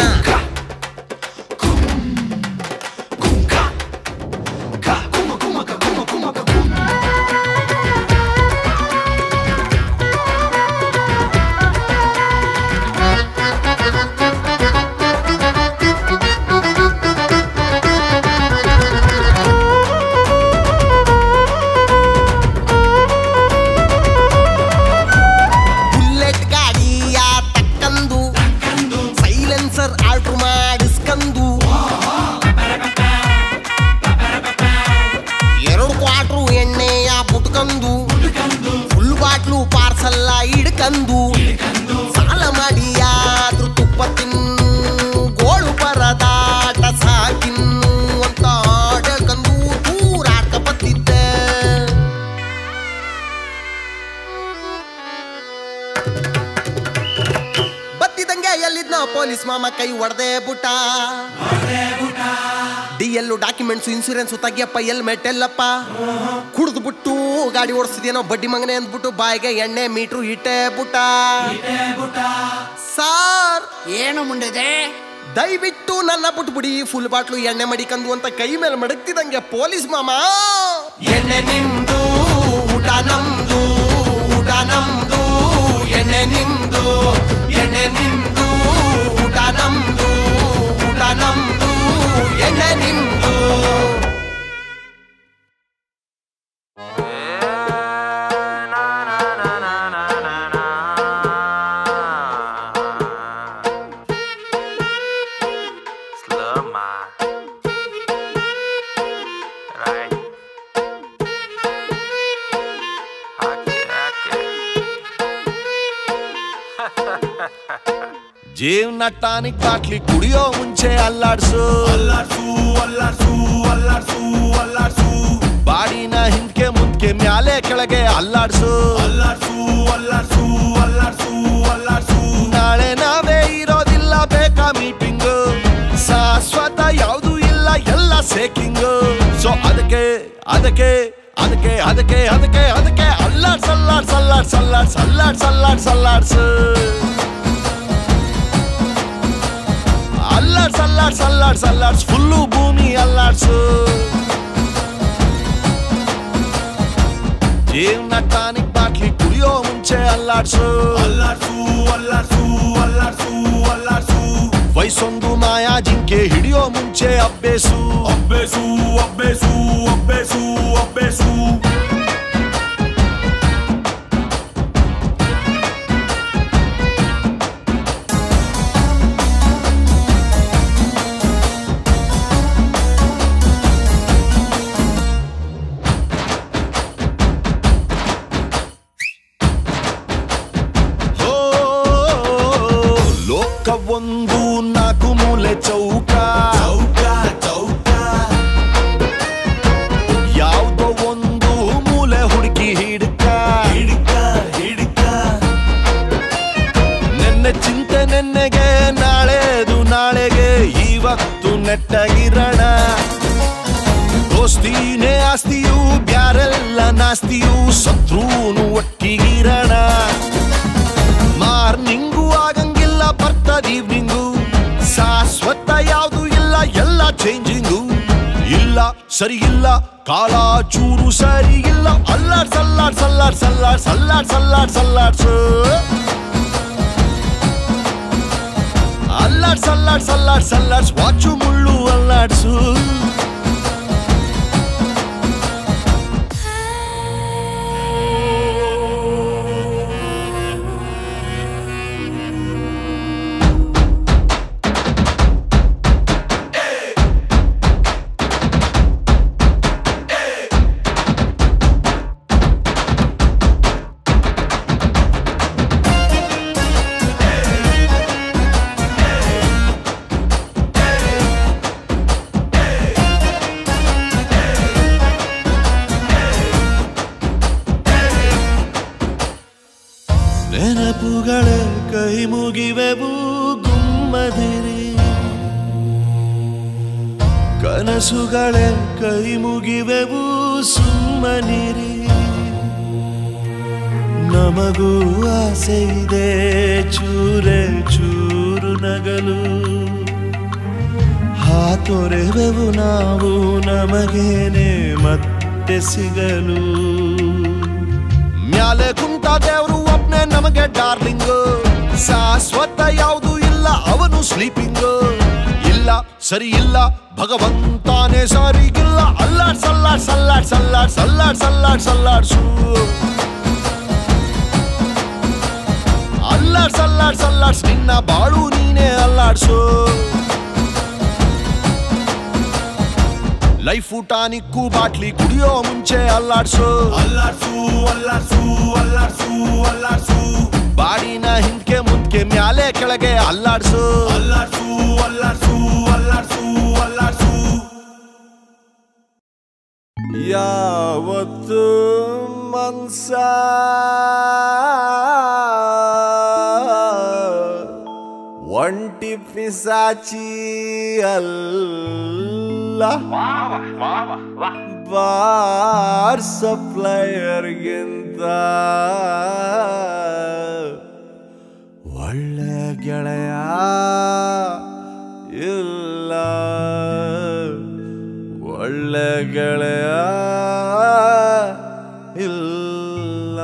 ಹಿಡ್ಕಂದು ಸಾಲ ಮಾಡಿ ಯಾದ್ರು ತುಪ್ಪ ತಿನ್ನು ಗೋಳು ಪರದಾಟ ಸಾಕಿನ್ನು ಅಂತ ಆಡಕಂದು ದೂರಾಡ್ಕ ಬತ್ತಿದ್ದೆ. ಬತ್ತಿದಂಗೆ ಎಲ್ಲಿದ್ನ ಪೊಲೀಸ್ ಮಾಮ ಕೈ ಹೊಡೆದೇ ಬುಟ್ಟ. ಡಿ ಎಲ್ಲು ಡಾಕ್ಯುಮೆಂಟ್ಸು ಇನ್ಸೂರೆನ್ಸು ತೆಗಿಯಪ್ಪ ಹೆಲ್ಮೆಟ್ ಎಲ್ಲಪ್ಪ. ಕುಡ್ದು ಬಿಟ್ಟು ಗಾಡಿ ಓಡಿಸ್ತಿದೇನೋ ಬಡ್ಡಿ ಮಗನೆ ಅಂದ್ಬಿಟ್ಟು ಬಾಯಿಗೆ ಎಣ್ಣೆ ಮೀಟ್ರು ಇಟ್ಟೆ ಬುಟ್ಟ. ಸಾರ್ ಏನು ಮುಂಡಿದೆ? ದಯವಿಟ್ಟು ನನ್ನ ಬಿಟ್ಬಿಡಿ ಫುಲ್ ಬಾಟ್ಲು ಎಣ್ಣೆ ಮಡಿಕಂದು ಅಂತ ಕೈ ಮೇಲೆ ಮಡಗ್ತಿದಂಗೆ ಪೊಲೀಸ್ ಮಾಮ ಎಣ್ಣೆ ನಿಮ್ದು ಊಟ ನಮ್ದು ಊಟ ನಮ್ದು ಎಣ್ಣೆ ನಿಮ್ದು ಎಣ್ಣೆ ನಿಮ್ದು ಊಟ ನಮ್ದು ಊಟ ನಮ್ದು ಎಣ್ಣೆ ನಿಮ್ದು. ಜೀವನ ಟಾನಿಕ್ ಬಾಟ್ಲಿ ಕುಡಿಯೋ ಮುಂಚೆ ಅಲ್ಲಾಡ್ಸು ಅಲ್ಲಾಡ್ಸು ಅಲ್ಲಾಡ್ಸು ಅಲ್ಲಾಡ್ಸು ಅಲ್ಲಾಡ್ಸು ಬಾಡಿನ ಹಿಂದ್ಕೆ ಮುಂದ್ಕೆ ಮ್ಯಾಲೆ ಕೆಳಗೆ ಅಲ್ಲಾಡ್ಸು ಅಲ್ಲಾಡ್ಸು ಅಲ್ಲಾಡ್ಸು ಅಲ್ಲಾಡ್ಸು ಅಲ್ಲಾಡ್ಸು ನಾಳೆ ನಾವೇ ಇರೋದಿಲ್ಲ ಬೇಕಾ ಮೀಟಿಂಗು ಶಾಶ್ವತ ಯಾವುದು ಇಲ್ಲ ಎಲ್ಲ ಸೇಕಿಂಗು. ಸೊ ಅದಕ್ಕೆ ಅದಕ್ಕೆ ಅದಕ್ಕೆ ಅದಕ್ಕೆ ಅದಕ್ಕೆ ಅದಕ್ಕೆ ಅಲ್ಲಾಡ್ಸ್ ಅಲ್ಲಾಡ್ಸ್ ಅಲ್ಲಾಡ್ಸ್ ಅಲ್ಲಾಡ್ಸ್ ಅಲ್ಲಾಡ್ಸ್ ಅಲ್ಲಾಡ್ಸ್ ಅಲ್ಲಾಡ್ಸು ಅಲ್ಲಾಡ್ಸ್ ಅಲ್ಲಾಡ್ಸ್ ಅಲ್ಲಾಡ್ಸ್ ಅಲ್ಲಾಡ್ಸ್ ಫುಲ್ಲು ಭೂಮಿ ಅಲ್ಲಾಡ್ಸು. ಜೀವನ ಟಾನಿಕ್ ಬಾಟ್ಲಿ ಕುಡಿಯೋ ಮುಂಚೆ ಅಲ್ಲಾಡ್ಸು ಅಲ್ಲಾಡ್ಸು ಅಲ್ಲಾಡ್ಸು ಅಲ್ಲಾಡ್ಸು ಅಲ್ಲಾಡ್ಸು ವಯಸ್ಸೊಂದು ಮಾಯಾ ಜಿಂಕೆ ಹಿಡಿಯೋ ಮುಂಚೆ ಅಬ್ಬೇಸು ಅಬ್ಬೇಸು ಅಬ್ಬೇಸು ಅಬ್ಬೇಸು ಅಬ್ಬೇಸು. ಒಂದು ನಾಲ್ಕು ಮೂಲೆ ಚೌಕ ಚೌಕ ಚೌಕ ಯಾವುದೋ ಒಂದು ಮೂಲೆ ಹುಡುಕಿ ಹಿಡ್ಕ ಹಿಡ್ಕ ಹಿಡ್ಕ ನೆನ್ನೆ ಚಿಂತೆ ನೆನ್ನೆಗೆ ನಾಳೆದು ನಾಳೆಗೆ ಇವತ್ತು ನೆಟ್ಟಗಿರಣ ದೋಸ್ತಿನೇ ಆಸ್ತಿಯು ಜಾಸ್ತಿಯೂ ಸತ್ರುನು ಒಟ್ಟಿಗಿರಣ ಮಾರ್ನಿಂಗು ಆಗಂಗಿಲ್ಲ ಬರ್ತದ ಈವ್ನಿಂಗು ಶಾಶ್ವತ ಯಾವುದು ಇಲ್ಲ ಎಲ್ಲ ಚೇಂಜಿಂಗು ಇಲ್ಲ ಸರಿ ಇಲ್ಲ ಕಾಲ ಚೂರು ಸರಿ ಇಲ್ಲ ಅಲ್ಲಾಡ್ ಸಲ್ಲಾಡ್ ಸಲ್ಲಾಡ್ ಸಲ್ಲಾಡ್ ಸಲ್ಲಾಡ್ ಸಲ್ಲಾಡ್ ಸಲ್ಲಾಡ್ಸು ಅಲ್ಲಾಡ್ ಸಲ್ಲಾಡ್ ಸಲ್ಲಾಡ್ ಸಲ್ಲಾಡ್ಸ್ ವಾಚು ಮುಳ್ಳು ಅಲ್ಲಾಡ್ಸು ನೆನಪುಗಳೇ ಕೈ ಮುಗಿವೆವು ಗುಮ್ಮದಿರಿ ಕನಸುಗಳೇ ಕೈ ಮುಗಿವೆವು ಸುಮ್ಮನಿರಿ ನಮಗೂ ಆಸೆ ಇದೆ ಚೂರೆ ಚೂರು ನಗಲು ಹಾತೊರೆವೆವು ನಾವು ನಮಗೇನೆ ಮತ್ತೆ ಸಿಗಲು ಮ್ಯಾಲೆ ಕುಂತ ದೇವರು ಒಬ್ನೇ ನಮಗೆ ಡಾರ್ಲಿಂಗ್ ಶಾಶ್ವತ ಯಾವುದು ಇಲ್ಲ ಅವನು ಸ್ಲೀಪಿಂಗ್ ಇಲ್ಲ ಸರಿ ಇಲ್ಲ ಭಗವಂತಾನೇ ಸರಿಗಿಲ್ಲ ಅಲ್ಲಾಡ್ ಸಲ್ಲಾಡ್ ಸಲ್ಲಾಡ್ ಸಲ್ಲಾಡ್ ಸಲ್ಲಾಡ್ ಸಲ್ಲಾಡ್ ಸಲ್ಲಾಡ್ಸು ಅಲ್ಲಾಡ್ ಸಲ್ಲಾಡ್ ಸಲ್ಲಾಡ್ಸ್ ನಿನ್ನ ಬಾಳು ನೀನೇ ಅಲ್ಲಾಡ್ಸು ಲೈಫ್ ಟಾನಿಕ್ಕು ಬಾಟ್ಲಿ ಕುಡಿಯೋ ಮುಂಚೆ ಅಲ್ಲಾಡ್ಸು ಅಲ್ಲಾಡ್ಸು ಅಲ್ಲಾಡ್ಸು ಅಲ್ಲಾಡ್ಸು ಅಲ್ಲಾಡ್ಸು ಬಾಡಿನ ಹಿಂದ್ಕೆ ಮುಂದ್ಕೆ ಮ್ಯಾಲೆ ಕೆಳಗೆ ಅಲ್ಲಾಡ್ಸು ಅಲ್ಲಾಡ್ಸು ಅಲ್ಲಾಡ್ಸು ಅಲ್ಲಾಡ್ಸು ಅಲ್ಲಾಡ್ಸು ಯಾವತ್ತು ಮನ್ಸ ಒಂಟಿ ಪಿಸಾಚಿ ಅಲ್ಲ ಬಾರ್ ಸಪ್ಲೈಯರ್ಗಿಂತ ಒಳ್ಳೆ ಗೆಳೆಯ ಇಲ್ಲ ಒಳ್ಳೆ ಗೆಳೆಯ ಇಲ್ಲ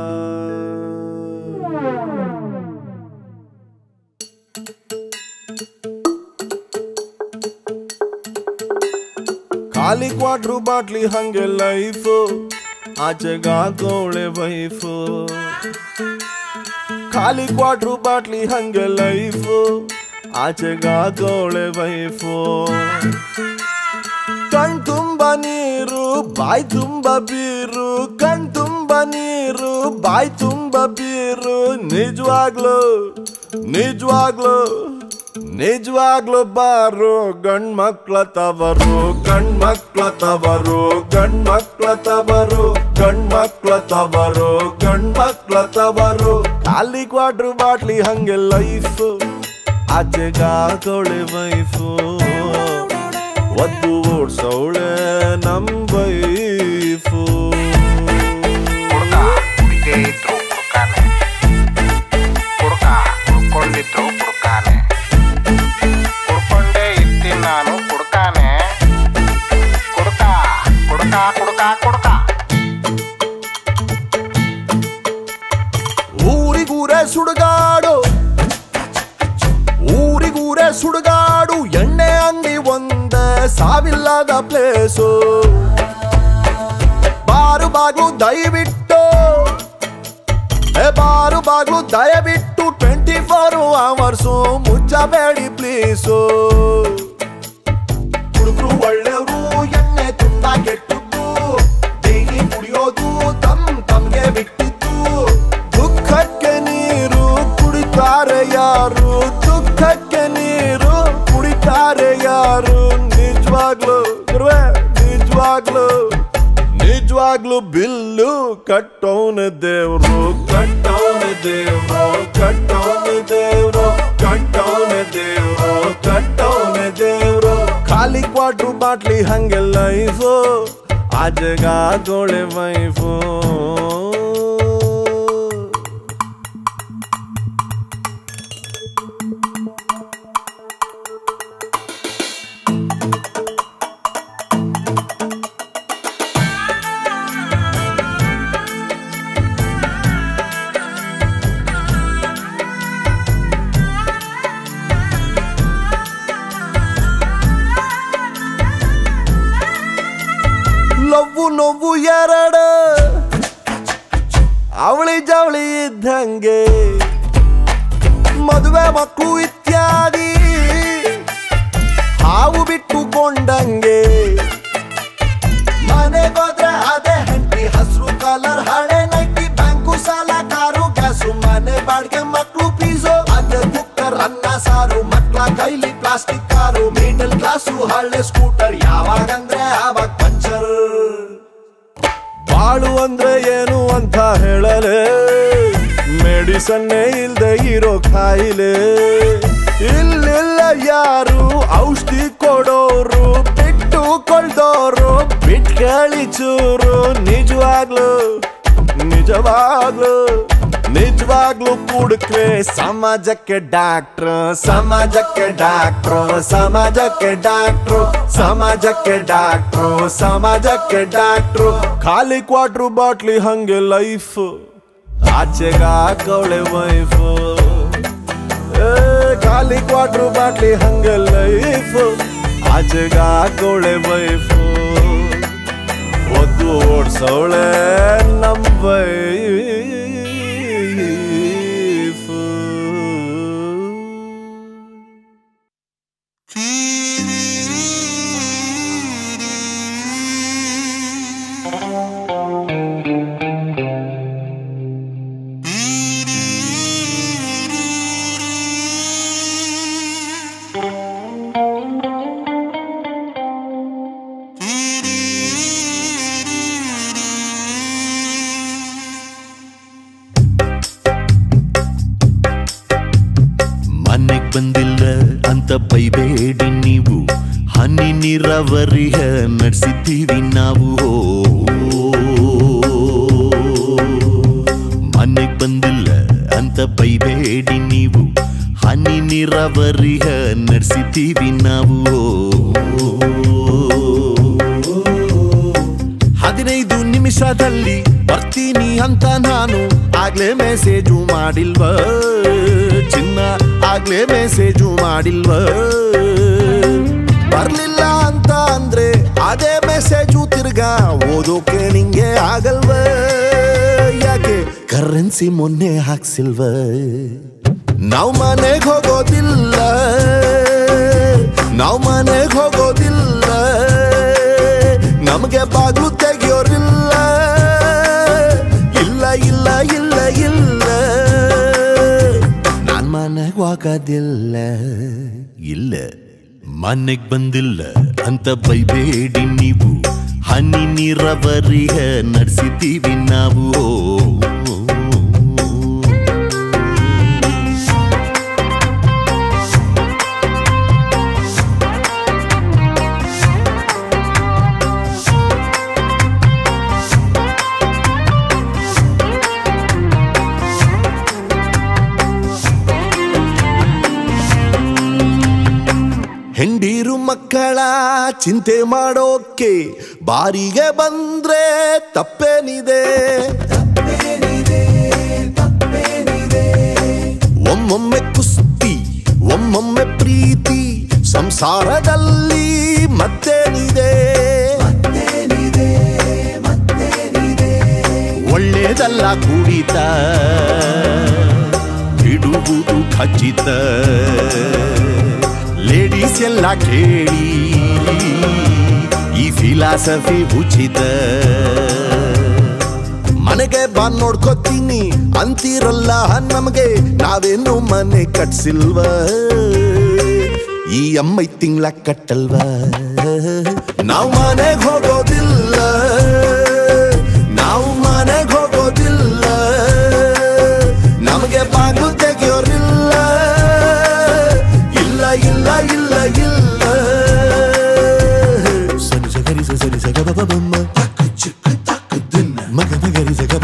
ಖಾಲಿ ಕ್ವಾಟ್ರು ಬಾಟ್ಲಿ ಹಂಗೆ ಲೈಫು ಆಚೆಗಾಗೋಳೆ ವೈಫು ಖಾಲಿ ಕ್ವಾಟ್ರು ಬಾಟ್ಲಿ ಹಂಗೆ ಲೈಫು ಆಚೆಗಾಗೋಳೆ ವೈಫು ಕಣ್ ತುಂಬ ನೀರು ಬಾಯ್ ತುಂಬ ಬೀರು ಕಣ್ ತುಂಬ ನೀರು ಬಾಯ್ ತುಂಬ ಬೀರು ನಿಜವಾಗ್ಲು ನಿಜವಾಗ್ಲು ನಿಜವಾಗ್ಲು ಬಾರು ಗಂಡ್ ಮಕ್ಳ ತವರು ಗಂಡ್ ಮಕ್ಳ ತವರು ಗಂಡ್ ಮಕ್ಳ ತವರು ಗಂಡ್ ಮಕ್ಳ ತವರು ಗಂಡ್ ಮಕ್ಳ ತವರು ಖಾಲಿ ಕ್ವಾಟ್ರು ಬಾಟ್ಲಿ ಹಂಗೆ ಲೈಫು ಆಚೆಗಾಗೋಳೆ ವೈಫು ಒದ್ದು ಓಡ್ಸವಳೆ ನಮ್ ವೈಫು ಊರಿಗೂರೇ ಸುಡುಗಾಡು ಊರಿಗೂರೇ ಸುಡುಗಾಡು ಎಣ್ಣೆ ಅಂಗಡಿ ಒಂದೇ ಸಾವಿಲ್ಲದ ಪ್ಲೇಸು ಬಾರು ಬಾಗ್ಲು ದಯವಿಟ್ಟು ಏ ಬಾರು ಬಾಗ್ಲು ದಯವಿಟ್ಟು ಟ್ವೆಂಟಿ ಫೋರ್ ಅವರ್ಸು ಮುಚ್ಚಬೇಡಿ ಪ್ಲೀಸು ಹುಡುಗರು ಒಳ್ಳೆಯವರು ಎಣ್ಣೆ ತುಂಬಾ ಕೆಟ್ಟದ್ದು ಡೈಲಿ ಕುಡಿಯೋದು ತಮ್ ತಮ್ಗೆ ಬಿಟ್ಟಿದ್ದು ದುಃಖಕ್ಕೆ ನೀರು ಕುಡಿತಾರೆ ಯಾರು ದುಃಖಕ್ಕೆ ನೀರು ಕುಡಿತಾರೆ ಯಾರು ನಿಜವಾಗ್ಲು ನಿಜವಾಗ್ಲು ನಿಜವಾಗ್ಲು ಬಿಲ್ಲು ಕಟ್ಟೋನ ದೇವ್ರು ಕಟ್ಟೋನ ದೇವ್ರು ಕಟ್ಟೋನ ದೇವ್ರು ಕಟ್ಟೋನ ದೇವ್ರು ಕಟ್ಟೋನ ದೇವ್ರು ಖಾಲಿ ಕ್ವಾಟ್ರು ಬಾಟ್ಲಿ ಹಂಗೆ ಲೈಫು ಆಜಗಾಗೋಳೆ ವೈಫು ಲವ್ವು ನೋವು ಎರಡು ಅವಳಿ ಜವಳಿ ಇದ್ದಂಗೆ ಮದುವೆ ಮಕ್ಕಳು ಇತ್ಯಾದಿ ಹಾವು ಬಿಟ್ಟುಕೊಂಡಂಗೆ ಮನೆಗೋದ್ರೆ ಅದೇ ಹೆಂಡತಿ ಹಸಿರು ಕಲರ್ ಹಳೆ ನೈಟಿ ಬ್ಯಾಂಕು ಸಾಲ ಕಾರು ಗ್ಯಾಸು ಮನೆ ಬಾಡಿಗೆ ಮಕ್ಕಳು ಫೀಸು ಅದೇ ಕುಕ್ಕರ್ ಅನ್ನ ಸಾರು ಮಕ್ಕಳ ಕೈಲಿ ಪ್ಲಾಸ್ಟಿಕ್ ಕಾರು ಮಿಡಲ್ ಕ್ಲಾಸು ಹಳೆ ಸ್ಕೂಟರ್ ಯಾವಾಗಂದ್ರೆ ಆವಾಗ ಪಂಚರ್ ಬಾಳು ಅಂದ್ರೆ ಏನು ಅಂತ ಹೇಳಲೆ ಮೆಡಿಸನ್ನೇ ಇಲ್ದೆ ಇರೋ ಕಾಯಿಲೆ ಇಲ್ಲಿಲ್ಲ ಯಾರು ಔಷಧಿ ಕೊಡೋರು ಬಿಟ್ಟು ಕೊಳ್ದೋರು ಬಿಟ್ಕಳಿ ಚೂರು ನಿಜವಾಗ್ಲು ನಿಜವಾಗ್ಲು ನಿಜವಾಗ್ಲು ಕುಡುಕ್ರೆ ಸಮಾಜಕ್ಕೆ ಡಾಕ್ಟ್ರು ಸಮಾಜಕ್ಕೆ ಡಾಕ್ಟ್ರು ಸಮಾಜಕ್ಕೆ ಡಾಕ್ಟ್ರು ಸಮಾಜಕ್ಕೆ ಡಾಕ್ಟ್ರು ಸಮಾಜಕ್ಕೆ ಡಾಕ್ಟ್ರು ಖಾಲಿ ಕ್ವಾಟ್ರು ಬಾಟ್ಲಿ ಹಂಗೆ ಲೈಫ್ ಆಚೆಗಾಕವಳೆ ವೈಫು ಖಾಲಿ ಕ್ವಾಟ್ರು ಬಾಟ್ಲಿ ಹಂಗೆ ಲೈಫ್ ಆಚೆಗಾಕವಳೆ ವೈಫು ಒದ್ದು ಓಡ್ಸವಳೆ ನಮ್ಮ ವೈಫ್ ಬಂದಿಲ್ಲ ಅಂತ ಬೈಬೇಡಿ ನೀವು ಹನಿ ನೀರಾವರಿಯ ನಡೆಸಿದ್ದೀವಿ ನಾವು ಮನೆಗ್ ಬಂದಿಲ್ಲ ಅಂತ ಬೈಬೇಡಿ ನೀವು ಹನಿ ನೀರಾವರಿಯ ನಡೆಸಿದ್ದೀವಿ ನಾವು ಹದಿನೈದು ನಿಮಿಷದಲ್ಲಿ ಬರ್ತೀನಿ ಅಂತ ನಾನು ಆಗ್ಲೇ ಮೆಸೇಜು ಮಾಡಿಲ್ವ ಚಿನ್ನ ಆಗ್ಲೇ ಮೆಸೇಜು ಮಾಡಿಲ್ವ ಬರ್ಲಿಲ್ಲ ಅಂತ ಅಂದ್ರೆ ಅದೇ ಮೆಸೇಜು ತಿರ್ಗಾ ಓದೋಕೆ ನಿಂಗೆ ಆಗಲ್ವ ಯಾಕೆ ಕರೆನ್ಸಿ ಮೊನ್ನೆ ಹಾಕ್ಸಿಲ್ವ ನಾವ್ ಮನೆಗ್ ಹೋಗೋದಿಲ್ಲ ನಾವ್ ಮನೆಗ್ ಹೋಗೋದಿಲ್ಲ ನಮ್ಗೆ ಬಾಗ್ಲು ತೆಗಿಯೋರಿಲ್ಲ ಇಲ್ಲ ಇಲ್ಲ ಇಲ್ಲ ಇಲ್ಲ ನಾನ್ ಮನೆಗ್ ಹೋಗೋದಿಲ್ಲ ಇಲ್ಲ ಮನೆಗ್ ಬಂದಿಲ್ಲ ಅಂತ ಬೈಬೇಡಿ ನೀವು ಹನಿ ನೀರಾವರಿಯ ನಡೆಸಿದ್ದೀವಿ ನಾವು ಹೆಂಡೀರು ಮಕ್ಕಳ ಚಿಂತೆ ಮಾಡೋಕೆ ಬಾರಿಗೆ ಬಂದ್ರೆ ತಪ್ಪೇನಿದೆ ಒಮ್ಮೊಮ್ಮೆ ಕುಸ್ತಿ ಒಮ್ಮೊಮ್ಮೆ ಪ್ರೀತಿ ಸಂಸಾರದಲ್ಲಿ ಮತ್ತೇನಿದೆ ಒಳ್ಳೇದಲ್ಲ ಕುಡಿತ ಬಿಡುವುದು ಖಚಿತ ಲೇಡೀಸ್ ಎಲ್ಲ ಕೇಳಿ ಈ ಫಿಲಾಸಫಿ ಉಚಿತ ಮನೆಗೆ ಬಂದ್ ನೋಡ್ಕೋತೀನಿ ಅಂತಿರಲ್ಲ ನಮಗೆ ನಾವೇನು ಮನೆ ಕಟ್ಸಿಲ್ವ ಈ ಅಮ್ಮೈ ತಿಂಗ್ಳ ಕಟ್ಟಲ್ವ ನಾವು ಮನೆಗೆ ಹೋಗೋದಿಲ್ಲ ನಾವು ಮನೆಗೆ ಹೋಗೋದಿಲ್ಲ ನಮಗೆ ಬಾಗಿಲು ತೆಗಿಯೋರಿಲ್ಲ ಇಲ್ಲ ಇಲ್ಲ ಇಲ್ಲ ಇಲ್ಲ ಸರಿ ಸರಿ ಸರಿ ಸರಿ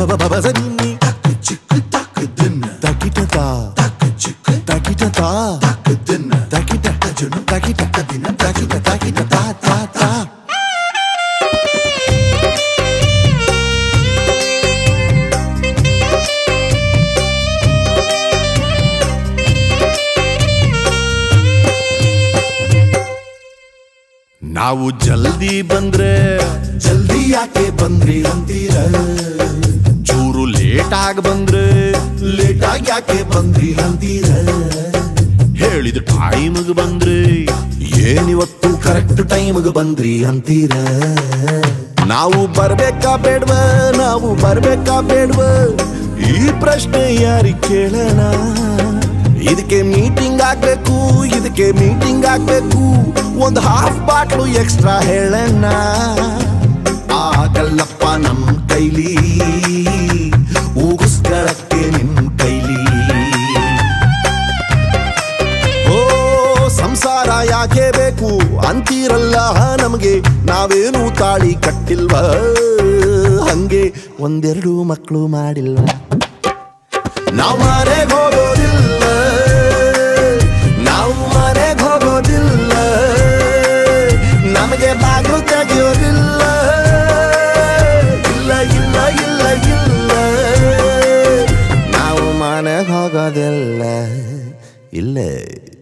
ನಾವು ಜಲ್ದಿ ಬಂದ್ರೆ ಜಲ್ದಿ ಯಾಕೆ ಬಂದ್ರಿ ಅಂತೀರ, ಚೂರು ಲೇಟ್ ಆಗಿ ಬಂದ್ರೆ ಲೇಟ್ ಆಗಿ ಯಾಕೆ ಬಂದ್ರಿ ಅಂತೀರ, ಹೇಳಿದ ಟೈಮ್ಗೆ ಬಂದ್ರೆ ಏನಿವತ್ತು ಕರೆಕ್ಟ್ ಟೈಮ್ಗೆ ಬಂದ್ರಿ ಅಂತೀರ. ನಾವು ಬರ್ಬೇಕಾ ಬೇಡ್ವ, ನಾವು ಬರ್ಬೇಕಾ ಬೇಡ್ವ, ಈ ಪ್ರಶ್ನೆ ಯಾರಿಗೆ ಕೇಳೋಣ. ಇದಕ್ಕೆ ಮೀಟಿಂಗ್ ಆಗ್ಬೇಕು, ಇದಕ್ಕೆ ಮೀಟಿಂಗ್ ಆಗ್ಬೇಕು, ಒಂದು ಹಾಫ್ ಬಾಟ್ಲು ಎಕ್ಸ್ಟ್ರಾ ಹೇಳಣ್ಣ. ಆಗಲ್ಲಪ್ಪ ನಮ್ ಕೈಲಿ, ಊಗಿಸ್ಕೊಳಕ್ಕೆ ನಿಮ್ ಕೈಲಿ. ಓ ಸಂಸಾರ ಯಾಕೆ ಬೇಕು ಅಂತೀರಲ್ಲ ನಮಗೆ, ನಾವೇನು ತಾಳಿ ಕಟ್ಟಿಲ್ವ, ಹಂಗೆ ಒಂದೆರಡು ಮಕ್ಕಳು ಮಾಡಿಲ್ವ. ನಾವು ಮನೆಗೆ ಹೋಗೋದಿಲ್ಲ, ನಾವು ಮನೆಗೆ ಹೋಗೋದಿಲ್ಲ, ನಮಗೆ ಬಾಗಿಲು ತೆಗೆಯೋದಿಲ್ಲ, ಇಲ್ಲ ಇಲ್ಲ ಇಲ್ಲ ಇಲ್ಲ, ನಾವು ಮನೆಗೆ ಹೋಗೋದಿಲ್ಲ, ಇಲ್ಲ.